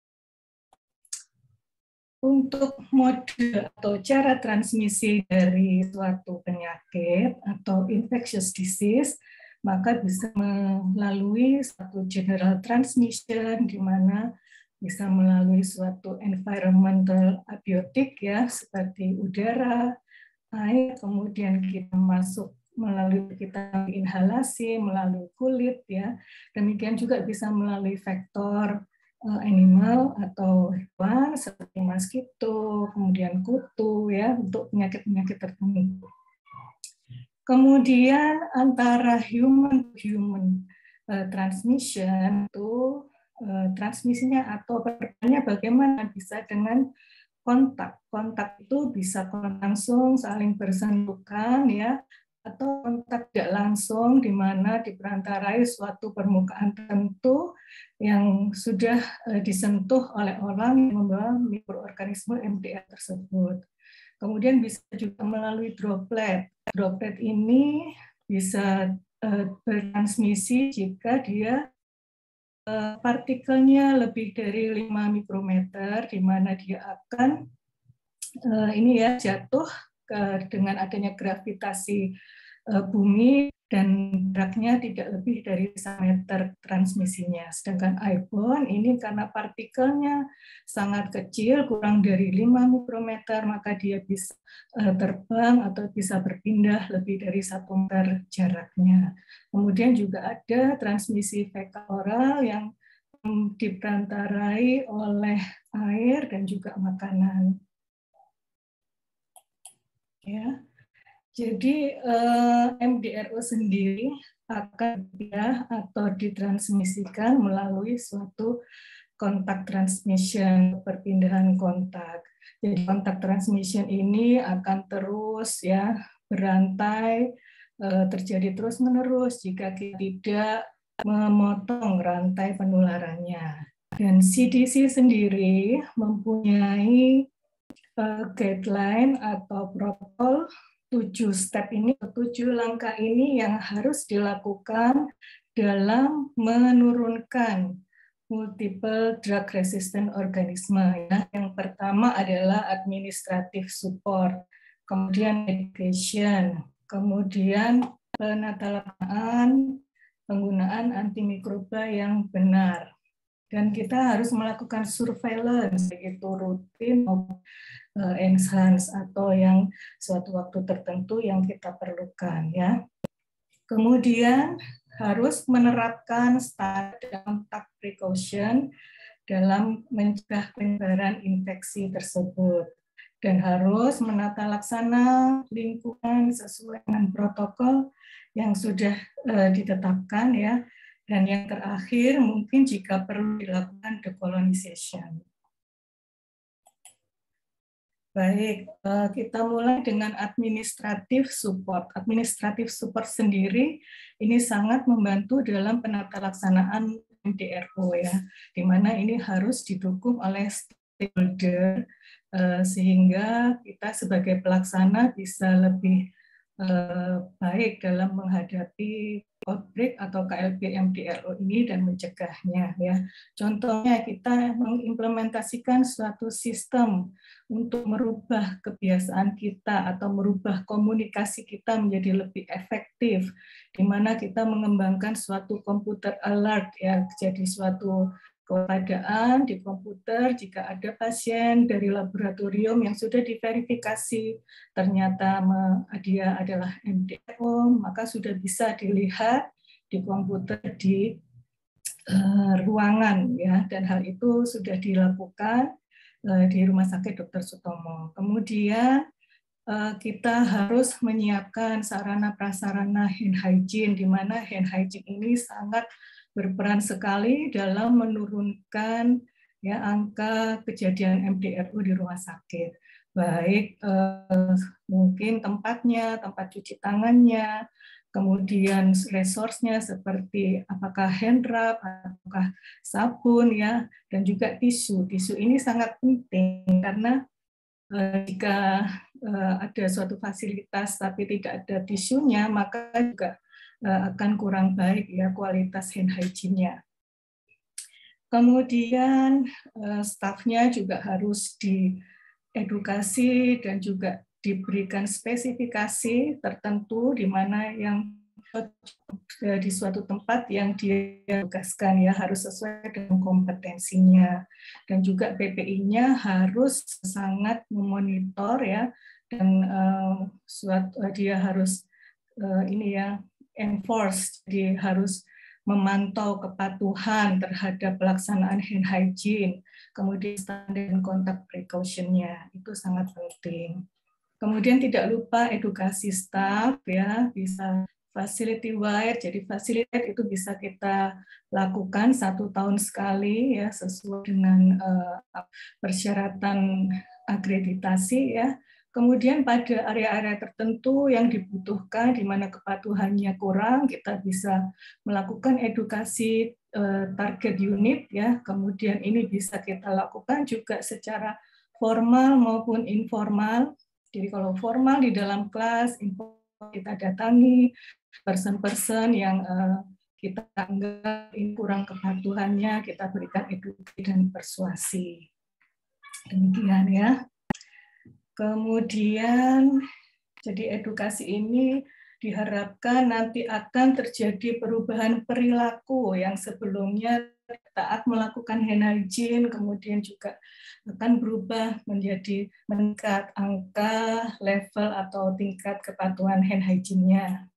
Untuk mode atau cara transmisi dari suatu penyakit atau infectious disease, maka bisa melalui suatu general transmission, di mana bisa melalui suatu environmental abiotik ya, seperti udara, air, kemudian kita masuk melalui kita inhalasi, melalui kulit ya. Demikian juga bisa melalui vektor animal atau hewan seperti mosquito, kemudian kutu ya, untuk penyakit-penyakit tertentu. Kemudian antara human to human uh, transmission itu uh, transmisinya atau perbedaannya bagaimana, bisa dengan kontak. Kontak itu bisa langsung saling bersentuhan ya, atau kontak tidak langsung di mana diperantarai suatu permukaan tertentu yang sudah uh, disentuh oleh orang yang membawa mikroorganisme M D R tersebut. Kemudian bisa juga melalui droplet. Droplet ini bisa uh, bertransmisi jika dia uh, partikelnya lebih dari lima mikrometer, di mana dia akan uh, ini ya jatuh ke, dengan adanya gravitasi uh, bumi, dan jaraknya tidak lebih dari satu meter transmisinya. Sedangkan airborne ini karena partikelnya sangat kecil, kurang dari lima mikrometer, maka dia bisa terbang atau bisa berpindah lebih dari satu meter jaraknya. Kemudian juga ada transmisi fekal oral yang diperantarai oleh air dan juga makanan. Ya. Jadi eh, M D R U sendiri akan ya, atau ditransmisikan melalui suatu kontak transmission, perpindahan kontak. Jadi kontak transmission ini akan terus ya berantai, eh, terjadi terus-menerus jika kita tidak memotong rantai penularannya. Dan C D C sendiri mempunyai eh, guideline atau protokol tujuh step ini, tujuh langkah ini yang harus dilakukan dalam menurunkan multiple drug resistant organisme. Ya. Yang pertama adalah administrative support, kemudian education, kemudian penata-laksanaan penggunaan antimikroba yang benar. Dan kita harus melakukan surveillance, yaitu rutin maupun enhance atau yang suatu waktu tertentu yang kita perlukan ya. Kemudian harus menerapkan standar kontak precaution dalam mencegah penyebaran infeksi tersebut, dan harus menata laksana lingkungan sesuai dengan protokol yang sudah uh, ditetapkan ya. Dan yang terakhir mungkin jika perlu dilakukan decolonization. Baik, kita mulai dengan administrative support. Administrative support sendiri ini sangat membantu dalam penatalaksanaan M D R U ya, di mana ini harus didukung oleh stakeholder sehingga kita sebagai pelaksana bisa lebih baik dalam menghadapi outbreak atau K L B M D R U ini dan mencegahnya ya. Contohnya kita mengimplementasikan suatu sistem untuk merubah kebiasaan kita atau merubah komunikasi kita menjadi lebih efektif, di mana kita mengembangkan suatu komputer alert ya, jadi suatu kewaspadaan di komputer jika ada pasien dari laboratorium yang sudah diverifikasi ternyata dia adalah M D R O, maka sudah bisa dilihat di komputer di uh, ruangan ya, dan hal itu sudah dilakukan uh, di Rumah Sakit Dokter Sutomo. Kemudian uh, kita harus menyiapkan sarana prasarana hand hygiene, di mana hand hygiene ini sangat berperan sekali dalam menurunkan ya angka kejadian M D R U di rumah sakit, baik eh, mungkin tempatnya, tempat cuci tangannya, kemudian resource-nya seperti apakah hand rub, apakah sabun ya, dan juga tisu. Tisu ini sangat penting karena eh, jika eh, ada suatu fasilitas tapi tidak ada tisunya, maka juga akan kurang baik ya kualitas hand hygiene-nya. Kemudian stafnya juga harus diedukasi dan juga diberikan spesifikasi tertentu di mana yang di suatu tempat yang dia tugaskan ya harus sesuai dengan kompetensinya, dan juga P P I-nya harus sangat memonitor ya, dan uh, suatu, uh, dia harus uh, ini ya enforce, jadi harus memantau kepatuhan terhadap pelaksanaan hand hygiene, kemudian standar dan kontak precaution-nya, itu sangat penting. Kemudian tidak lupa edukasi staff ya, bisa facility wide, jadi facility itu bisa kita lakukan satu tahun sekali ya, sesuai dengan uh, persyaratan akreditasi ya. Kemudian pada area-area tertentu yang dibutuhkan, di mana kepatuhannya kurang, kita bisa melakukan edukasi uh, target unit ya. Kemudian ini bisa kita lakukan juga secara formal maupun informal. Jadi kalau formal di dalam kelas, kita datangi person-person yang uh, kita anggap ini kurang kepatuhannya, kita berikan edukasi dan persuasi. Demikian ya. Kemudian, jadi edukasi ini diharapkan nanti akan terjadi perubahan perilaku yang sebelumnya taat melakukan hand hygiene, kemudian juga akan berubah menjadi meningkat angka, level, atau tingkat kepatuhan hand hygiene-nya.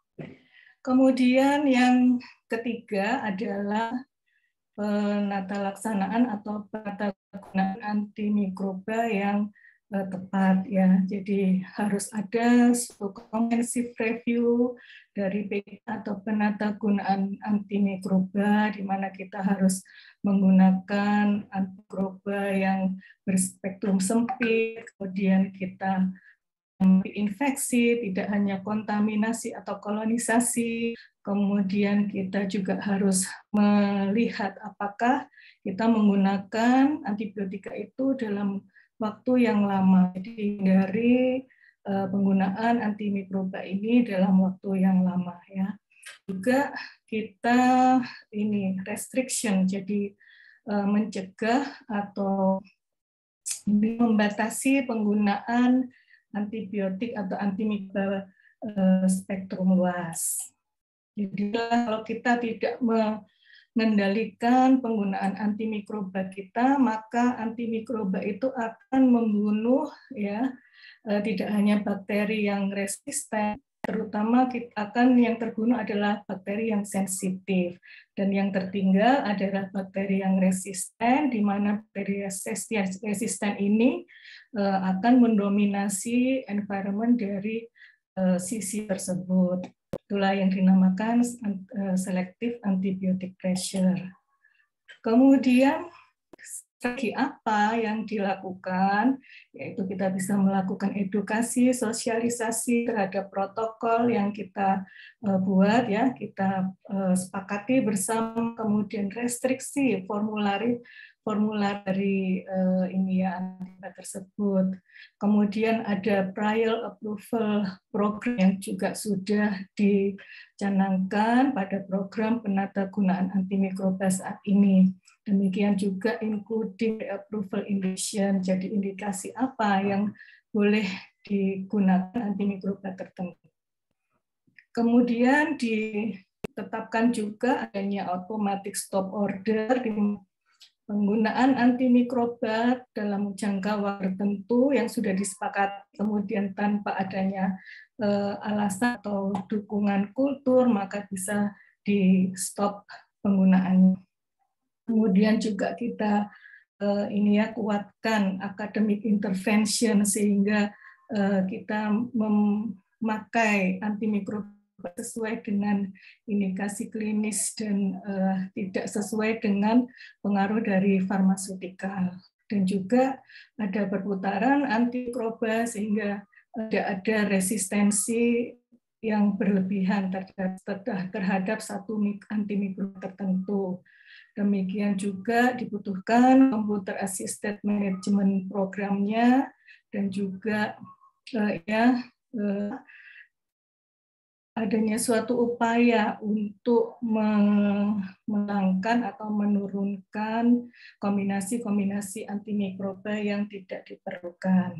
Kemudian yang ketiga adalah penata laksanaan atau penata gunaan antimikroba yang tepat ya. Jadi harus ada suatu comprehensive review dari P K atau penata gunaan antimikroba, di mana kita harus menggunakan antimikroba yang berspektrum sempit, kemudian kita infeksi, tidak hanya kontaminasi atau kolonisasi, kemudian kita juga harus melihat apakah kita menggunakan antibiotika itu dalam waktu yang lama, jadi dari uh, penggunaan antimikroba ini dalam waktu yang lama ya. Juga kita ini restriction, jadi uh, mencegah atau membatasi penggunaan antibiotik atau antimikroba uh, spektrum luas. Jadi kalau kita tidak mengendalikan penggunaan antimikroba kita, maka antimikroba itu akan membunuh ya tidak hanya bakteri yang resisten, terutama kita akan yang terbunuh adalah bakteri yang sensitif, dan yang tertinggal adalah bakteri yang resisten, di mana bakteri resisten ini akan mendominasi environment dari sisi tersebut. Itulah yang dinamakan selective antibiotic pressure. Kemudian strategi apa yang dilakukan? Yaitu kita bisa melakukan edukasi, sosialisasi terhadap protokol yang kita buat ya, kita sepakati bersama, kemudian restriksi formulir formular dari uh, ini ya antibiotika tersebut. Kemudian ada prior approval program yang juga sudah dicanangkan pada program penata gunaan antimikroba saat ini. Demikian juga including approval indication, jadi indikasi apa yang boleh digunakan antimikroba tertentu. Kemudian ditetapkan juga adanya automatic stop order, penggunaan antimikroba dalam jangka waktu tertentu yang sudah disepakati, kemudian tanpa adanya eh, alasan atau dukungan kultur, maka bisa di stop penggunaannya. Kemudian juga kita eh, ini ya kuatkan academic intervention sehingga eh, kita memakai antimikroba sesuai dengan indikasi klinis dan uh, tidak sesuai dengan pengaruh dari farmaseutikal. Dan juga ada perputaran antimikroba sehingga tidak ada resistensi yang berlebihan terhadap, terhadap satu antimikroba tertentu. Demikian juga dibutuhkan computer assisted management programnya dan juga uh, ya uh, adanya suatu upaya untuk menghilangkan atau menurunkan kombinasi-kombinasi antimikroba yang tidak diperlukan.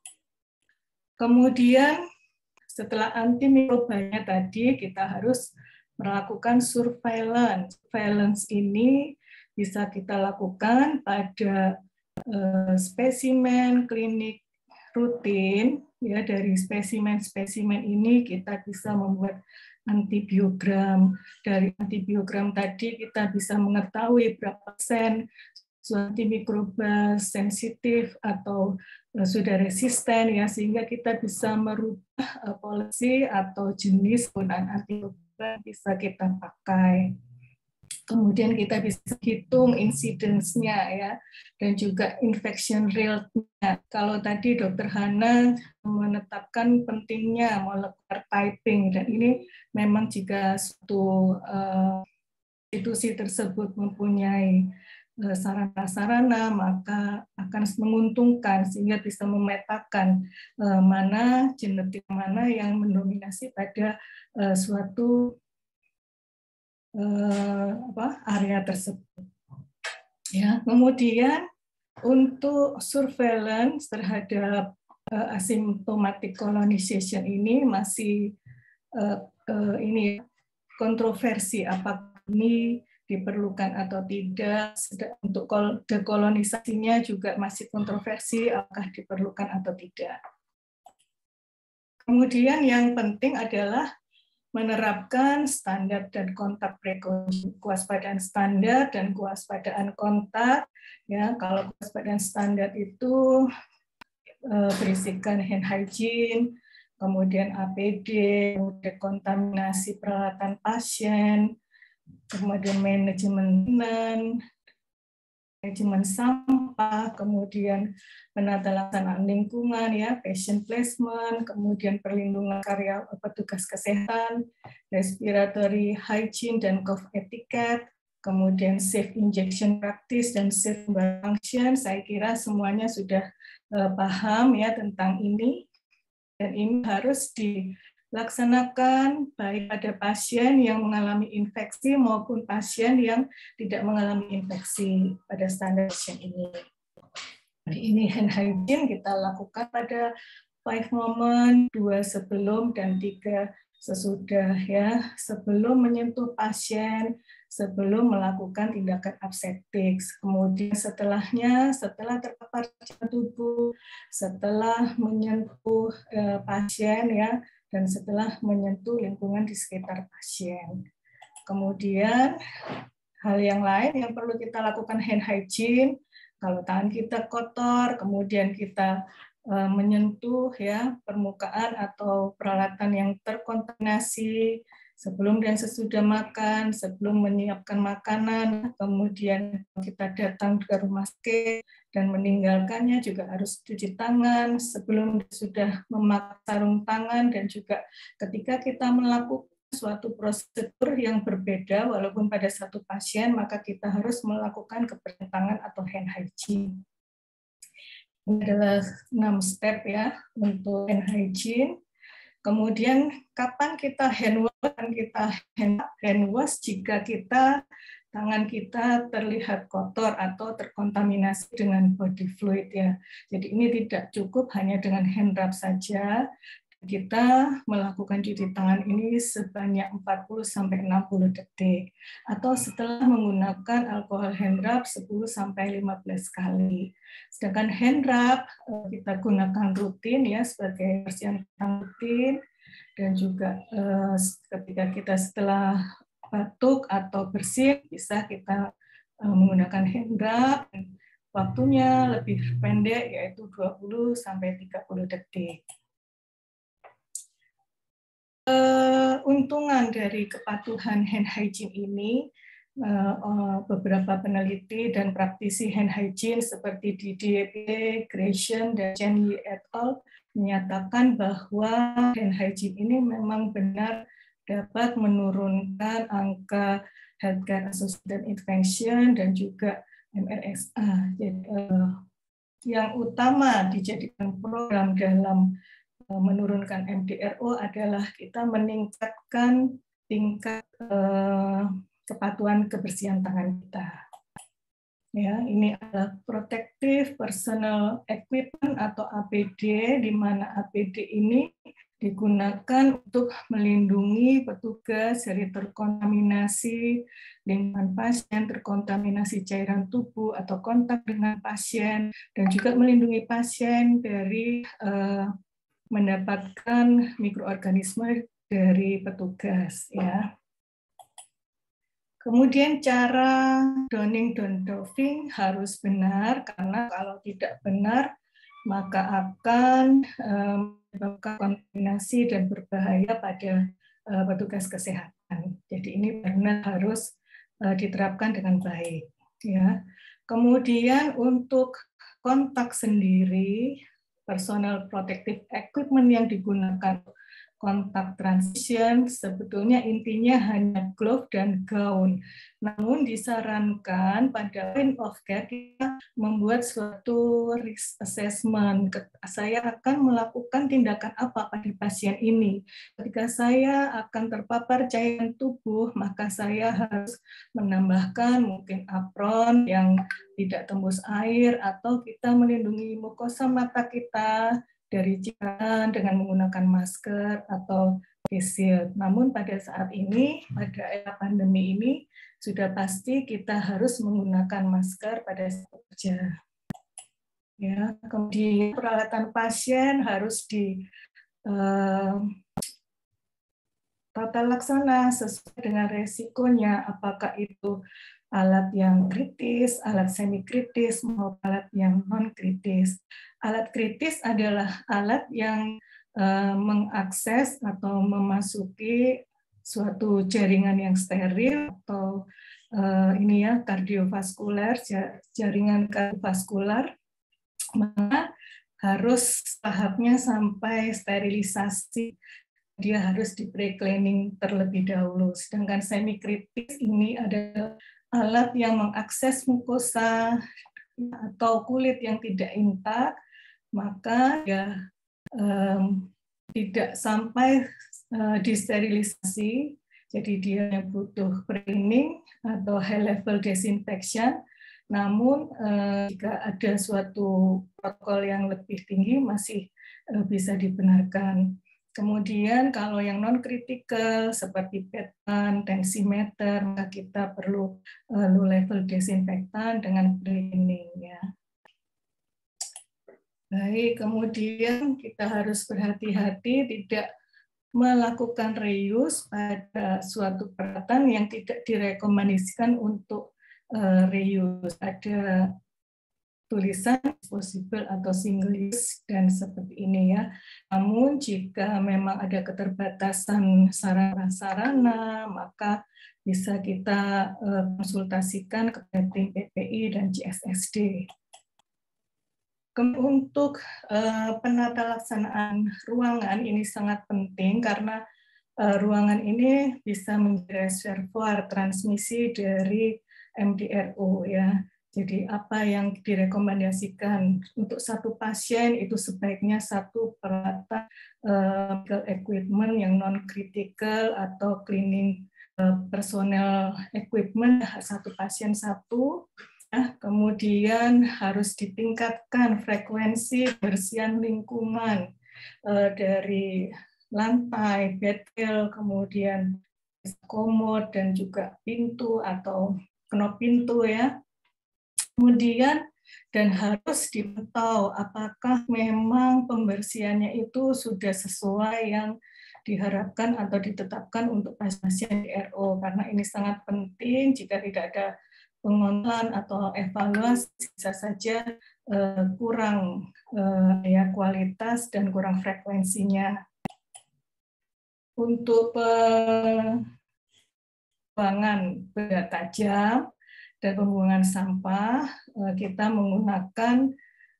Kemudian setelah antimikrobanya tadi kita harus melakukan surveillance. Surveillance ini bisa kita lakukan pada uh, spesimen klinik rutin. Ya, dari spesimen-spesimen ini kita bisa membuat antibiogram. Dari antibiogram tadi kita bisa mengetahui berapa persen antimikroba sensitif atau uh, sudah resisten, ya, sehingga kita bisa merubah uh, polisi atau jenis penggunaan antimikroba bisa kita pakai. Kemudian kita bisa hitung incidence-nya, ya, dan juga infection rate-nya. Kalau tadi Dokter Hana menetapkan pentingnya molecular typing, dan ini memang jika suatu uh, institusi tersebut mempunyai uh, sarana-sarana, maka akan menguntungkan sehingga bisa memetakan uh, mana genetik mana yang mendominasi pada uh, suatu Uh, apa, area tersebut. Ya, kemudian untuk surveillance terhadap uh, asymptomatic colonization ini masih uh, uh, ini kontroversi apakah ini diperlukan atau tidak. Untuk dekolonisasinya juga masih kontroversi apakah diperlukan atau tidak. Kemudian yang penting adalah menerapkan standar dan kontak precaution, kewaspadaan standar dan kewaspadaan kontak. Ya, kalau kewaspadaan standar itu uh, berisikan hand hygiene, kemudian A P D, dekontaminasi peralatan pasien, kemudian manajemen manajemen sampah, kemudian penata laksanaan lingkungan, ya, patient placement, kemudian perlindungan karya petugas kesehatan, respiratory hygiene dan cough etiquette, kemudian safe injection practice dan safe function. Saya kira semuanya sudah uh, paham, ya, tentang ini, dan ini harus dilaksanakan baik pada pasien yang mengalami infeksi maupun pasien yang tidak mengalami infeksi pada standar pasien ini. Ini hand hygiene kita lakukan pada five moment, dua sebelum dan tiga sesudah, ya, sebelum menyentuh pasien, sebelum melakukan tindakan aseptik, kemudian setelahnya, setelah terpapar tubuh, setelah menyentuh eh, pasien, ya, dan setelah menyentuh lingkungan di sekitar pasien. Kemudian hal yang lain yang perlu kita lakukan hand hygiene, kalau tangan kita kotor, kemudian kita menyentuh, ya, permukaan atau peralatan yang terkontaminasi sebelum dan sesudah makan, sebelum menyiapkan makanan, kemudian kita datang ke rumah sakit dan meninggalkannya juga harus cuci tangan sebelum sudah memakai sarung tangan, dan juga ketika kita melakukan suatu prosedur yang berbeda walaupun pada satu pasien, maka kita harus melakukan kebersihan tangan atau hand hygiene. Ini adalah enam step, ya, untuk hand hygiene. Kemudian kapan kita hand wash? Kita hand, hand wash jika kita tangan kita terlihat kotor atau terkontaminasi dengan body fluid, ya. Jadi ini tidak cukup hanya dengan hand rub saja. Kita melakukan cuci tangan ini sebanyak empat puluh sampai enam puluh detik atau setelah menggunakan alkohol hand rub sepuluh sampai lima belas kali. Sedangkan hand rub kita gunakan rutin ya sebagai bersihan tangan rutin, dan juga eh, ketika kita setelah batuk atau bersin bisa kita eh, menggunakan hand rub. Waktunya lebih pendek yaitu dua puluh sampai tiga puluh detik. Keuntungan dari kepatuhan hand hygiene ini, beberapa peneliti dan praktisi hand hygiene seperti D D P, Gratian, dan Chen Yi et al. Menyatakan bahwa hand hygiene ini memang benar dapat menurunkan angka healthcare associated infection dan juga M R S A. Jadi, yang utama dijadikan program dalam menurunkan M D R O adalah kita meningkatkan tingkat eh, kepatuhan kebersihan tangan kita. Ya, ini adalah protective personal equipment atau A P D, di mana A P D ini digunakan untuk melindungi petugas dari terkontaminasi lingkungan pasien, terkontaminasi cairan tubuh atau kontak dengan pasien, dan juga melindungi pasien dari eh, mendapatkan mikroorganisme dari petugas ya. Kemudian cara donning dan doffing harus benar, karena kalau tidak benar maka akan menyebabkan um, kontaminasi dan berbahaya pada uh, petugas kesehatan. Jadi ini benar harus uh, diterapkan dengan baik ya. Kemudian untuk kontak sendiri, personal protective equipment yang digunakan kontak transition sebetulnya intinya hanya glove dan gaun. Namun disarankan pada point of care kita membuat suatu risk assessment. Saya akan melakukan tindakan apa pada pasien ini. Ketika saya akan terpapar cairan tubuh, maka saya harus menambahkan mungkin apron yang tidak tembus air, atau kita melindungi mukosa mata kita dari cairan dengan menggunakan masker atau face shield. Namun pada saat ini, pada era pandemi ini, sudah pasti kita harus menggunakan masker pada saat kerja. Ya, kemudian peralatan pasien harus di eh, tata laksana sesuai dengan resikonya, apakah itu alat yang kritis, alat semi kritis, maupun alat yang non kritis. Alat kritis adalah alat yang uh, mengakses atau memasuki suatu jaringan yang steril atau uh, ini ya kardiovaskuler, jaringan kardiovaskular, maka harus tahapnya sampai sterilisasi. Dia harus di pre-cleaning terlebih dahulu. Sedangkan semi kritis ini adalah alat yang mengakses mukosa atau kulit yang tidak intak, maka dia um, tidak sampai uh, disterilisasi, jadi dia butuh cleaning atau high level disinfection. Namun uh, jika ada suatu protokol yang lebih tinggi masih uh, bisa dibenarkan. Kemudian kalau yang non kritikal seperti petan, tensimeter, maka kita perlu uh, low level disinfektan dengan cleaning ya. Baik, kemudian kita harus berhati-hati tidak melakukan reuse pada suatu peralatan yang tidak direkomendasikan untuk uh, reuse. Ada tulisan disposable atau single use dan seperti ini ya. Namun jika memang ada keterbatasan sarana-sarana, maka bisa kita uh, konsultasikan kepada tim P P I dan C S S D. Untuk uh, penata laksanaan ruangan ini sangat penting karena uh, ruangan ini bisa menjadi reservoir transmisi dari M D R O ya. Jadi apa yang direkomendasikan untuk satu pasien itu sebaiknya satu peralatan uh, equipment yang non critical atau cleaning uh, personal equipment satu pasien satu. Nah, kemudian harus ditingkatkan frekuensi bersihan lingkungan. uh, dari lantai, betel, kemudian komod dan juga pintu atau knop pintu ya. Kemudian dan harus dipantau apakah memang pembersihannya itu sudah sesuai yang diharapkan atau ditetapkan untuk pasien D R O, karena ini sangat penting. Jika tidak ada pengontrolan atau evaluasi bisa saja uh, kurang uh, ya kualitas dan kurang frekuensinya. Untuk pembuangan benda tajam dan pembuangan sampah, kita menggunakan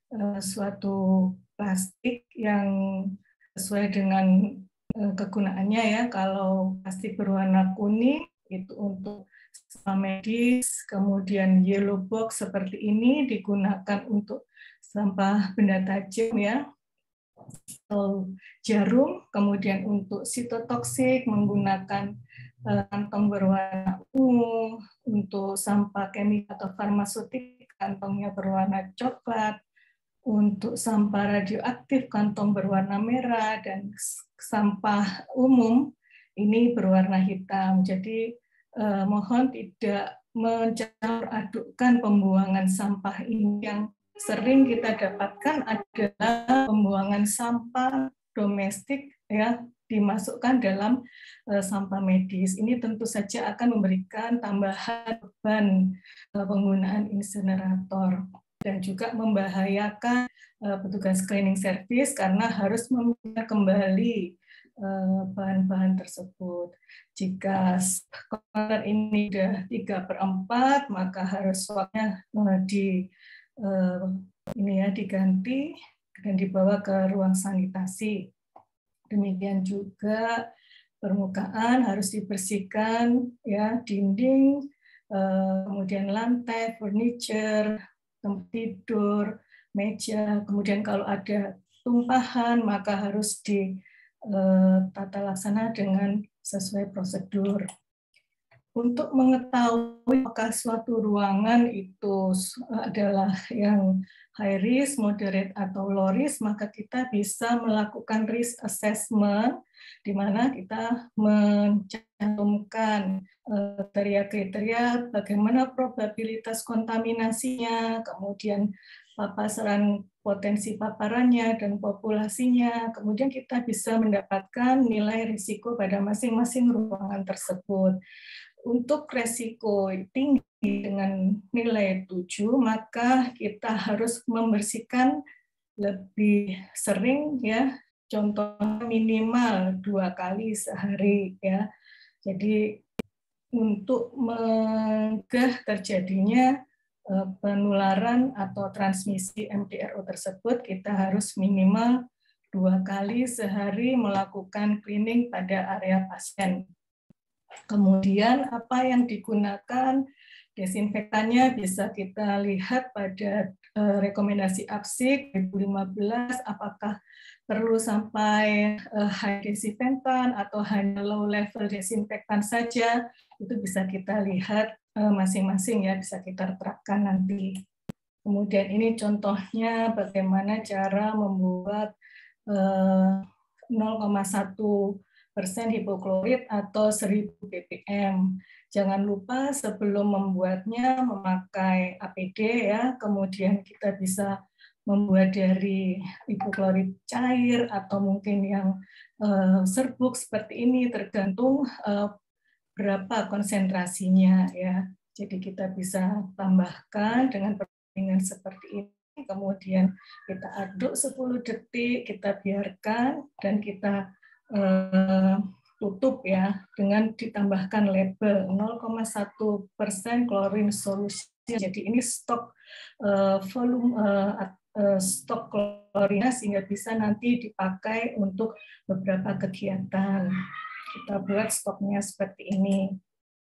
suatu plastik yang sesuai dengan kegunaannya ya. Kalau plastik berwarna kuning itu untuk sampah medis, kemudian yellow box seperti ini digunakan untuk sampah benda tajam ya, atau jarum. Kemudian untuk sitotoksik menggunakan kantong berwarna ungu, untuk sampah kimia atau farmaseutik kantongnya berwarna coklat, untuk sampah radioaktif kantong berwarna merah, dan sampah umum ini berwarna hitam. Jadi eh, mohon tidak mencampur adukkan pembuangan sampah ini. Yang sering kita dapatkan adalah pembuangan sampah domestik ya, dimasukkan dalam uh, sampah medis. Ini tentu saja akan memberikan tambahan beban uh, penggunaan insinerator dan juga membahayakan uh, petugas cleaning service karena harus meminta kembali bahan-bahan uh, tersebut. Jika kontainer ini sudah tiga per empat, maka harus swabnya uh, di Uh, ini ya diganti dan dibawa ke ruang sanitasi. Demikian juga permukaan harus dibersihkan ya, dinding, uh, kemudian lantai, furniture, tempat tidur, meja. Kemudian kalau ada tumpahan maka harus ditata laksana dengan sesuai prosedur. Untuk mengetahui apakah suatu ruangan itu adalah yang high risk, moderate, atau low risk, maka kita bisa melakukan risk assessment, di mana kita mencantumkan kriteria-kriteria bagaimana probabilitas kontaminasinya, kemudian paparan potensi paparannya dan populasinya, kemudian kita bisa mendapatkan nilai risiko pada masing-masing ruangan tersebut. Untuk resiko tinggi dengan nilai tujuh, maka kita harus membersihkan lebih sering ya, contohnya minimal dua kali sehari ya. Jadi untuk mencegah terjadinya penularan atau transmisi M D R O tersebut, kita harus minimal dua kali sehari melakukan cleaning pada area pasien. Kemudian apa yang digunakan desinfektannya bisa kita lihat pada uh, rekomendasi A P S I C dua ribu lima belas, apakah perlu sampai uh, high desinfektan atau hanya low level desinfektan saja, itu bisa kita lihat masing-masing uh, ya, bisa kita terapkan nanti. Kemudian ini contohnya bagaimana cara membuat uh, nol koma satu persen hipoklorit atau seribu ppm. Jangan lupa sebelum membuatnya memakai A P D ya, kemudian kita bisa membuat dari hipoklorit cair atau mungkin yang uh, serbuk seperti ini, tergantung uh, berapa konsentrasinya ya. Jadi kita bisa tambahkan dengan perbandingan seperti ini, kemudian kita aduk sepuluh detik, kita biarkan dan kita Uh, tutup ya dengan ditambahkan label nol koma satu persen chlorine solution. Jadi ini stok uh, volume uh, uh, stok klorina sehingga bisa nanti dipakai untuk beberapa kegiatan. Kita buat stoknya seperti ini.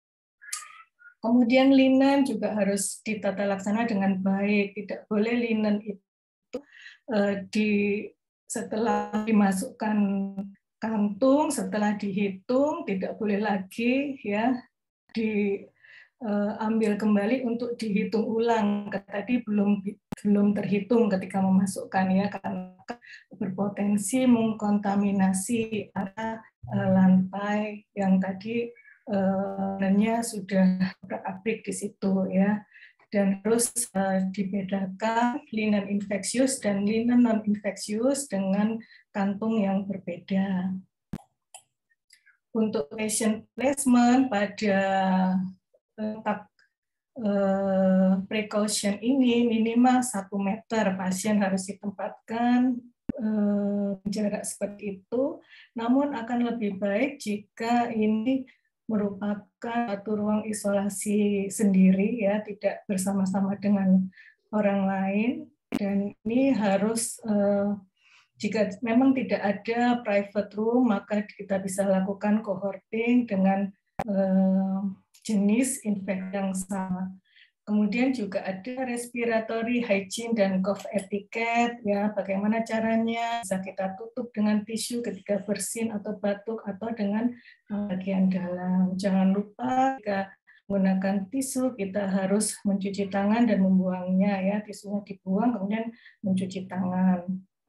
Kemudian linen juga harus ditata laksana dengan baik. Tidak boleh linen itu uh, di setelah dimasukkan kantung, setelah dihitung tidak boleh lagi ya diambil kembali untuk dihitung ulang. Tadi belum belum terhitung ketika memasukkan ya, karena berpotensi mengkontaminasi area lantai yang tadi sebenarnya sudah berabrik di situ ya. Dan harus dibedakan linen infeksius dan linen non infeksius dengan kantung yang berbeda. Untuk patient placement pada kontak eh, precaution ini minimal satu meter pasien harus ditempatkan eh, jarak seperti itu. Namun akan lebih baik jika ini merupakan satu ruang isolasi sendiri ya, tidak bersama-sama dengan orang lain. Dan ini harus eh, jika memang tidak ada private room, maka kita bisa lakukan cohorting dengan eh, jenis infeksi yang sama. Kemudian juga ada respiratory hygiene dan cough etiquette, ya, bagaimana caranya, bisa kita tutup dengan tisu ketika bersin atau batuk atau dengan bagian dalam. Jangan lupa jika menggunakan tisu kita harus mencuci tangan dan membuangnya, ya, tisunya dibuang kemudian mencuci tangan.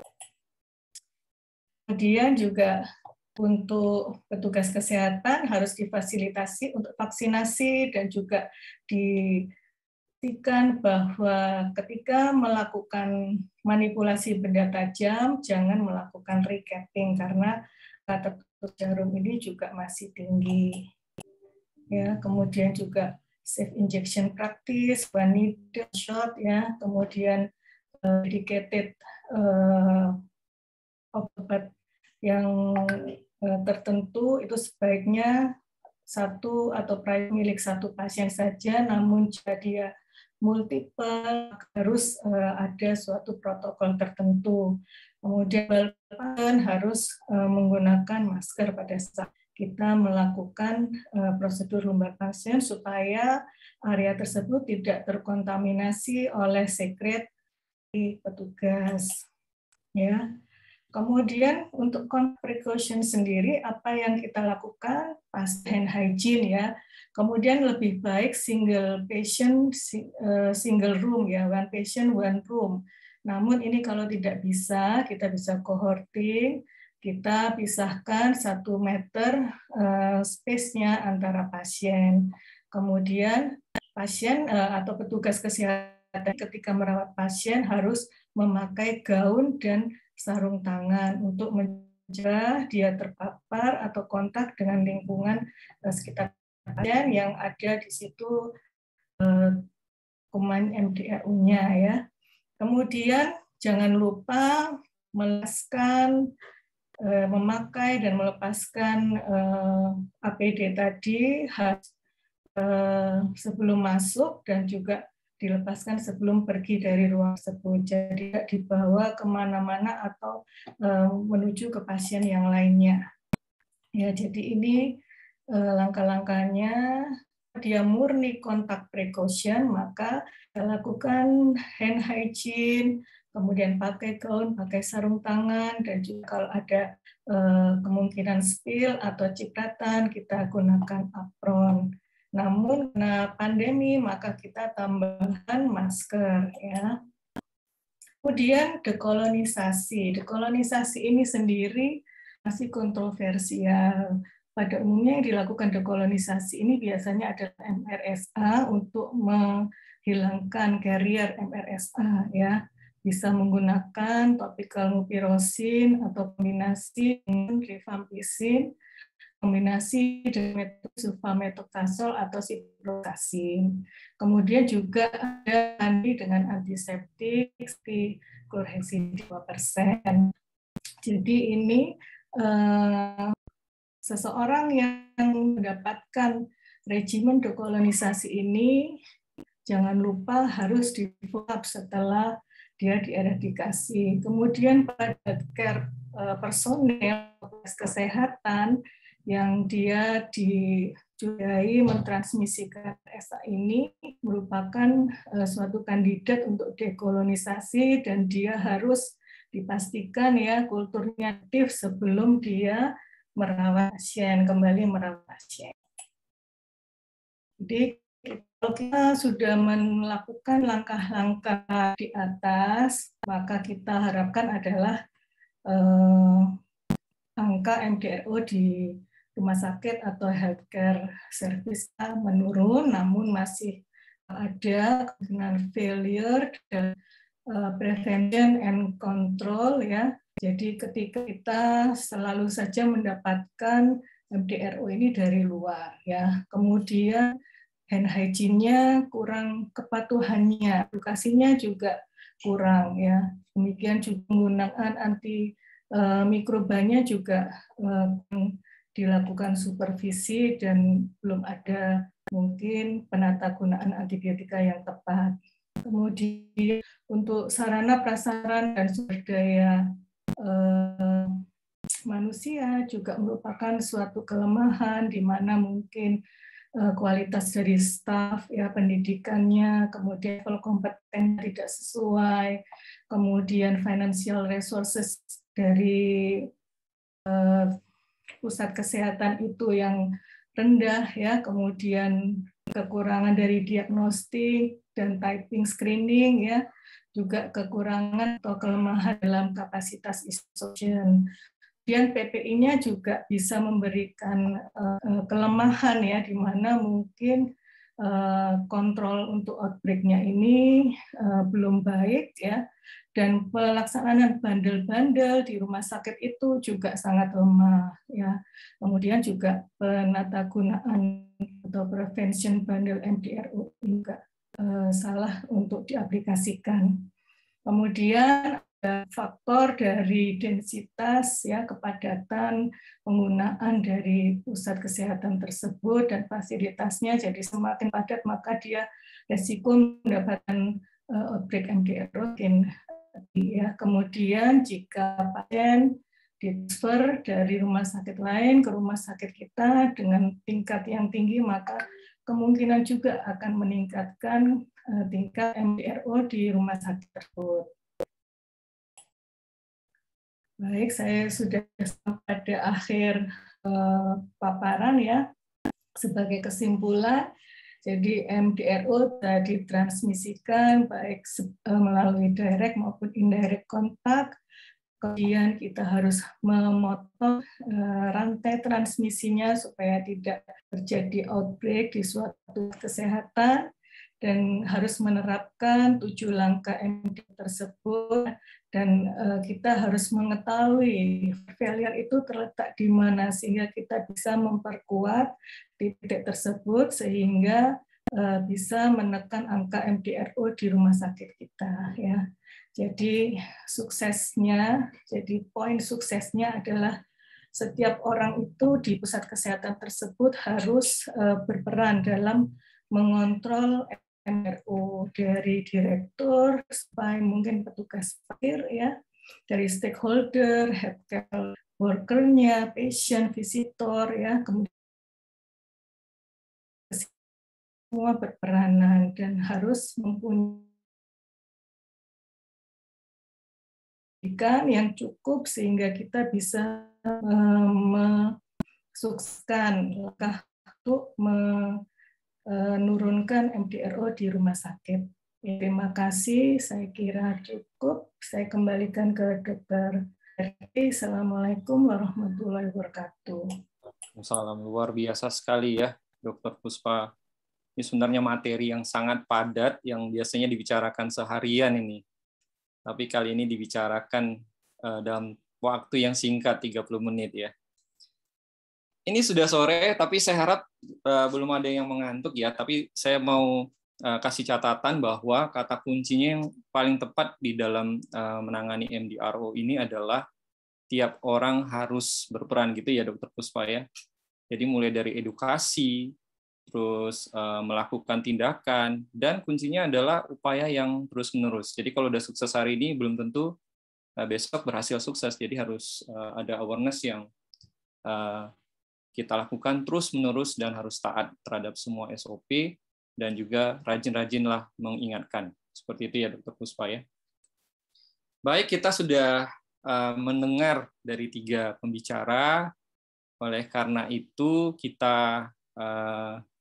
Kemudian juga untuk petugas kesehatan harus difasilitasi untuk vaksinasi dan juga dipastikan bahwa ketika melakukan manipulasi benda tajam jangan melakukan recapping karena tertutup jarum ini juga masih tinggi. Ya, kemudian juga safe injection practice, one needle shot ya, kemudian uh, dedicated uh, obat yang tertentu itu sebaiknya satu atau milik satu pasien saja, namun jika dia multiple harus ada suatu protokol tertentu. Kemudian harus menggunakan masker pada saat kita melakukan prosedur lumbar pasien supaya area tersebut tidak terkontaminasi oleh sekret di petugas. Ya. Kemudian untuk contact precaution sendiri, apa yang kita lakukan? Pasti hand hygiene ya. Kemudian lebih baik single patient, single room ya, one patient, one room. Namun ini kalau tidak bisa, kita bisa cohorting, kita pisahkan satu meter space-nya antara pasien. Kemudian pasien atau petugas kesehatan ketika merawat pasien harus memakai gaun dan sarung tangan untuk mencegah dia terpapar atau kontak dengan lingkungan sekitar pasien yang ada di situ kuman M D R U-nya ya. Kemudian jangan lupa melepaskan, memakai dan melepaskan A P D tadi sebelum masuk dan juga dilepaskan sebelum pergi dari ruang tersebut, jadi tidak dibawa kemana-mana atau um, menuju ke pasien yang lainnya. Ya, jadi ini uh, langkah-langkahnya. Dia murni kontak precaution, maka kita lakukan hand hygiene, kemudian pakai gaun, pakai sarung tangan, dan juga kalau ada uh, kemungkinan spill atau cipratan, kita gunakan apron. Namun karena pandemi maka kita tambahkan masker ya. Kemudian dekolonisasi. Dekolonisasi ini sendiri masih kontroversial. Pada umumnya yang dilakukan dekolonisasi ini biasanya adalah M R S A untuk menghilangkan carrier M R S A ya. Bisa menggunakan topical mupirocin atau kombinasi dengan rifampicin, kombinasi dengan sulfamethoxazole atau ciprofloxacin. Kemudian juga ada anti dengan antiseptik seperti chlorhexidine dua persen. Jadi ini eh, seseorang yang mendapatkan regimen dekolonisasi ini jangan lupa harus di-follow-up setelah dia dieradikasi. Kemudian pada care personel kesehatan yang dia dicurigai mentransmisikan S A ini merupakan suatu kandidat untuk dekolonisasi dan dia harus dipastikan ya kulturnya aktif sebelum dia merawat pasien, kembali merawat pasien. Jadi Kalau kita sudah melakukan langkah-langkah di atas, maka kita harapkan adalah eh, angka M D R O di rumah sakit atau healthcare service menurun, namun masih ada kemungkinan failure dan uh, prevention and control ya. Jadi ketika kita selalu saja mendapatkan M D R O ini dari luar ya, kemudian hand hygiene-nya kurang, kepatuhannya, edukasinya juga kurang ya. Demikian juga penggunaan anti uh, mikrobanya juga uh, dilakukan supervisi dan belum ada mungkin penata gunaan antibiotika yang tepat. Kemudian untuk sarana prasarana dan sumber daya uh, manusia juga merupakan suatu kelemahan di mana mungkin kualitas dari staf, ya pendidikannya, kemudian level kompeten tidak sesuai, kemudian financial resources dari uh, pusat kesehatan itu yang rendah, ya, kemudian kekurangan dari diagnostik dan typing screening, ya, juga kekurangan atau kelemahan dalam kapasitas isolation. Kemudian P P I-nya juga bisa memberikan uh, kelemahan ya, di mana mungkin uh, kontrol untuk outbreak-nya ini uh, belum baik ya, dan pelaksanaan bandel-bandel di rumah sakit itu juga sangat lemah ya. Kemudian juga penatagunaan atau prevention bandel M D R O juga uh, salah untuk diaplikasikan. Kemudian faktor dari densitas ya, kepadatan penggunaan dari pusat kesehatan tersebut dan fasilitasnya, jadi semakin padat maka dia resiko mendapatkan uh, outbreak M D R O ya. Kemudian jika pasien ditransfer dari rumah sakit lain ke rumah sakit kita dengan tingkat yang tinggi, maka kemungkinan juga akan meningkatkan uh, tingkat M D R O di rumah sakit tersebut. Baik, saya sudah sampai pada akhir eh, paparan ya. Sebagai kesimpulan, jadi M D R O tadi ditransmisikan baik melalui direct maupun indirect kontak. Kemudian kita harus memotong eh, rantai transmisinya supaya tidak terjadi outbreak di suatu kesehatan, dan harus menerapkan tujuh langkah M D tersebut, dan uh, kita harus mengetahui failure itu terletak di mana sehingga kita bisa memperkuat titik tersebut sehingga uh, bisa menekan angka M D R O di rumah sakit kita ya. Jadi suksesnya, jadi poin suksesnya adalah setiap orang itu di pusat kesehatan tersebut harus uh, berperan dalam mengontrol M D R O, dari direktur sampai mungkin petugas akhir ya, dari stakeholder, healthcare worker-nya, patient, visitor ya, kemudian semua berperanan dan harus mempunyai yang cukup sehingga kita bisa mensukseskan langkah untuk menurunkan M D R O di rumah sakit. Terima kasih, saya kira cukup. Saya kembalikan ke Dokter Herti. Assalamualaikum warahmatullahi wabarakatuh. Salam, luar biasa sekali ya, Dokter Puspa. Ini sebenarnya materi yang sangat padat, yang biasanya dibicarakan seharian ini. Tapi kali ini dibicarakan dalam waktu yang singkat, tiga puluh menit ya. Ini sudah sore, tapi saya harap uh, belum ada yang mengantuk ya. Tapi saya mau uh, kasih catatan bahwa kata kuncinya yang paling tepat di dalam uh, menangani M D R O ini adalah tiap orang harus berperan gitu ya, Dokter Puspa ya. Jadi mulai dari edukasi, terus uh, melakukan tindakan, dan kuncinya adalah upaya yang terus-menerus. Jadi kalau udah sukses hari ini, belum tentu uh, besok berhasil sukses. Jadi harus uh, ada awareness yang uh, kita lakukan terus-menerus dan harus taat terhadap semua S O P dan juga rajin-rajinlah mengingatkan. Seperti itu ya, Dokter Puspa ya. Baik, kita sudah uh, mendengar dari tiga pembicara. Oleh karena itu kita uh,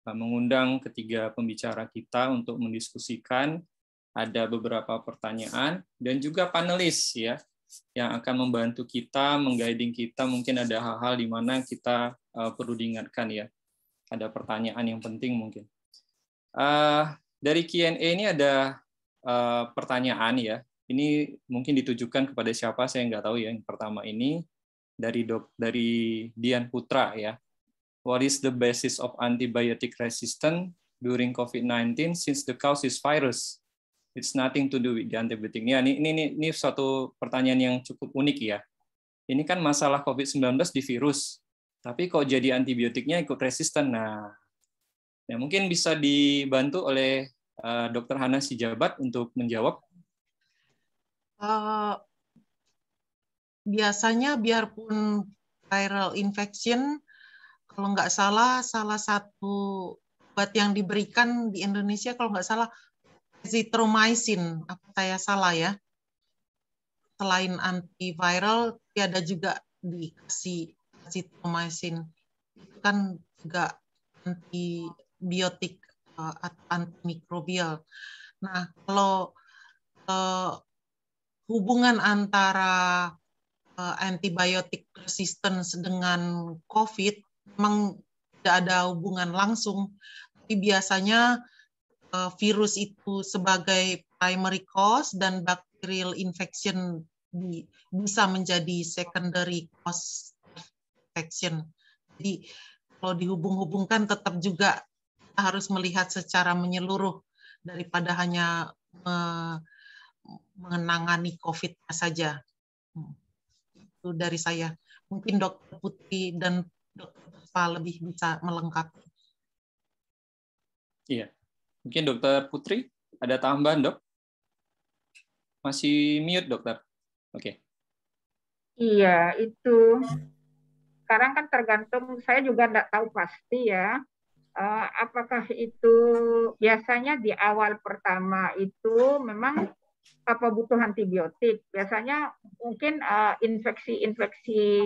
mengundang ketiga pembicara kita untuk mendiskusikan. Ada beberapa pertanyaan dan juga panelis ya yang akan membantu kita, mengguiding kita. Mungkin ada hal-hal di mana kita uh, perlu diingatkan ya. Ada pertanyaan yang penting mungkin. Uh, dari Q and A ini ada uh, pertanyaan ya. Ini mungkin ditujukan kepada siapa saya nggak tahu ya. Yang pertama ini dari dok dari Dian Putra ya. What is the basis of antibiotic resistance during COVID nineteen since the cause is virus? It's nothing to do with the antibiotic. Ini, ini, ini, ini suatu pertanyaan yang cukup unik ya. Ini kan masalah COVID sembilan belas di virus, tapi kok jadi antibiotiknya ikut resisten. Nah, ya mungkin bisa dibantu oleh uh, Dokter Hana Sijabat untuk menjawab. Uh, biasanya biarpun viral infection, kalau nggak salah, salah satu obat yang diberikan di Indonesia, kalau nggak salah, Azithromycin, apa saya salah ya? Selain antiviral, ada juga dikasih azithromycin. Itu kan juga antibiotik atau antimikrobial. Nah, kalau uh, hubungan antara uh, antibiotik resistance dengan COVID memang tidak ada hubungan langsung, tapi biasanya virus itu sebagai primary cause dan bacterial infection bisa menjadi secondary cause infection. Jadi kalau dihubung-hubungkan tetap juga harus melihat secara menyeluruh daripada hanya menangani COVID saja. Itu dari saya. Mungkin Dokter Putri dan Dokter Puspa lebih bisa melengkapi. Iya. Mungkin Dokter Putri, ada tambahan, Dok? Masih mute, Dokter. Oke. Iya, itu. Sekarang kan tergantung, saya juga tidak tahu pasti ya. Uh, apakah itu biasanya di awal pertama itu memang apa butuh antibiotik? Biasanya mungkin infeksi-infeksi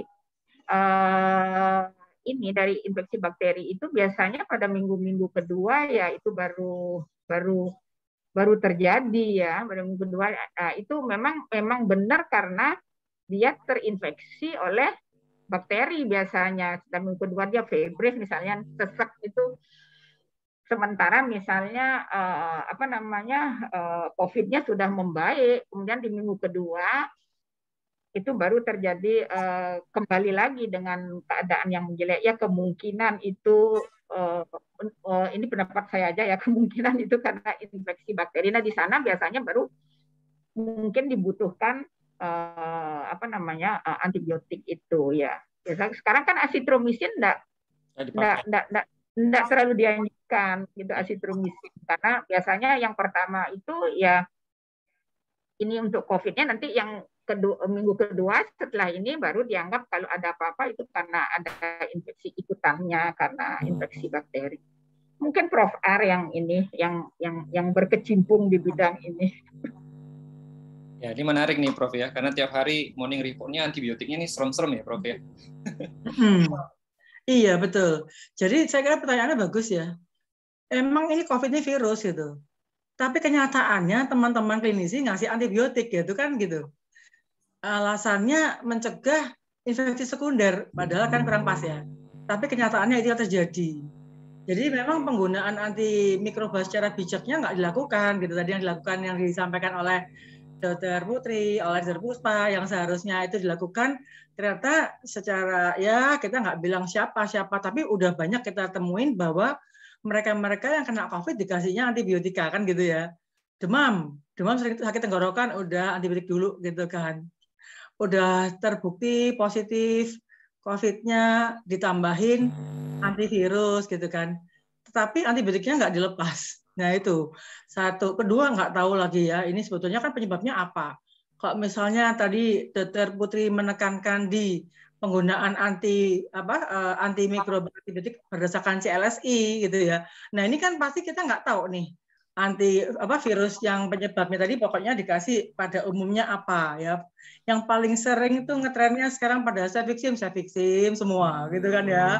uh, ini dari infeksi bakteri itu biasanya pada minggu-minggu kedua ya itu baru baru baru terjadi ya pada minggu kedua. Nah, itu memang memang benar karena dia terinfeksi oleh bakteri biasanya. Dan minggu kedua dia febris misalnya, sesak itu. Sementara misalnya eh, apa namanya eh, COVID-nya sudah membaik, kemudian di minggu kedua itu baru terjadi uh, kembali lagi dengan keadaan yang menjelek. Ya kemungkinan itu uh, uh, ini pendapat saya aja ya, kemungkinan itu karena infeksi bakteri. Nah di sana biasanya baru mungkin dibutuhkan uh, apa namanya uh, antibiotik itu ya. Sekarang kan azithromycin enggak enggak enggak enggak terlalu dianjurkan gitu azithromycin, karena biasanya yang pertama itu ya ini untuk COVID-nya, nanti yang kedua, minggu kedua setelah ini baru dianggap kalau ada apa-apa itu karena ada infeksi ikutannya, karena infeksi bakteri. Mungkin Prof R yang ini yang yang yang berkecimpung di bidang ini. Ya, ini menarik nih Prof ya, karena tiap hari morning report-nya antibiotiknya ini serem-serem ya Prof ya. Hmm. Iya betul. Jadi saya kira pertanyaannya bagus ya. Emang ini COVID ini virus gitu. Tapi kenyataannya teman-teman klinisi ngasih antibiotik gitu kan gitu. Alasannya mencegah infeksi sekunder, padahal kan kurang pas ya. Tapi kenyataannya itu terjadi. Jadi memang penggunaan antimikroba secara bijaknya nggak dilakukan gitu. Tadi yang dilakukan yang disampaikan oleh Dokter Putri, oleh Dokter Puspa, yang seharusnya itu dilakukan ternyata secara ya kita nggak bilang siapa-siapa, tapi udah banyak kita temuin bahwa mereka-mereka yang kena COVID dikasihnya antibiotika kan gitu ya. Demam, demam sering sakit tenggorokan udah antibiotik dulu gitu kan. Udah terbukti positif COVID-nya ditambahin antivirus gitu kan. Tetapi antibiotiknya nggak dilepas. Nah itu satu. Kedua nggak tahu lagi ya ini sebetulnya kan penyebabnya apa. Kalau misalnya tadi Dokter Putri menekankan di penggunaan anti apa uh, antimikroba antibiotik berdasarkan C L S I gitu ya. Nah ini kan pasti kita nggak tahu nih anti apa virus yang penyebabnya tadi pokoknya dikasih pada umumnya apa ya. Yang paling sering itu ngetrennya sekarang pada cefixim, cefixim semua gitu kan ya.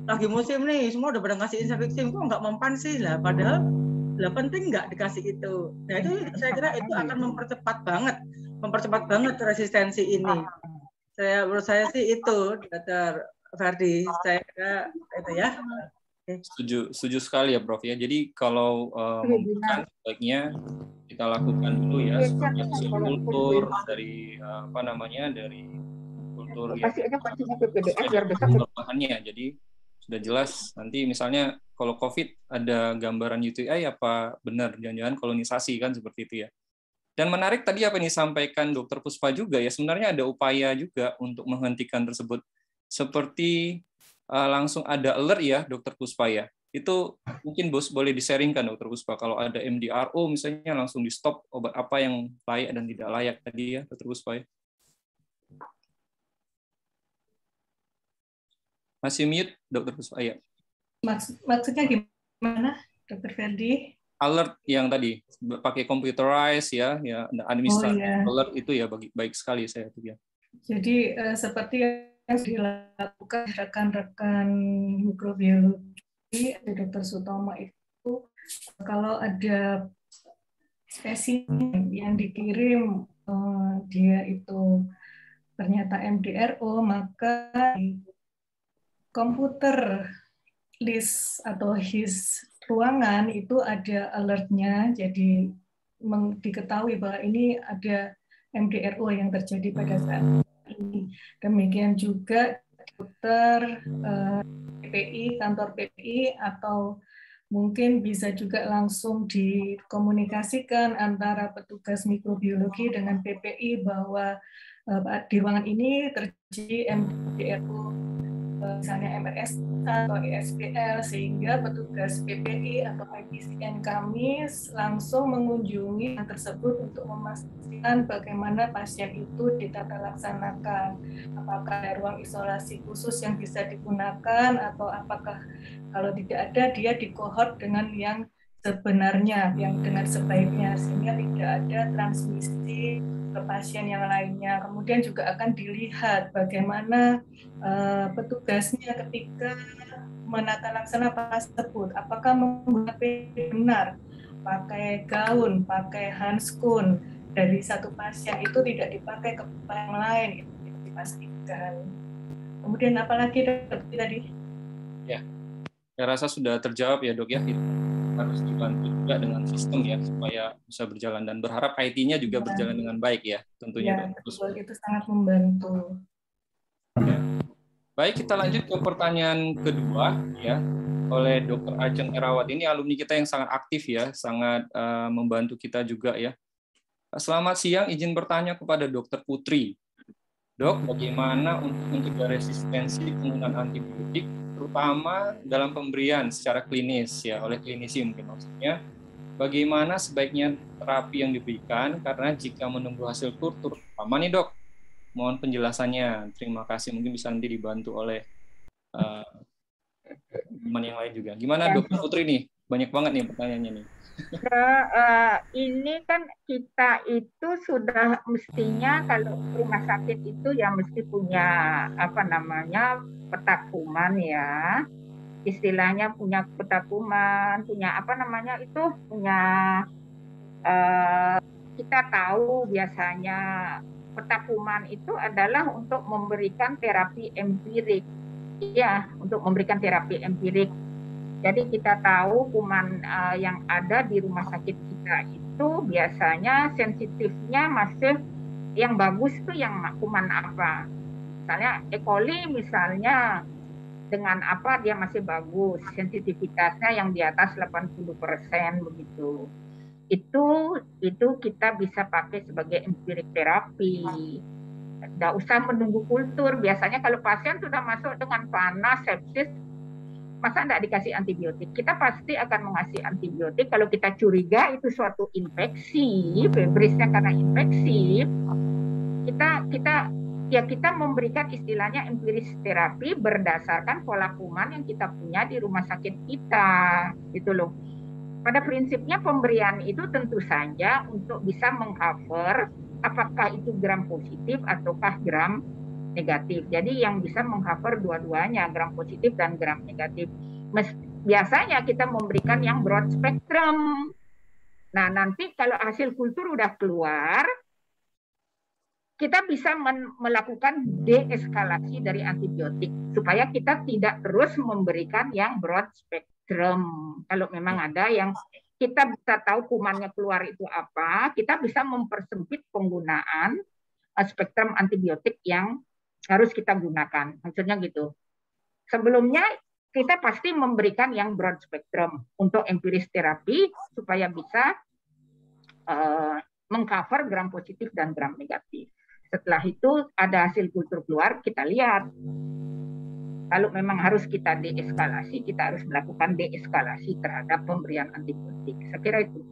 lagi musim nih, semua udah pada ngasih insekticid, kok nggak mempan sih lah, padahal lah penting nggak dikasih itu. Nah itu saya kira itu akan mempercepat banget, mempercepat banget resistensi ini. Saya menurut saya sih itu, Dokter Ferdi, saya kira itu ya. Setuju, setuju sekali ya, Prof ya. Jadi kalau uh, membutuhkan sebaiknya kita lakukan dulu ya seperti hasil kultur dari uh, apa namanya dari kultur yang kultur bahannya. Jadi sudah jelas nanti misalnya kalau COVID ada gambaran U T I apa benar jangan-jangan kolonisasi kan seperti itu ya. Dan menarik tadi apa yang disampaikan Dokter Puspa juga ya, sebenarnya ada upaya juga untuk menghentikan tersebut. Seperti uh, langsung ada alert ya Dokter Puspa ya. Itu mungkin Bos boleh di-sharingkan Dokter Puspa kalau ada M D R O misalnya langsung di-stop obat apa yang layak dan tidak layak tadi ya Dokter Puspa ya. Masih mute Dokter Puspa ya. Maksud, maksudnya gimana Dokter Ferdi? Alert yang tadi pakai computerized ya, ya administratif oh, iya. Alert itu ya bagi, baik sekali saya tuh ya. Jadi uh, seperti yang dilakukan rekan-rekan mikrobiologi, Dokter Sutomo itu kalau ada spesimen yang dikirim uh, dia itu ternyata M D R O, maka komputer list atau his ruangan itu ada alertnya, jadi diketahui bahwa ini ada M D R O yang terjadi pada saat ini. Demikian juga dokter P P I, kantor P P I, atau mungkin bisa juga langsung dikomunikasikan antara petugas mikrobiologi dengan P P I bahwa di ruangan ini terjadi M D R O, misalnya M R S atau E S B L, sehingga petugas P P I atau I P C N kami langsung mengunjungi yang tersebut untuk memastikan bagaimana pasien itu ditata laksanakan, apakah ada ruang isolasi khusus yang bisa digunakan atau apakah kalau tidak ada dia dikohort dengan yang sebenarnya, yang dengan sebaiknya, sehingga tidak ada transmisi ke pasien yang lainnya. Kemudian juga akan dilihat bagaimana uh, petugasnya ketika menata laksana pasien tersebut, apakah menggunakan benar, pakai gaun, pakai handskun dari satu pasien itu tidak dipakai ke pasien lain, itu dipastikan. Kemudian apalagi tadi? Ya, saya rasa sudah terjawab ya dok ya. Harus dibantu juga dengan sistem ya supaya bisa berjalan dan berharap I T-nya juga ya. Berjalan dengan baik ya tentunya. Ya, betul, itu sangat membantu. Ya. Baik, kita lanjut ke pertanyaan kedua ya oleh Dokter Ajeng Erawat. Ini alumni kita yang sangat aktif ya, sangat uh, membantu kita juga ya. Selamat siang, izin bertanya kepada Dokter Putri. Dok, bagaimana untuk mencegah resistensi penggunaan antibiotik terutama dalam pemberian secara klinis ya oleh klinisi mungkin maksudnya bagaimana sebaiknya terapi yang diberikan karena jika menunggu hasil kultur lama nih dok, mohon penjelasannya, terima kasih, mungkin bisa nanti dibantu oleh uh, teman yang lain juga. Gimana Dokter Putri nih, banyak banget nih pertanyaannya nih. Nah, uh, ini kan kita itu sudah mestinya kalau rumah sakit itu ya mesti punya apa namanya peta kuman ya, istilahnya punya peta kuman, punya apa namanya itu punya uh, kita tahu biasanya peta kuman itu adalah untuk memberikan terapi empirik, ya untuk memberikan terapi empirik. Jadi kita tahu kuman uh, yang ada di rumah sakit kita itu biasanya sensitifnya masih yang bagus tuh yang kuman apa. Misalnya E. coli misalnya dengan apa dia masih bagus, sensitivitasnya yang di atas delapan puluh persen begitu. Itu itu kita bisa pakai sebagai empirik terapi. Tidak usah menunggu kultur. Biasanya kalau pasien sudah masuk dengan panas, sepsis, masa tidak dikasih antibiotik? Kita pasti akan mengasih antibiotik kalau kita curiga itu suatu infeksi, febrisnya karena infeksi. Kita kita ya kita memberikan istilahnya empiris terapi berdasarkan pola kuman yang kita punya di rumah sakit kita, gitu loh. Pada prinsipnya pemberian itu tentu saja untuk bisa mengcover apakah itu gram positif ataukah gram negatif. Jadi yang bisa mengcover dua-duanya, gram positif dan gram negatif. Biasanya kita memberikan yang broad spectrum. Nah, nanti kalau hasil kultur udah keluar, kita bisa melakukan deeskalasi dari antibiotik supaya kita tidak terus memberikan yang broad spectrum. Kalau memang ada yang kita bisa tahu kumannya keluar itu apa, kita bisa mempersempit penggunaan spektrum antibiotik yang harus kita gunakan. Maksudnya gitu. Sebelumnya kita pasti memberikan yang broad spectrum untuk empiris terapi supaya bisa uh, mengcover gram positif dan gram negatif. Setelah itu ada hasil kultur keluar, kita lihat. Kalau memang harus kita deeskalasi, kita harus melakukan deeskalasi terhadap pemberian antibiotik. Saya kira itu.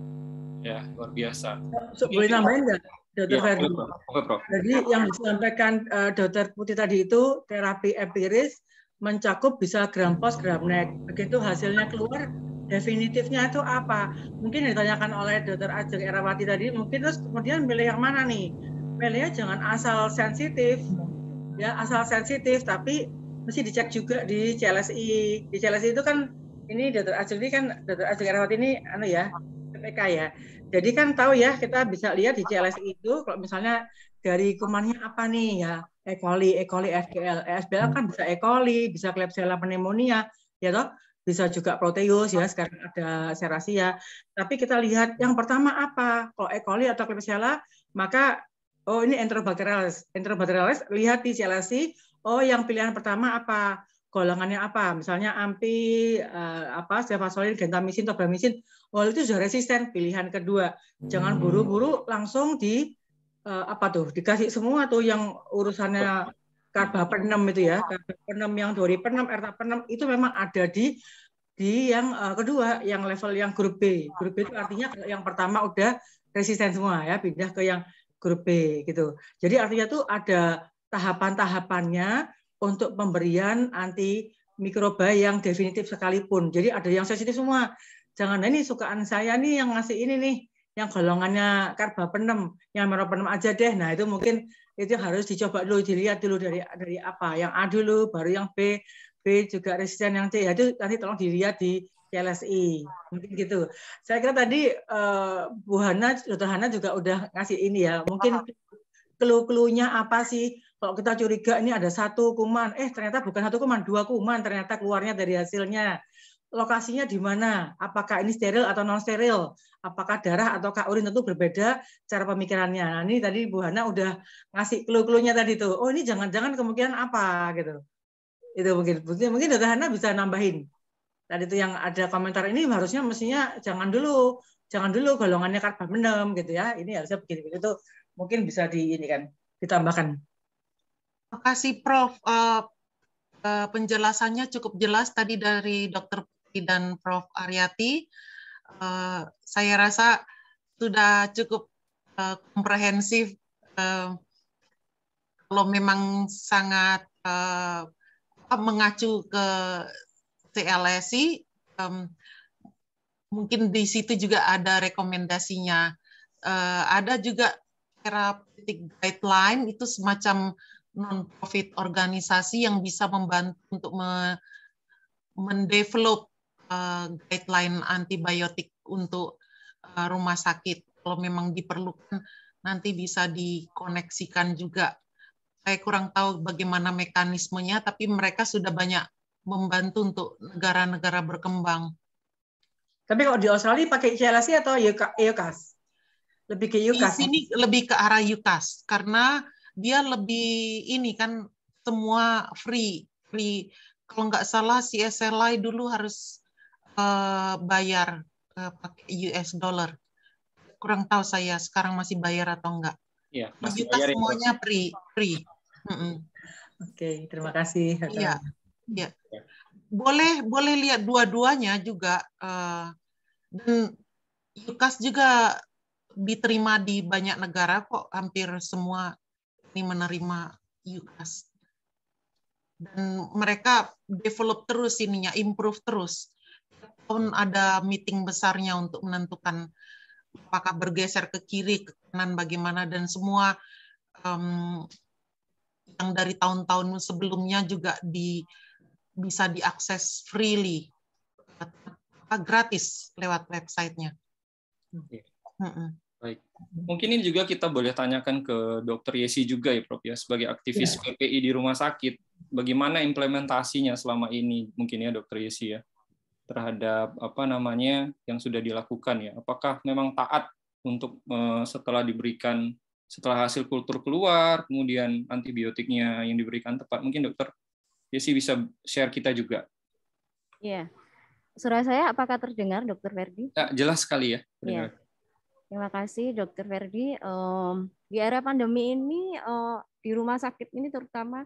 Ya, luar biasa. So, boleh nambahin nggak, Dokter Ya, Ferdi? Oke, Prof. Jadi yang disampaikan uh, Dokter Putih tadi itu terapi empiris mencakup bisa gram pos, gram neg. Begitu hasilnya keluar, definitifnya itu apa? Mungkin ditanyakan oleh Dokter Ajeng Erawati tadi, mungkin terus kemudian milih yang mana nih? Milihnya jangan asal sensitif, ya asal sensitif, tapi mesti dicek juga di C L S I. Di C L S I itu kan, ini Dokter Ajeng ini kan, Dokter Ajeng Erawati ini, anu ya, P P K ya. Jadi kan tahu ya, kita bisa lihat di C L S I itu, kalau misalnya dari kumannya apa nih ya, E. coli, E. coli, F G L, E S B L kan bisa E. coli, bisa Klebsiella pneumonia, ya toh, bisa juga Proteus ya, sekarang ada Serratia. Tapi kita lihat yang pertama apa, kalau E. coli atau Klebsiella, maka oh ini Enterobacterales, Enterobacterales, lihat di C L S I, oh yang pilihan pertama apa, golongannya apa, misalnya ampi, uh, apa, cefazolin, gentamisin, tobramycin, oh itu sudah resisten, pilihan kedua. Jangan buru-buru langsung di Uh, apa tuh dikasih semua tuh yang urusannya karbapenem itu ya, karbapenem yang doripenem, ertapenem itu memang ada di di yang uh, kedua, yang level yang grup B. Grup B itu artinya yang pertama udah resisten semua ya, pindah ke yang grup B gitu. Jadi artinya tuh ada tahapan-tahapannya untuk pemberian anti mikroba yang definitif sekalipun. Jadi ada yang sensitif semua. Jangan ini sukaan saya nih yang ngasih ini nih, yang golongannya karbapenem, yang meropenem aja deh. Nah itu mungkin itu harus dicoba dulu, dilihat dulu dari dari apa, yang A dulu, baru yang B, B juga resisten yang C. Ya itu nanti tolong dilihat di C L S I, mungkin gitu. Saya kira tadi uh, Bu Hana, Dokter Hana juga udah ngasih ini ya, mungkin clue-cluenya apa sih? Kalau kita curiga ini ada satu kuman, eh ternyata bukan satu kuman, dua kuman ternyata keluarnya dari hasilnya. Lokasinya di mana? Apakah ini steril atau non steril? Apakah darah atau urin? Tentu berbeda cara pemikirannya. Nah, ini tadi Bu Hana udah ngasih clue-cluenya tadi tuh. Oh ini jangan-jangan kemungkinan apa gitu. Itu mungkin mungkin Dokter Hana bisa nambahin. Tadi itu yang ada komentar ini harusnya mestinya jangan dulu, jangan dulu golongannya karbapenem gitu ya. Ini harusnya begini itu mungkin bisa di ini kan ditambahkan. Terima kasih Prof. Uh, uh, penjelasannya cukup jelas tadi dari Dokter dan Prof Aryati. Uh, saya rasa sudah cukup uh, komprehensif. Uh, kalau memang sangat uh, mengacu ke C L S I, um, mungkin di situ juga ada rekomendasinya. Uh, ada juga therapeutic guideline, itu semacam non-profit organisasi yang bisa membantu untuk me mendevelop uh, guideline antibiotik untuk uh, rumah sakit. Kalau memang diperlukan, nanti bisa dikoneksikan juga. Saya kurang tahu bagaimana mekanismenya, tapi mereka sudah banyak membantu untuk negara-negara berkembang. Tapi kalau di Australia pakai C L S I atau E U C A S? Lebih ke E U C A S. Di sini lebih ke arah E U C A S, karena dia lebih ini kan semua free, free. Kalau nggak salah C S L I dulu harus uh, bayar uh, pakai U S dollar. Kurang tahu saya sekarang masih bayar atau enggak. Iya, masih Kita bayar semuanya free, free. Mm -mm. Oke, terima kasih. Iya, iya. Boleh, boleh lihat dua-duanya juga. Uh, dan U C A S juga diterima di banyak negara kok, hampir semua ini menerima U C A S. Dan mereka develop terus ininya, improve terus. Tahun ada meeting besarnya untuk menentukan apakah bergeser ke kiri, ke kanan, bagaimana, dan semua um, yang dari tahun-tahun sebelumnya juga di, bisa diakses freely, gratis lewat websitenya. Oke. Mm-mm. Baik. Mungkin ini juga kita boleh tanyakan ke Dokter Yesi juga ya, Prof ya, sebagai aktivis Ya. P P I di rumah sakit, bagaimana implementasinya selama ini mungkin ya, Dokter Yesi ya, terhadap apa namanya yang sudah dilakukan ya. Apakah memang taat untuk uh, setelah diberikan setelah hasil kultur keluar, kemudian antibiotiknya yang diberikan tepat. Mungkin Dokter Yesi bisa share kita juga. Iya. Suara saya apakah terdengar, Dokter Ferdi? Ya, jelas sekali ya. Iya. Terima kasih, Dokter Ferdi. Um, di era pandemi ini, uh, di rumah sakit ini terutama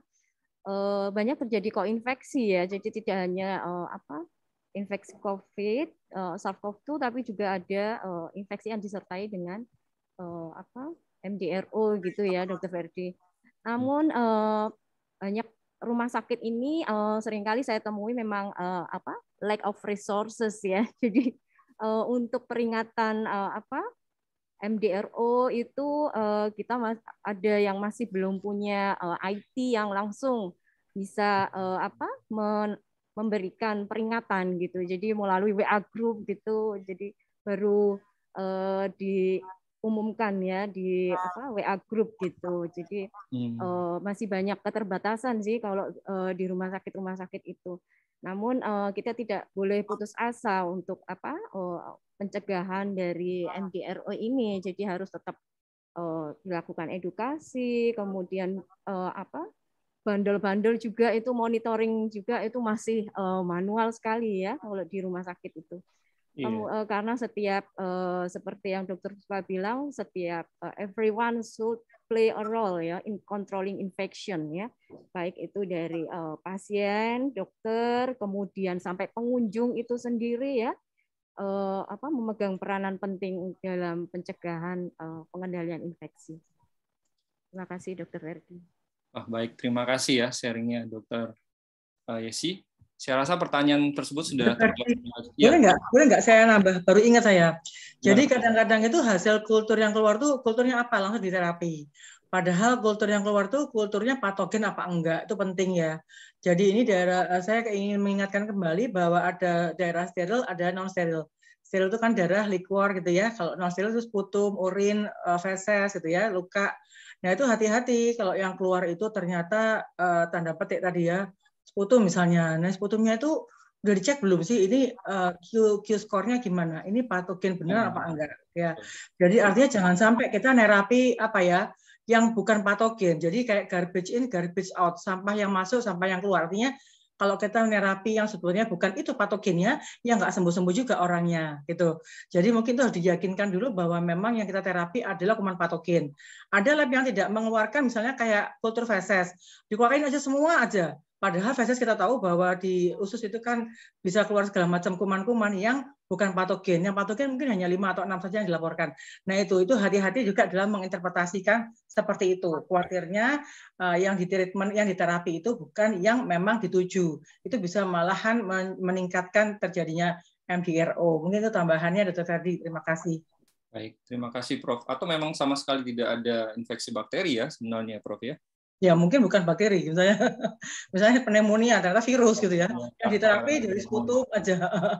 uh, banyak terjadi koinfeksi ya. Jadi tidak hanya uh, apa infeksi COVID, uh, SARS-CoV dua, tapi juga ada uh, infeksi yang disertai dengan uh, apa M D R O gitu ya, Dokter Ferdi. Namun uh, banyak rumah sakit ini uh, seringkali saya temui memang uh, apa lack of resources ya. Jadi uh, untuk peringatan uh, apa M D R O itu uh, kita mas ada yang masih belum punya uh, I T yang langsung bisa uh, apa men memberikan peringatan gitu. Jadi melalui W A group gitu. Jadi baru uh, diumumkan ya di apa W A group gitu. Jadi hmm. uh, masih banyak keterbatasan sih kalau uh, di rumah sakit rumah sakit itu. Namun uh, kita tidak boleh putus asa untuk apa uh, pencegahan dari M D R O ini. Jadi harus tetap uh, dilakukan edukasi, kemudian uh, apa bandel-bandel juga itu monitoring juga itu masih uh, manual sekali ya kalau di rumah sakit itu. Yeah. Uh, karena setiap uh, seperti yang Dokter Puspa bilang, setiap uh, everyone should play a role ya in controlling infection ya, baik itu dari uh, pasien, dokter, kemudian sampai pengunjung itu sendiri ya, uh, apa memegang peranan penting dalam pencegahan uh, pengendalian infeksi. Terima kasih, Dokter Ferdi. Oh, baik, terima kasih ya sharingnya, Dokter uh, Yesi. Saya rasa pertanyaan tersebut sudah terjawab. Boleh nggak? Boleh nggak saya nambah? Baru ingat saya. Jadi kadang-kadang itu hasil kultur yang keluar tuh kulturnya apa langsung diterapi. Padahal kultur yang keluar tuh kulturnya patogen apa enggak itu penting ya. Jadi ini daerah saya ingin mengingatkan kembali bahwa ada daerah steril, ada non steril. Steril itu kan darah liquor gitu ya. Kalau non steril itu sputum, urin, feses gitu ya, luka. Nah itu hati-hati kalau yang keluar itu ternyata uh, tanda petik tadi ya. Sputum misalnya, nah sputumnya itu udah dicek belum sih ini uh, Q, Q score-nya gimana? Ini patogen benar apa enggak? Ya, jadi artinya jangan sampai kita nerapi apa ya yang bukan patogen. Jadi kayak garbage in, garbage out, sampah yang masuk, sampah yang keluar. Artinya kalau kita nerapi yang sebetulnya bukan itu patogennya, ya nggak sembuh-sembuh juga orangnya gitu. Jadi mungkin itu harus diyakinkan dulu bahwa memang yang kita terapi adalah kuman patogen. Ada lab yang tidak mengeluarkan misalnya kayak kultur feses, dikeluarin aja semua aja. Padahal feses kita tahu bahwa di usus itu kan bisa keluar segala macam kuman-kuman yang bukan patogen. Yang patogen mungkin hanya lima atau enam saja yang dilaporkan. Nah itu itu hati-hati juga dalam menginterpretasikan seperti itu. Khawatirnya uh, yang ditreatment, yang diterapi itu bukan yang memang dituju. Itu bisa malahan meningkatkan terjadinya M D R O. Mungkin itu tambahannya, Dokter Ferdi. Terima kasih. Baik, terima kasih, Prof. Atau memang sama sekali tidak ada infeksi bakteri ya sebenarnya, Prof ya? Ya mungkin bukan bakteri, misalnya misalnya pneumonia, ternyata virus gitu ya. Yang diterapi dari sputum aja.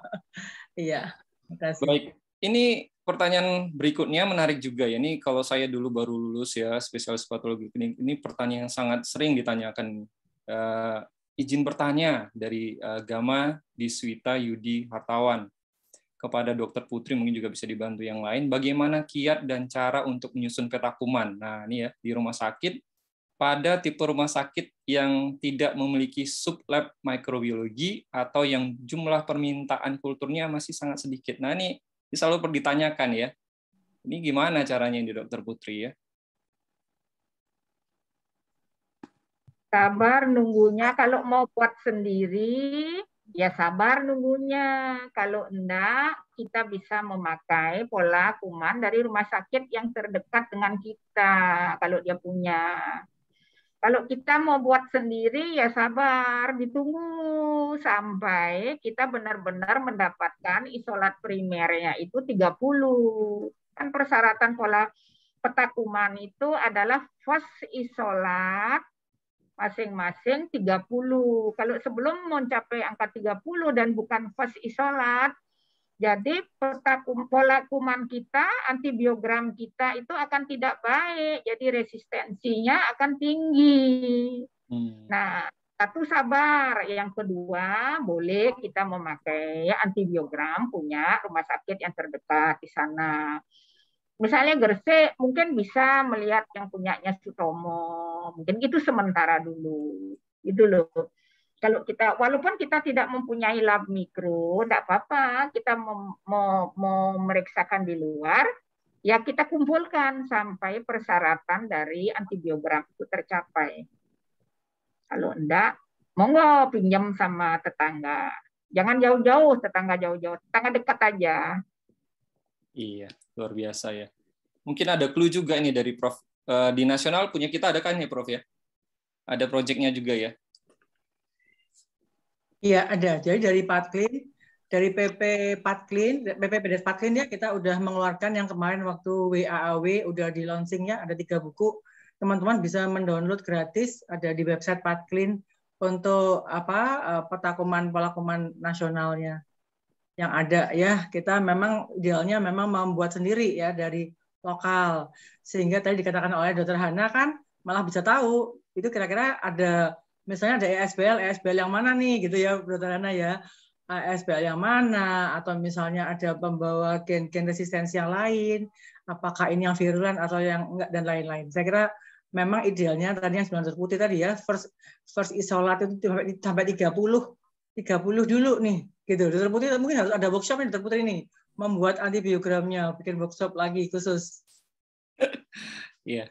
Iya, terima kasih. Baik, ini pertanyaan berikutnya menarik juga ya. Ini kalau saya dulu baru lulus ya, spesialis patologi klinik, ini pertanyaan yang sangat sering ditanyakan. Uh, izin bertanya dari uh, Gama Diswita Yudi Hartawan kepada Dokter Putri, mungkin juga bisa dibantu yang lain. Bagaimana kiat dan cara untuk menyusun peta kuman? Nah, ini ya di rumah sakit. Pada tipe rumah sakit yang tidak memiliki sublab mikrobiologi atau yang jumlah permintaan kulturnya masih sangat sedikit. Nah, ini selalu ditanyakan ya. Ini gimana caranya ini, Dokter Putri ya? Sabar nunggunya. Kalau mau buat sendiri, ya sabar nunggunya. Kalau enggak, kita bisa memakai pola kuman dari rumah sakit yang terdekat dengan kita, kalau dia punya. Kalau kita mau buat sendiri, ya sabar, ditunggu sampai kita benar-benar mendapatkan isolat primernya itu tiga puluh. Kan persyaratan pola peta kuman itu adalah first isolat masing-masing tiga puluh. Kalau sebelum mencapai angka tiga puluh dan bukan fase isolat, jadi peta pola kuman kita, antibiogram kita itu akan tidak baik, jadi resistensinya akan tinggi. Hmm. Nah, satu sabar, yang kedua boleh kita memakai antibiogram punya rumah sakit yang terdekat di sana. Misalnya Gresik mungkin bisa melihat yang punyanya Sutomo, mungkin itu sementara dulu, gitu loh. Kalau kita, walaupun kita tidak mempunyai lab mikro, tidak apa-apa, kita mau, mau, mau memeriksakan di luar, ya kita kumpulkan sampai persyaratan dari antibiogram itu tercapai. Kalau enggak, monggo pinjam sama tetangga. Jangan jauh-jauh, tetangga jauh-jauh, tetangga dekat aja. Iya, luar biasa ya. Mungkin ada clue juga ini dari Prof. Di nasional punya kita ada kan ya, Prof ya? Ada proyeknya juga ya? Iya, ada. Jadi dari Patklin, dari P P Patklin, P P P D S Patklin ya, kita udah mengeluarkan yang kemarin waktu W A A W udah di launchingnya, ada tiga buku. Teman-teman bisa mendownload gratis, ada di website Patklin untuk apa peta kuman pola kuman nasionalnya yang ada ya. Kita memang idealnya memang membuat sendiri ya dari lokal, sehingga tadi dikatakan oleh Dokter Hana kan malah bisa tahu itu kira-kira ada misalnya ada E S B L, E S B L yang mana nih gitu ya, Dokter Hana ya, E S B L yang mana, atau misalnya ada pembawa gen-gen resistensi yang lain, apakah ini yang virulen atau yang enggak dan lain-lain. Saya kira memang idealnya tadi yang sembilan putih tadi ya, first first isolat itu sampai tiga puluh dulu nih, gitu. Dokter Putri mungkin harus ada workshop nih, Dokter Putri ini membuat antibiogramnya, bikin workshop lagi khusus. Iya.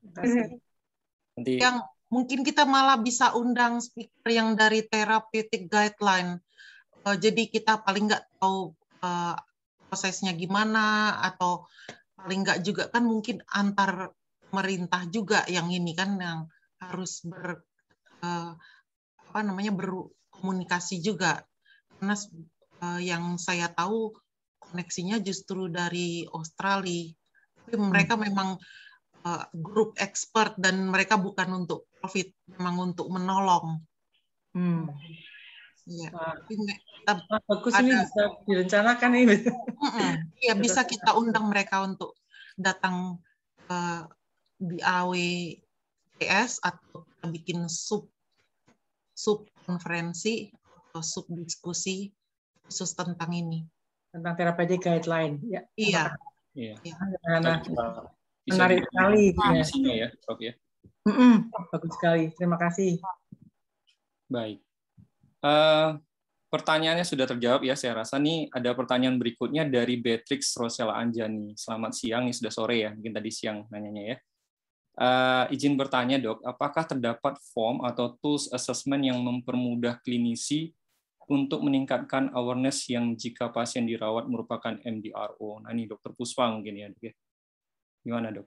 Nanti yang mungkin kita malah bisa undang speaker yang dari therapeutic guideline. Uh, jadi kita paling nggak tahu uh, prosesnya gimana, atau paling nggak juga kan mungkin antar pemerintah juga yang ini kan yang harus ber uh, apa namanya berkomunikasi juga. Karena uh, yang saya tahu koneksinya justru dari Australia. Tapi mereka hmm. memang uh, grup expert dan mereka bukan untuk profit, memang untuk menolong. Hmm. Ya. Wah. Kita Wah, bagus ada, ini bisa direncanakan ini. Iya bisa kita undang mereka untuk datang ke B A W T S atau kita bikin sub sub konferensi atau sub diskusi khusus tentang ini. Tentang therapeutic guideline. Ya. Iya. Iya. Ya. Nah, bisa menarik sekali. Ya. ya, Prof ya. Mm-mm. Bagus sekali. Terima kasih. Baik. Uh, pertanyaannya sudah terjawab ya. Saya rasa nih ada pertanyaan berikutnya dari Beatrix Rosella Anjani. Selamat siang, ini sudah sore ya. Mungkin tadi siang nanyanya ya. Uh, izin bertanya dok, apakah terdapat form atau tools assessment yang mempermudah klinisi untuk meningkatkan awareness yang jika pasien dirawat merupakan M D R O? Nah ini dokter Puspa mungkin ya dok ya. Gimana dok?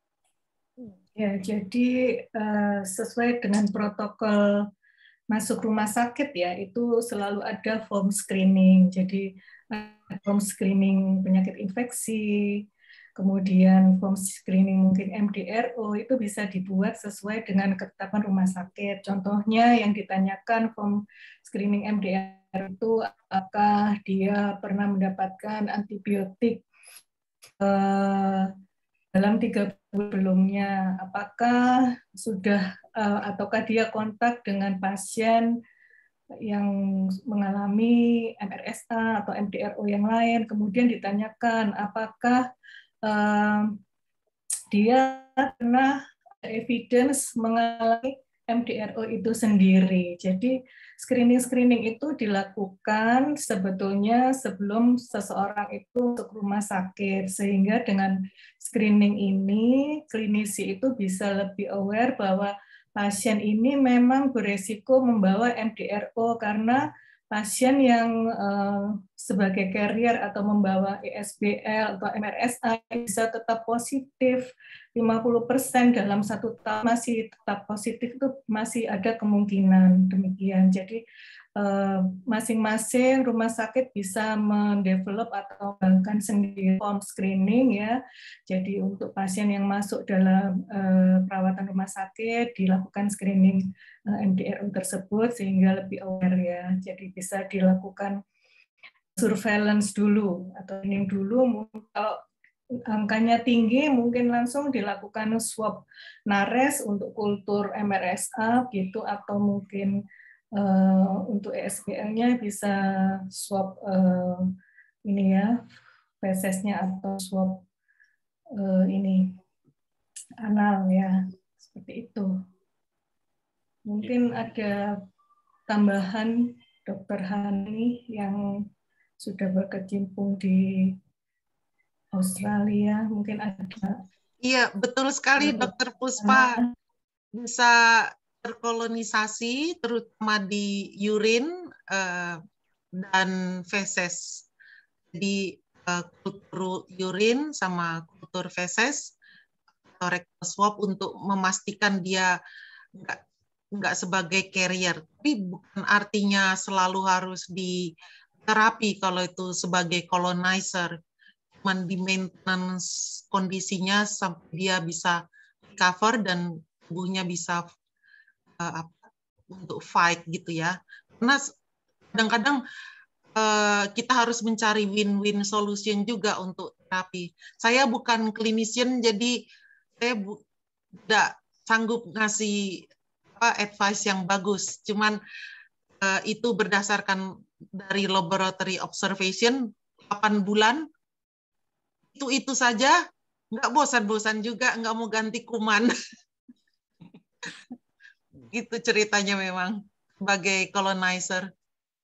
Ya, jadi uh, sesuai dengan protokol masuk rumah sakit ya, itu selalu ada form screening. Jadi form screening penyakit infeksi, kemudian form screening mungkin M D R O, itu bisa dibuat sesuai dengan ketetapan rumah sakit. Contohnya yang ditanyakan form screening M D R O itu apakah dia pernah mendapatkan antibiotik uh, dalam tiga bulan sebelumnya, apakah sudah uh, ataukah dia kontak dengan pasien yang mengalami M R S A atau M D R O yang lain. Kemudian ditanyakan apakah uh, dia pernah evidence mengalami M D R O itu sendiri. Jadi screening-screening itu dilakukan sebetulnya sebelum seseorang itu untuk rumah sakit, sehingga dengan screening ini klinisi itu bisa lebih aware bahwa pasien ini memang beresiko membawa M D R O, karena pasien yang uh, sebagai carrier atau membawa E S B L atau M R S A bisa tetap positif lima puluh persen dalam satu tahun masih tetap positif itu masih ada kemungkinan demikian. Jadi masing-masing rumah sakit bisa mendevelop atau mengembangkan sendiri form screening ya. Jadi untuk pasien yang masuk dalam perawatan rumah sakit dilakukan screening M D R U tersebut sehingga lebih aware ya. Jadi bisa dilakukan surveillance dulu atau screening dulu. Kalau angkanya tinggi, mungkin langsung dilakukan swab nares untuk kultur M R S A gitu, atau mungkin uh, untuk E S B L-nya bisa swab uh, ini ya, fesesnya atau swab uh, ini anal ya, seperti itu. Mungkin ada tambahan Dokter Hani yang sudah berkecimpung di Australia, mungkin ada. Iya, betul sekali Dokter Puspa. Bisa terkolonisasi, terutama di urin uh, dan feses. Jadi uh, kultur urin sama kultur feses atau rectal swab untuk memastikan dia nggak nggak sebagai carrier. Tapi bukan artinya selalu harus di terapi kalau itu sebagai colonizer. Cuman di maintenance kondisinya sampai dia bisa recover dan tubuhnya bisa uh, untuk fight gitu ya. Karena kadang-kadang uh, kita harus mencari win-win solution juga untuk terapi. Saya bukan clinician, jadi saya tidak sanggup ngasih apa, advice yang bagus. Cuman uh, itu berdasarkan dari laboratory observation delapan bulan. Itu-itu saja, nggak bosan-bosan juga, nggak mau ganti kuman. Itu ceritanya memang, sebagai colonizer.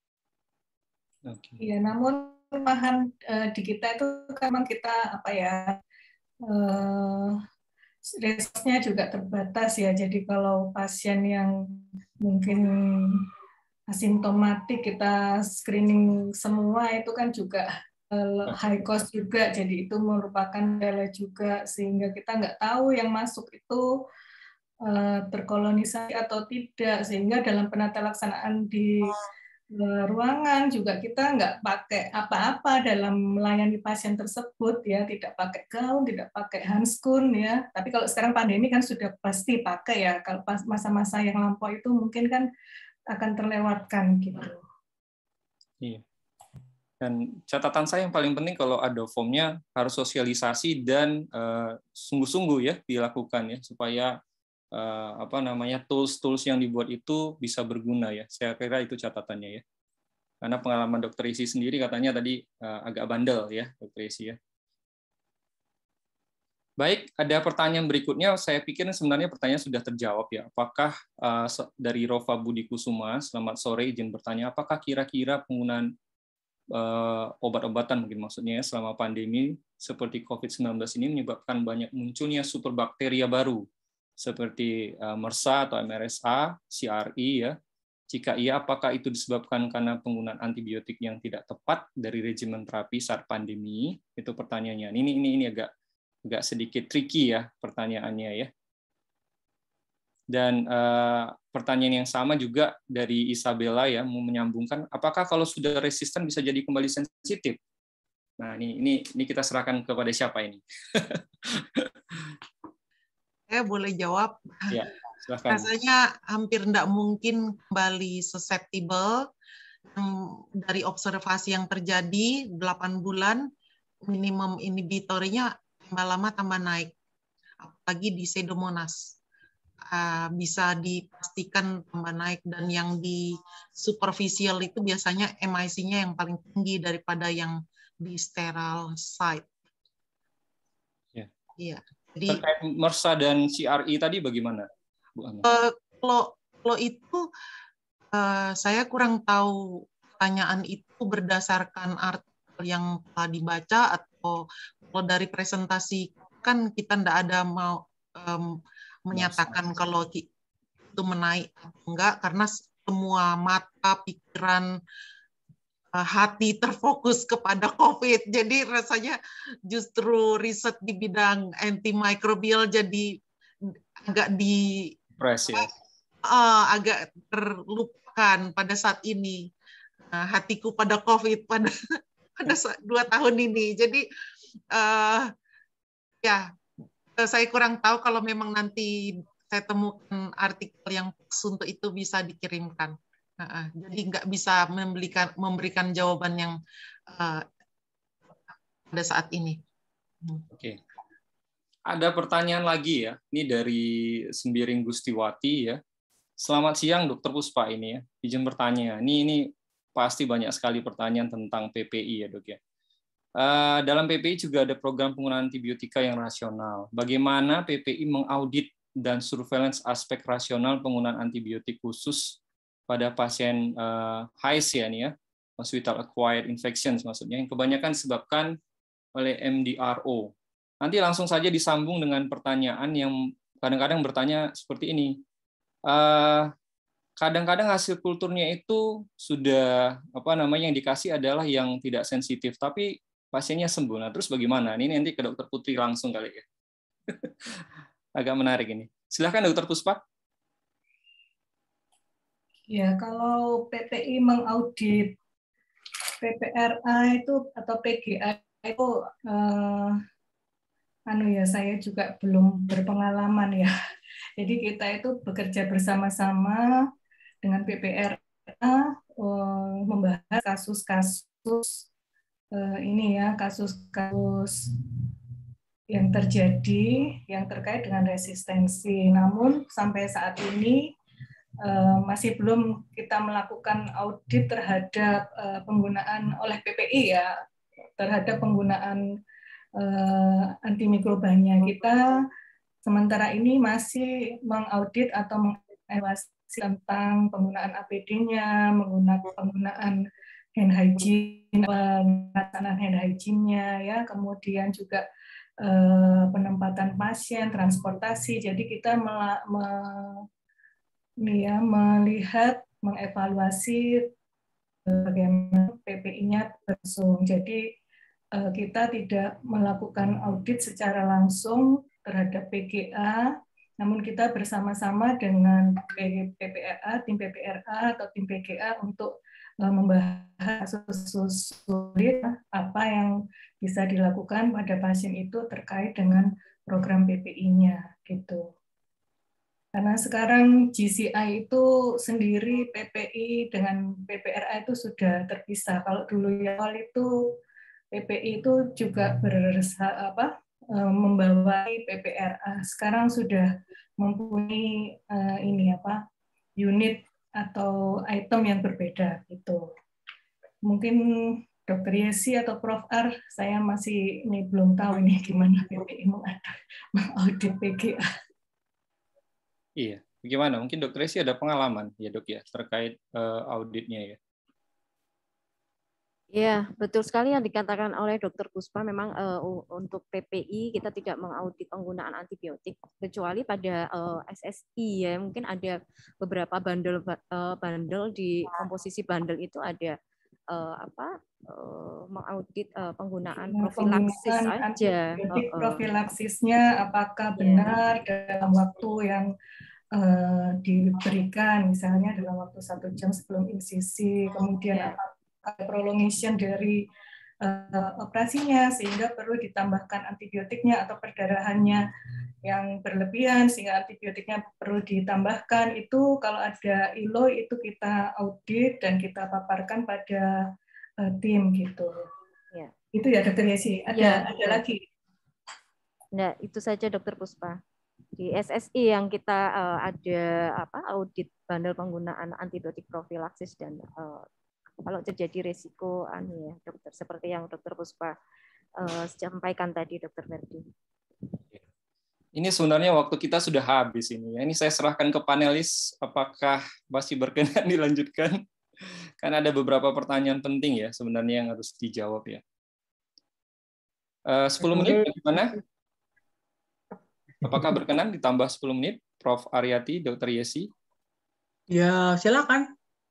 Iya, namun bahan uh, di kita itu memang kita, apa ya, uh, resource-nya juga terbatas ya, jadi kalau pasien yang mungkin asimptomatik kita screening semua, itu kan juga high cost juga, jadi itu merupakan kendala juga, sehingga kita nggak tahu yang masuk itu uh, terkolonisasi atau tidak, sehingga dalam penata laksanaan di uh, ruangan juga kita nggak pakai apa-apa dalam melayani pasien tersebut ya, tidak pakai gaun, tidak pakai handskun ya, tapi kalau sekarang pandemi kan sudah pasti pakai ya, kalau pas masa-masa yang lampau itu mungkin kan akan terlewatkan gitu. Iya. Dan catatan saya yang paling penting kalau ada formnya harus sosialisasi dan uh, sungguh-sungguh ya dilakukan ya supaya uh, apa namanya tools-tools yang dibuat itu bisa berguna ya. Saya kira itu catatannya ya. Karena pengalaman Dokter Isi sendiri katanya tadi uh, agak bandel ya Dokter Isi ya. Baik, ada pertanyaan berikutnya. Saya pikir sebenarnya pertanyaan sudah terjawab ya. Apakah uh, dari Rova Budi Kusuma, selamat sore, izin bertanya, apakah kira-kira penggunaan Uh, obat-obatan mungkin maksudnya ya, selama pandemi seperti covid sembilan belas ini menyebabkan banyak munculnya superbakteria baru seperti uh, MRSA atau M R S A, C R I ya. Jika iya, apakah itu disebabkan karena penggunaan antibiotik yang tidak tepat dari regimen terapi saat pandemi? Itu pertanyaannya. Ini ini ini agak agak sedikit tricky ya pertanyaannya ya. Dan uh, pertanyaan yang sama juga dari Isabella ya, mau menyambungkan, apakah kalau sudah resisten bisa jadi kembali sensitif? Nah, ini ini ini kita serahkan kepada siapa ini? Saya boleh jawab. Ya, silakan. Rasanya hampir tidak mungkin kembali susceptible. Dari observasi yang terjadi delapan bulan, minimum inhibitornya tambah lama tambah naik. Apalagi di Pseudomonas. Uh, bisa dipastikan tambah naik, dan yang di superficial itu biasanya M I C-nya yang paling tinggi daripada yang di sterile site. Ya. Iya. Jadi terkait MRSA dan C R I tadi bagaimana, Bu Ana? Uh, kalau kalau itu uh, saya kurang tahu pertanyaan itu berdasarkan artikel yang telah dibaca atau kalau dari presentasi kan kita tidak ada mau um, menyatakan kalau itu menaik atau enggak, karena semua mata, pikiran, hati terfokus kepada COVID. Jadi rasanya justru riset di bidang antimikrobial jadi agak di Press, ya. uh, agak terlupakan pada saat ini. Uh, hatiku pada COVID pada pada dua tahun ini. Jadi uh, ya saya kurang tahu kalau memang nanti saya temukan artikel yang pas untuk itu bisa dikirimkan. Uh, jadi nggak bisa memberikan memberikan jawaban yang uh, pada saat ini. Oke. Ada pertanyaan lagi ya. Ini dari Sembiring Gustiwati ya. Selamat siang Dokter Puspa ini ya. Izin bertanya. Ini ini pasti banyak sekali pertanyaan tentang P P I ya Dok ya. Uh, dalam P P I juga ada program penggunaan antibiotika yang rasional. Bagaimana P P I mengaudit dan surveillance aspek rasional penggunaan antibiotik khusus pada pasien uh, H I S ya nih ya, hospital acquired infections maksudnya, yang kebanyakan disebabkan oleh M D R O. Nanti langsung saja disambung dengan pertanyaan yang kadang-kadang bertanya seperti ini. Uh, Kadang-kadang hasil kulturnya itu sudah apa namanya yang dikasih adalah yang tidak sensitif, tapi pasiennya sembuh. Nah, terus bagaimana? Ini nanti ke Dokter Putri langsung kali ya. Agak menarik ini. Silahkan Dokter Puspa. Ya, kalau P P I mengaudit P P R A itu atau P G A itu, eh, anu ya, saya juga belum berpengalaman ya. Jadi kita itu bekerja bersama-sama dengan P P R A uh, membahas kasus-kasus uh, ini ya, kasus-kasus yang terjadi yang terkait dengan resistensi. Namun sampai saat ini uh, masih belum kita melakukan audit terhadap uh, penggunaan oleh P P I ya, terhadap penggunaan uh, antimikrobanya. Kita sementara ini masih mengaudit atau mengevaluasi tentang penggunaan A P D-nya, menggunakan penggunaan hand hygiene, pelaksanaan hand hygiene-nya, ya, kemudian juga eh, penempatan pasien, transportasi. Jadi kita mela, me, ya, melihat, mengevaluasi eh, bagaimana P P I-nya berlangsung. Jadi eh, kita tidak melakukan audit secara langsung terhadap P G A, namun kita bersama-sama dengan P P R A, tim P P R A atau tim P G A untuk membahas kasus sulit apa yang bisa dilakukan pada pasien itu terkait dengan program P P I-nya gitu. Karena sekarang G C I itu sendiri P P I dengan P P R A itu sudah terpisah. Kalau dulu ya awal itu P P I itu juga bersa apa membawai P P R A. Sekarang sudah mempunyai uh, ini apa unit atau item yang berbeda itu. Mungkin Dokter Yesi atau Prof Ar, saya masih ini belum tahu ini gimana P P I mengaudit P G A. Iya, bagaimana? Mungkin Dokter Yesi ada pengalaman ya Dok ya terkait uh, auditnya ya. Ya, betul sekali yang dikatakan oleh Dokter Puspa. Memang uh, untuk P P I kita tidak mengaudit penggunaan antibiotik kecuali pada uh, S S I ya. Mungkin ada beberapa bundle uh, bundle di komposisi bundle itu ada uh, apa uh, mengaudit uh, penggunaan nah, profilaksis penggunaan aja. Antibiotik uh, uh. profilaksisnya apakah benar yeah. dalam waktu yang uh, diberikan, misalnya dalam waktu satu jam sebelum insisi, kemudian yeah. apa prolongation dari uh, operasinya sehingga perlu ditambahkan antibiotiknya atau perdarahannya yang berlebihan sehingga antibiotiknya perlu ditambahkan. Itu kalau ada I L O itu kita audit dan kita paparkan pada uh, tim gitu. Ya. Itu ya Dokter Yesi. Ada ya, ada betul. Lagi? Nah, itu saja Dokter Puspa. Di S S I yang kita uh, ada apa audit bandel penggunaan antibiotik profilaksis dan uh, kalau terjadi resiko anu ya dokter seperti yang Dokter Puspa uh, sampaikan tadi Dokter Verdi. Ini sebenarnya waktu kita sudah habis ini ya. Ini saya serahkan ke panelis apakah masih berkenan dilanjutkan? Karena ada beberapa pertanyaan penting ya sebenarnya yang harus dijawab ya. Uh, sepuluh menit bagaimana? Apakah berkenan ditambah sepuluh menit Prof Aryati, Dokter Yesi? Ya, silakan.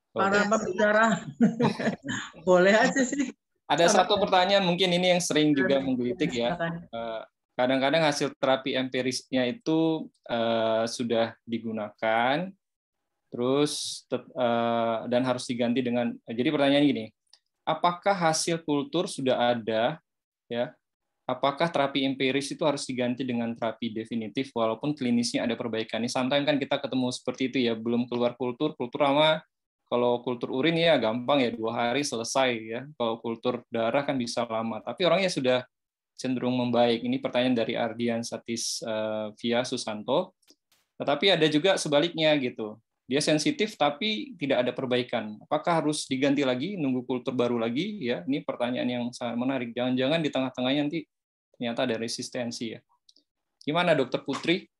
Para pembicara. Boleh aja sih. Ada satu pertanyaan mungkin ini yang sering juga menggelitik ya. Kadang-kadang hasil terapi empirisnya itu uh, sudah digunakan, terus uh, dan harus diganti dengan. Jadi pertanyaan gini, apakah hasil kultur sudah ada, ya? Apakah terapi empiris itu harus diganti dengan terapi definitif walaupun klinisnya ada perbaikan? Ini sometimes kan kita ketemu seperti itu ya, belum keluar kultur, kultur sama. Kalau kultur urin ya gampang ya, dua hari selesai ya. Kalau kultur darah kan bisa lama. Tapi orangnya sudah cenderung membaik. Ini pertanyaan dari Ardian Satis uh, via Susanto. Tetapi ada juga sebaliknya gitu. Dia sensitif tapi tidak ada perbaikan. Apakah harus diganti lagi, nunggu kultur baru lagi? Ya, ini pertanyaan yang sangat menarik. Jangan-jangan di tengah-tengahnya nanti ternyata ada resistensi ya. Gimana Dokter Putri?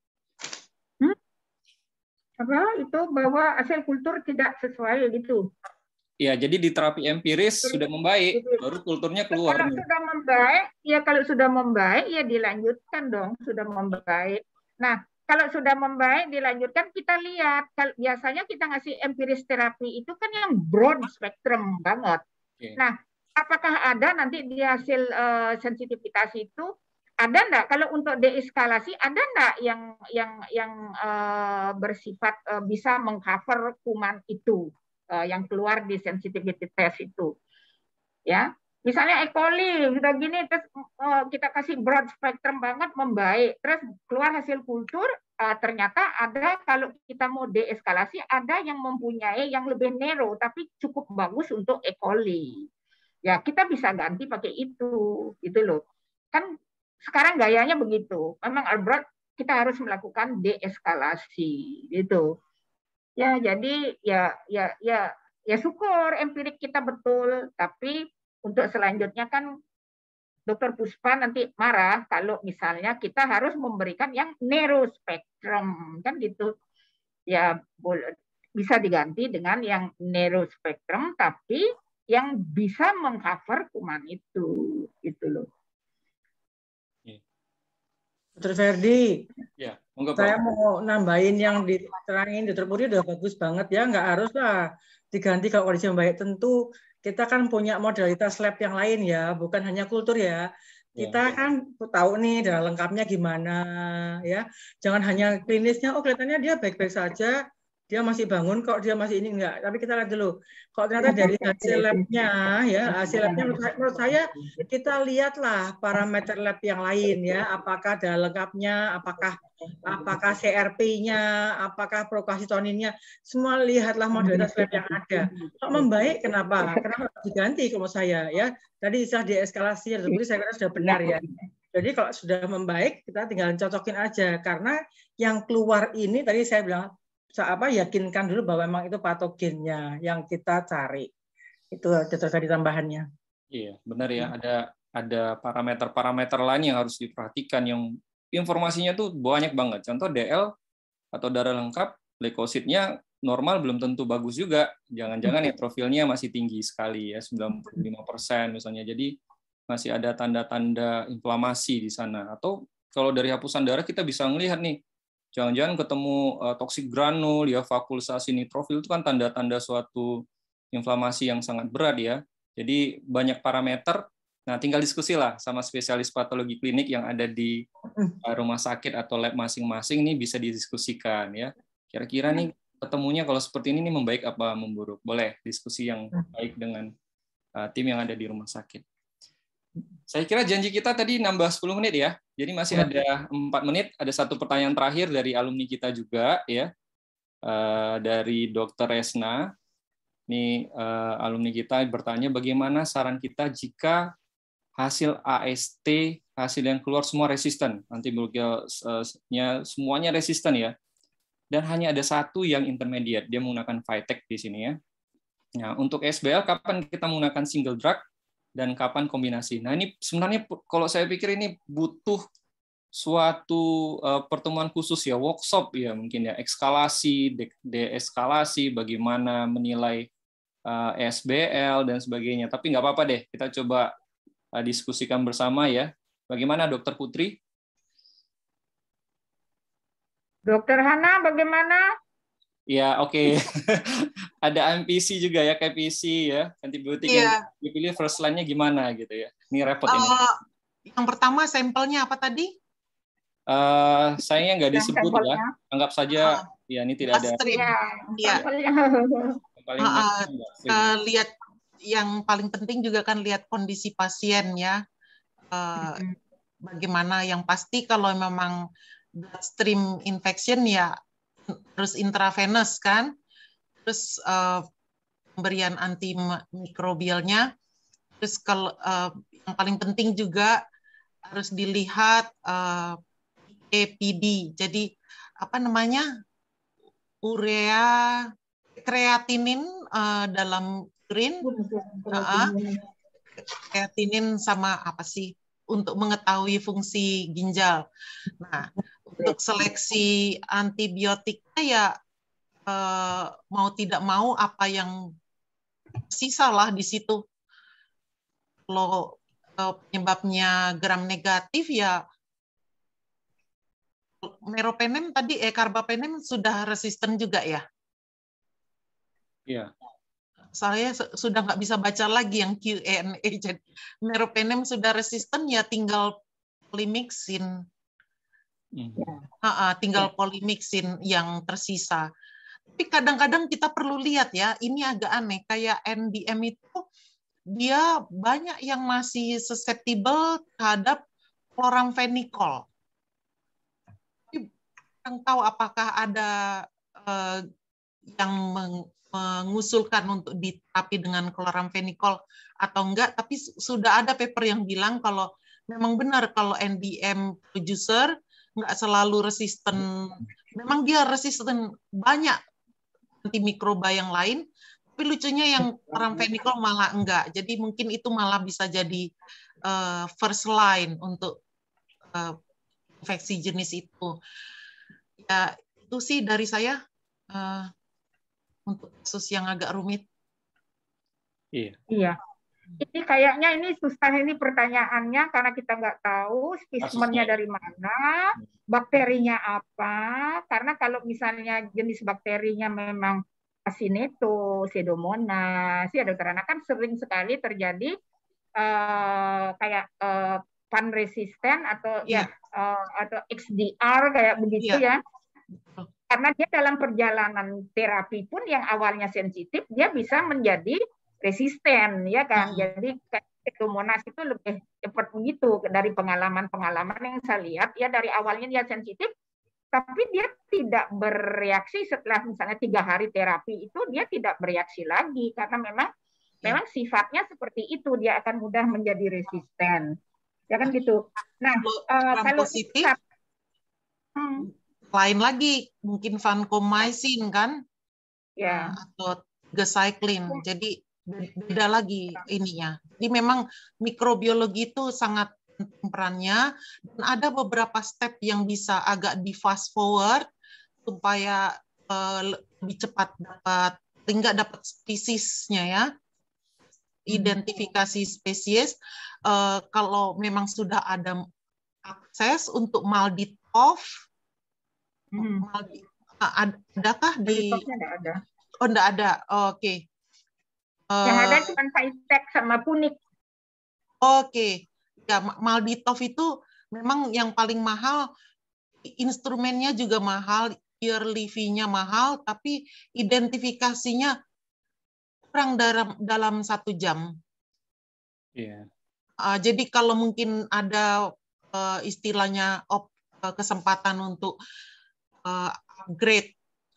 Apa itu bahwa hasil kultur tidak sesuai gitu? Ya, jadi di terapi empiris jadi, sudah membaik, jadi, baru kulturnya keluar. Kalau nih. sudah membaik, ya kalau sudah membaik ya dilanjutkan dong, sudah membaik. Nah, kalau sudah membaik dilanjutkan kita lihat. Kalau biasanya kita ngasih empiris terapi itu kan yang broad spectrum banget. Okay. Nah, apakah ada nanti di hasil uh, sensitivitas itu? Ada enggak kalau untuk deeskalasi ada enggak yang yang yang uh, bersifat uh, bisa mengcover kuman itu uh, yang keluar di sensitivity test itu, ya misalnya E. coli sudah gini terus uh, kita kasih broad spectrum banget membaik terus keluar hasil kultur uh, ternyata ada kalau kita mau deeskalasi ada yang mempunyai yang lebih narrow tapi cukup bagus untuk E. coli, ya kita bisa ganti pakai itu gitu loh kan. Sekarang gayanya begitu. Memang Albert kita harus melakukan deeskalasi gitu. Ya, jadi ya ya ya ya syukur empirik kita betul, tapi untuk selanjutnya kan Dokter Puspa nanti marah kalau misalnya kita harus memberikan yang narrow spectrum kan gitu. Ya boleh bisa diganti dengan yang narrow spectrum tapi yang bisa mengcover kuman itu gitu loh. Dokter Ferdi, ya, saya mau nambahin yang diterangin Dokter Putri udah bagus banget ya, nggak harus lah diganti kalau kondisi membaik. Tentu kita kan punya modalitas lab yang lain ya, bukan hanya kultur ya. Kita ya. kan tahu nih darah lengkapnya gimana ya. Jangan hanya klinisnya, oh kelihatannya dia baik-baik saja, dia masih bangun kok, dia masih ini enggak. Tapi kita lihat dulu, kok ternyata dari hasil labnya ya, hasil labnya menurut saya, menurut saya kita lihatlah parameter lab yang lain ya, apakah darah lengkapnya, apakah apakah C R P-nya, apakah prokasitoninnya, semua lihatlah modalitas lab yang ada. Kok membaik kenapa? Kenapa diganti kalau saya ya? Tadi istilah deeskalasi, jadi saya kira sudah benar ya. Jadi kalau sudah membaik kita tinggal cocokin aja karena yang keluar ini tadi saya bilang apa yakinkan dulu bahwa memang itu patogennya yang kita cari. Itu Dokter Ferdi tambahannya. Iya, benar ya. Ada ada parameter-parameter lain yang harus diperhatikan yang informasinya tuh banyak banget. Contoh D L atau darah lengkap, leukositnya normal belum tentu bagus juga. Jangan-jangan neutrofilnya masih tinggi sekali ya, sembilan puluh lima persen misalnya. Jadi masih ada tanda-tanda inflamasi di sana. Atau kalau dari hapusan darah kita bisa melihat nih, jangan-jangan ketemu uh, toksik granul, ya vakulisasi neutrofil itu kan tanda-tanda suatu inflamasi yang sangat berat ya. Jadi banyak parameter. Nah, tinggal diskusi lah sama spesialis patologi klinik yang ada di uh, rumah sakit atau lab masing-masing ini bisa didiskusikan ya. Kira-kira nih ketemunya kalau seperti ini nih membaik apa memburuk? Boleh diskusi yang baik dengan uh, tim yang ada di rumah sakit. Saya kira janji kita tadi nambah sepuluh menit ya. Jadi masih ada empat menit. Ada satu pertanyaan terakhir dari alumni kita juga ya. Uh, dari Dokter Resna. Ini uh, alumni kita bertanya bagaimana saran kita jika hasil A S T, hasil yang keluar semua resisten, antibiotikanya semuanya resisten ya. Dan hanya ada satu yang intermediate, dia menggunakan Vitek di sini ya. Nah, untuk S B L kapan kita menggunakan single drug dan kapan kombinasi. Nah, ini sebenarnya kalau saya pikir ini butuh suatu uh, pertemuan khusus ya, workshop ya mungkin ya, eskalasi, deeskalasi, bagaimana menilai uh, S B L dan sebagainya. Tapi nggak apa-apa deh, kita coba uh, diskusikan bersama ya. Bagaimana Dokter Putri? Dokter Hana, bagaimana? Ya, oke. Okay. Ada M P C juga ya, kayak P C ya. Antibiotik Iya. yang dipilih first line-nya gimana gitu ya. Ini repot ini. Uh, yang pertama sampelnya apa tadi? Uh, sayangnya nggak Yang disebut ya. sampelnya. Anggap saja Uh, ya ini tidak ada. Stream. Iya. Ya. Paling Uh, uh, stream. uh, lihat yang paling penting juga kan lihat kondisi pasien ya. Uh, bagaimana yang pasti kalau memang bloodstream infection ya terus intravenous kan, terus uh, pemberian antimikrobialnya, terus kalau uh, yang paling penting juga harus dilihat uh, P P D, jadi apa namanya urea kreatinin uh, dalam urin, uh, kreatinin sama apa sih untuk mengetahui fungsi ginjal. Nah, untuk seleksi antibiotiknya ya eh, mau tidak mau apa yang sisa lah di situ. Kalau eh, penyebabnya gram negatif ya meropenem tadi eh karbapenem sudah resisten juga ya. Iya. Saya sudah nggak bisa baca lagi yang Q A N A. Jadi meropenem sudah resisten ya tinggal polimixin. Hmm. Uh, uh, tinggal polimixin yang tersisa. Tapi kadang-kadang kita perlu lihat ya, ini agak aneh, kayak N D M itu dia banyak yang masih susceptible terhadap chloramphenicol. Yang tahu apakah ada uh, yang mengusulkan untuk diterapi dengan chloramphenicol atau enggak, tapi sudah ada paper yang bilang kalau memang benar kalau N D M producer enggak selalu resisten, memang dia resisten banyak antimikroba yang lain, tapi lucunya yang chloramphenicol malah enggak. Jadi mungkin itu malah bisa jadi uh, first line untuk uh, infeksi jenis itu. Ya itu sih dari saya uh, untuk kasus yang agak rumit. Iya. Iya. Ini kayaknya ini susah ini pertanyaannya karena kita nggak tahu spesimennya dari mana, bakterinya apa. Karena kalau misalnya jenis bakterinya memang Acinetobacter, Pseudomonas, ya dokter Ana kan sering sekali terjadi uh, kayak uh, pan resisten atau yeah. ya uh, atau X D R kayak begitu yeah. ya. Karena dia dalam perjalanan terapi pun yang awalnya sensitif dia bisa menjadi resisten ya kan. Hmm. Jadi Pseudomonas itu lebih cepat begitu dari pengalaman-pengalaman yang saya lihat ya, dari awalnya dia sensitif tapi dia tidak bereaksi setelah misalnya tiga hari terapi itu dia tidak bereaksi lagi karena memang hmm. memang sifatnya seperti itu, dia akan mudah menjadi resisten ya kan gitu. Nah uh, kalau positif hmm. lain lagi mungkin vancomycin kan ya atau gecycline, jadi beda lagi ininya. Jadi memang mikrobiologi itu sangat penting perannya dan ada beberapa step yang bisa agak di fast forward supaya uh, lebih cepat dapat tinggal dapat spesiesnya ya, identifikasi spesies. Uh, kalau memang sudah ada akses untuk MALDI-TOF, hmm. Maldi, adakah di? Tidak ada. Oh, tidak ada. Oh, oke. Okay. Yang ada cuma Phytec sama Punix. Oke, okay. Ya MALDI-TOF itu memang yang paling mahal, instrumennya juga mahal, yearly fee-nya mahal, tapi identifikasinya kurang dalam dalam satu jam. Yeah. Uh, jadi kalau mungkin ada uh, istilahnya op, uh, kesempatan untuk uh, upgrade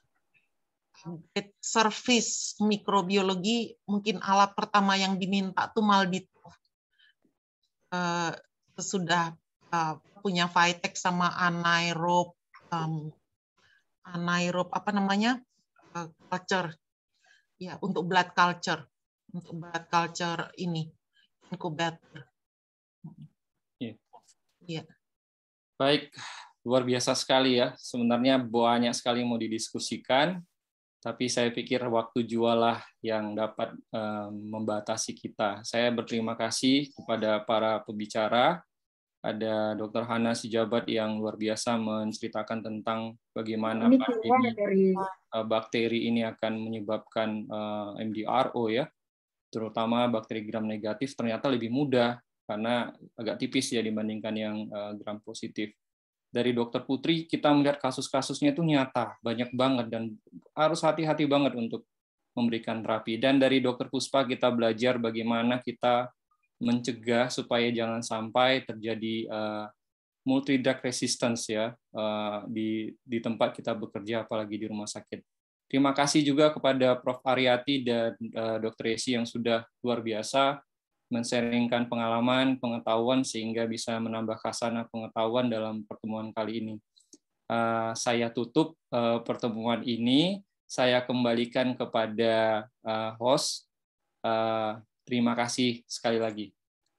service mikrobiologi, mungkin alat pertama yang diminta tuh MALDI-TOF. Uh, sudah uh, punya Phytec sama anaerob, um, anaerob apa namanya uh, culture, ya untuk blood culture, untuk blood culture ini incubator. Yeah. Yeah. Baik, luar biasa sekali ya. Sebenarnya banyak sekali yang mau didiskusikan. Tapi saya pikir waktu jualah yang dapat um, membatasi kita. Saya berterima kasih kepada para pembicara ada Dokter Hana Sijabat yang luar biasa menceritakan tentang bagaimana Ini pandemi keluar dari uh, bakteri ini akan menyebabkan uh, M D R O ya, terutama bakteri gram negatif ternyata lebih mudah karena agak tipis ya dibandingkan yang uh, gram positif. Dari Dokter Putri kita melihat kasus-kasusnya itu nyata, banyak banget dan harus hati-hati banget untuk memberikan terapi. Dan dari Dokter Puspa kita belajar bagaimana kita mencegah supaya jangan sampai terjadi uh, multi drug resistance ya uh, di di tempat kita bekerja apalagi di rumah sakit. Terima kasih juga kepada Prof Aryati dan uh, Dokter Yesi yang sudah luar biasa men-sharingkan pengalaman, pengetahuan sehingga bisa menambah khasanah pengetahuan dalam pertemuan kali ini. Uh, saya tutup uh, pertemuan ini, saya kembalikan kepada uh, host. Uh, Terima kasih sekali lagi.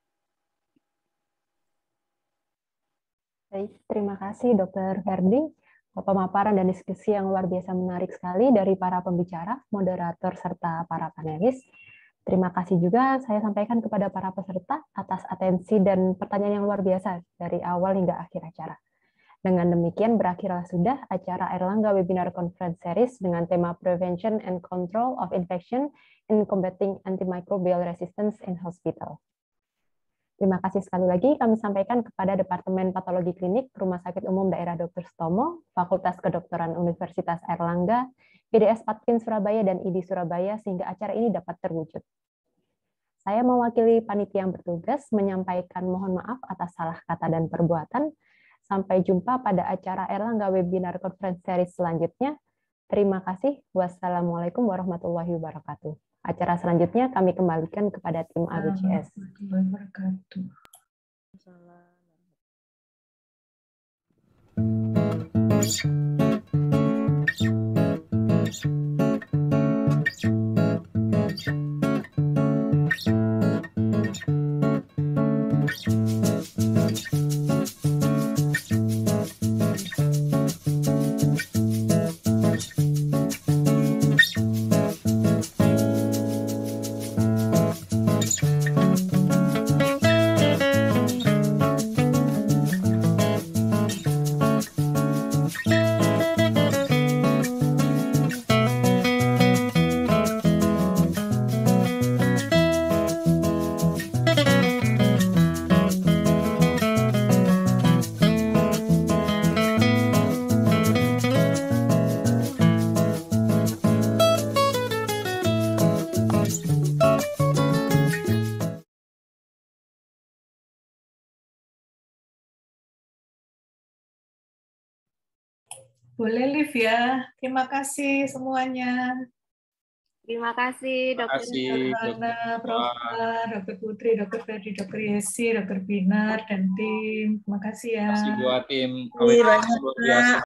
Baik, terima kasih Dokter Ferdi. Pemaparan dan diskusi yang luar biasa menarik sekali dari para pembicara, moderator, serta para panelis. Terima kasih juga saya sampaikan kepada para peserta atas atensi dan pertanyaan yang luar biasa dari awal hingga akhir acara. Dengan demikian berakhirlah sudah acara Airlangga Webinar Conference Series dengan tema Prevention and Control of Infection in Combating Antimicrobial Resistance in Hospital. Terima kasih sekali lagi kami sampaikan kepada Departemen Patologi Klinik Rumah Sakit Umum Daerah Dokter Sutomo, Fakultas Kedokteran Universitas Airlangga, I D S Patkin Surabaya, dan I D I Surabaya sehingga acara ini dapat terwujud. Saya mewakili panitia yang bertugas menyampaikan mohon maaf atas salah kata dan perbuatan. Sampai jumpa pada acara Airlangga Webinar Conference Series selanjutnya. Terima kasih. Wassalamualaikum warahmatullahi wabarakatuh. Acara selanjutnya kami kembalikan kepada tim A B C S. Boleh live ya. Terima kasih semuanya. Terima kasih Terima Dokter kasih, Hana, Prof Dokter Putri, Dokter Ferdi, Dokter Yesi, Dokter Binar, dan tim. Terima kasih ya. Terima kasih buat tim. Terima kasih banyak. Luar biasa.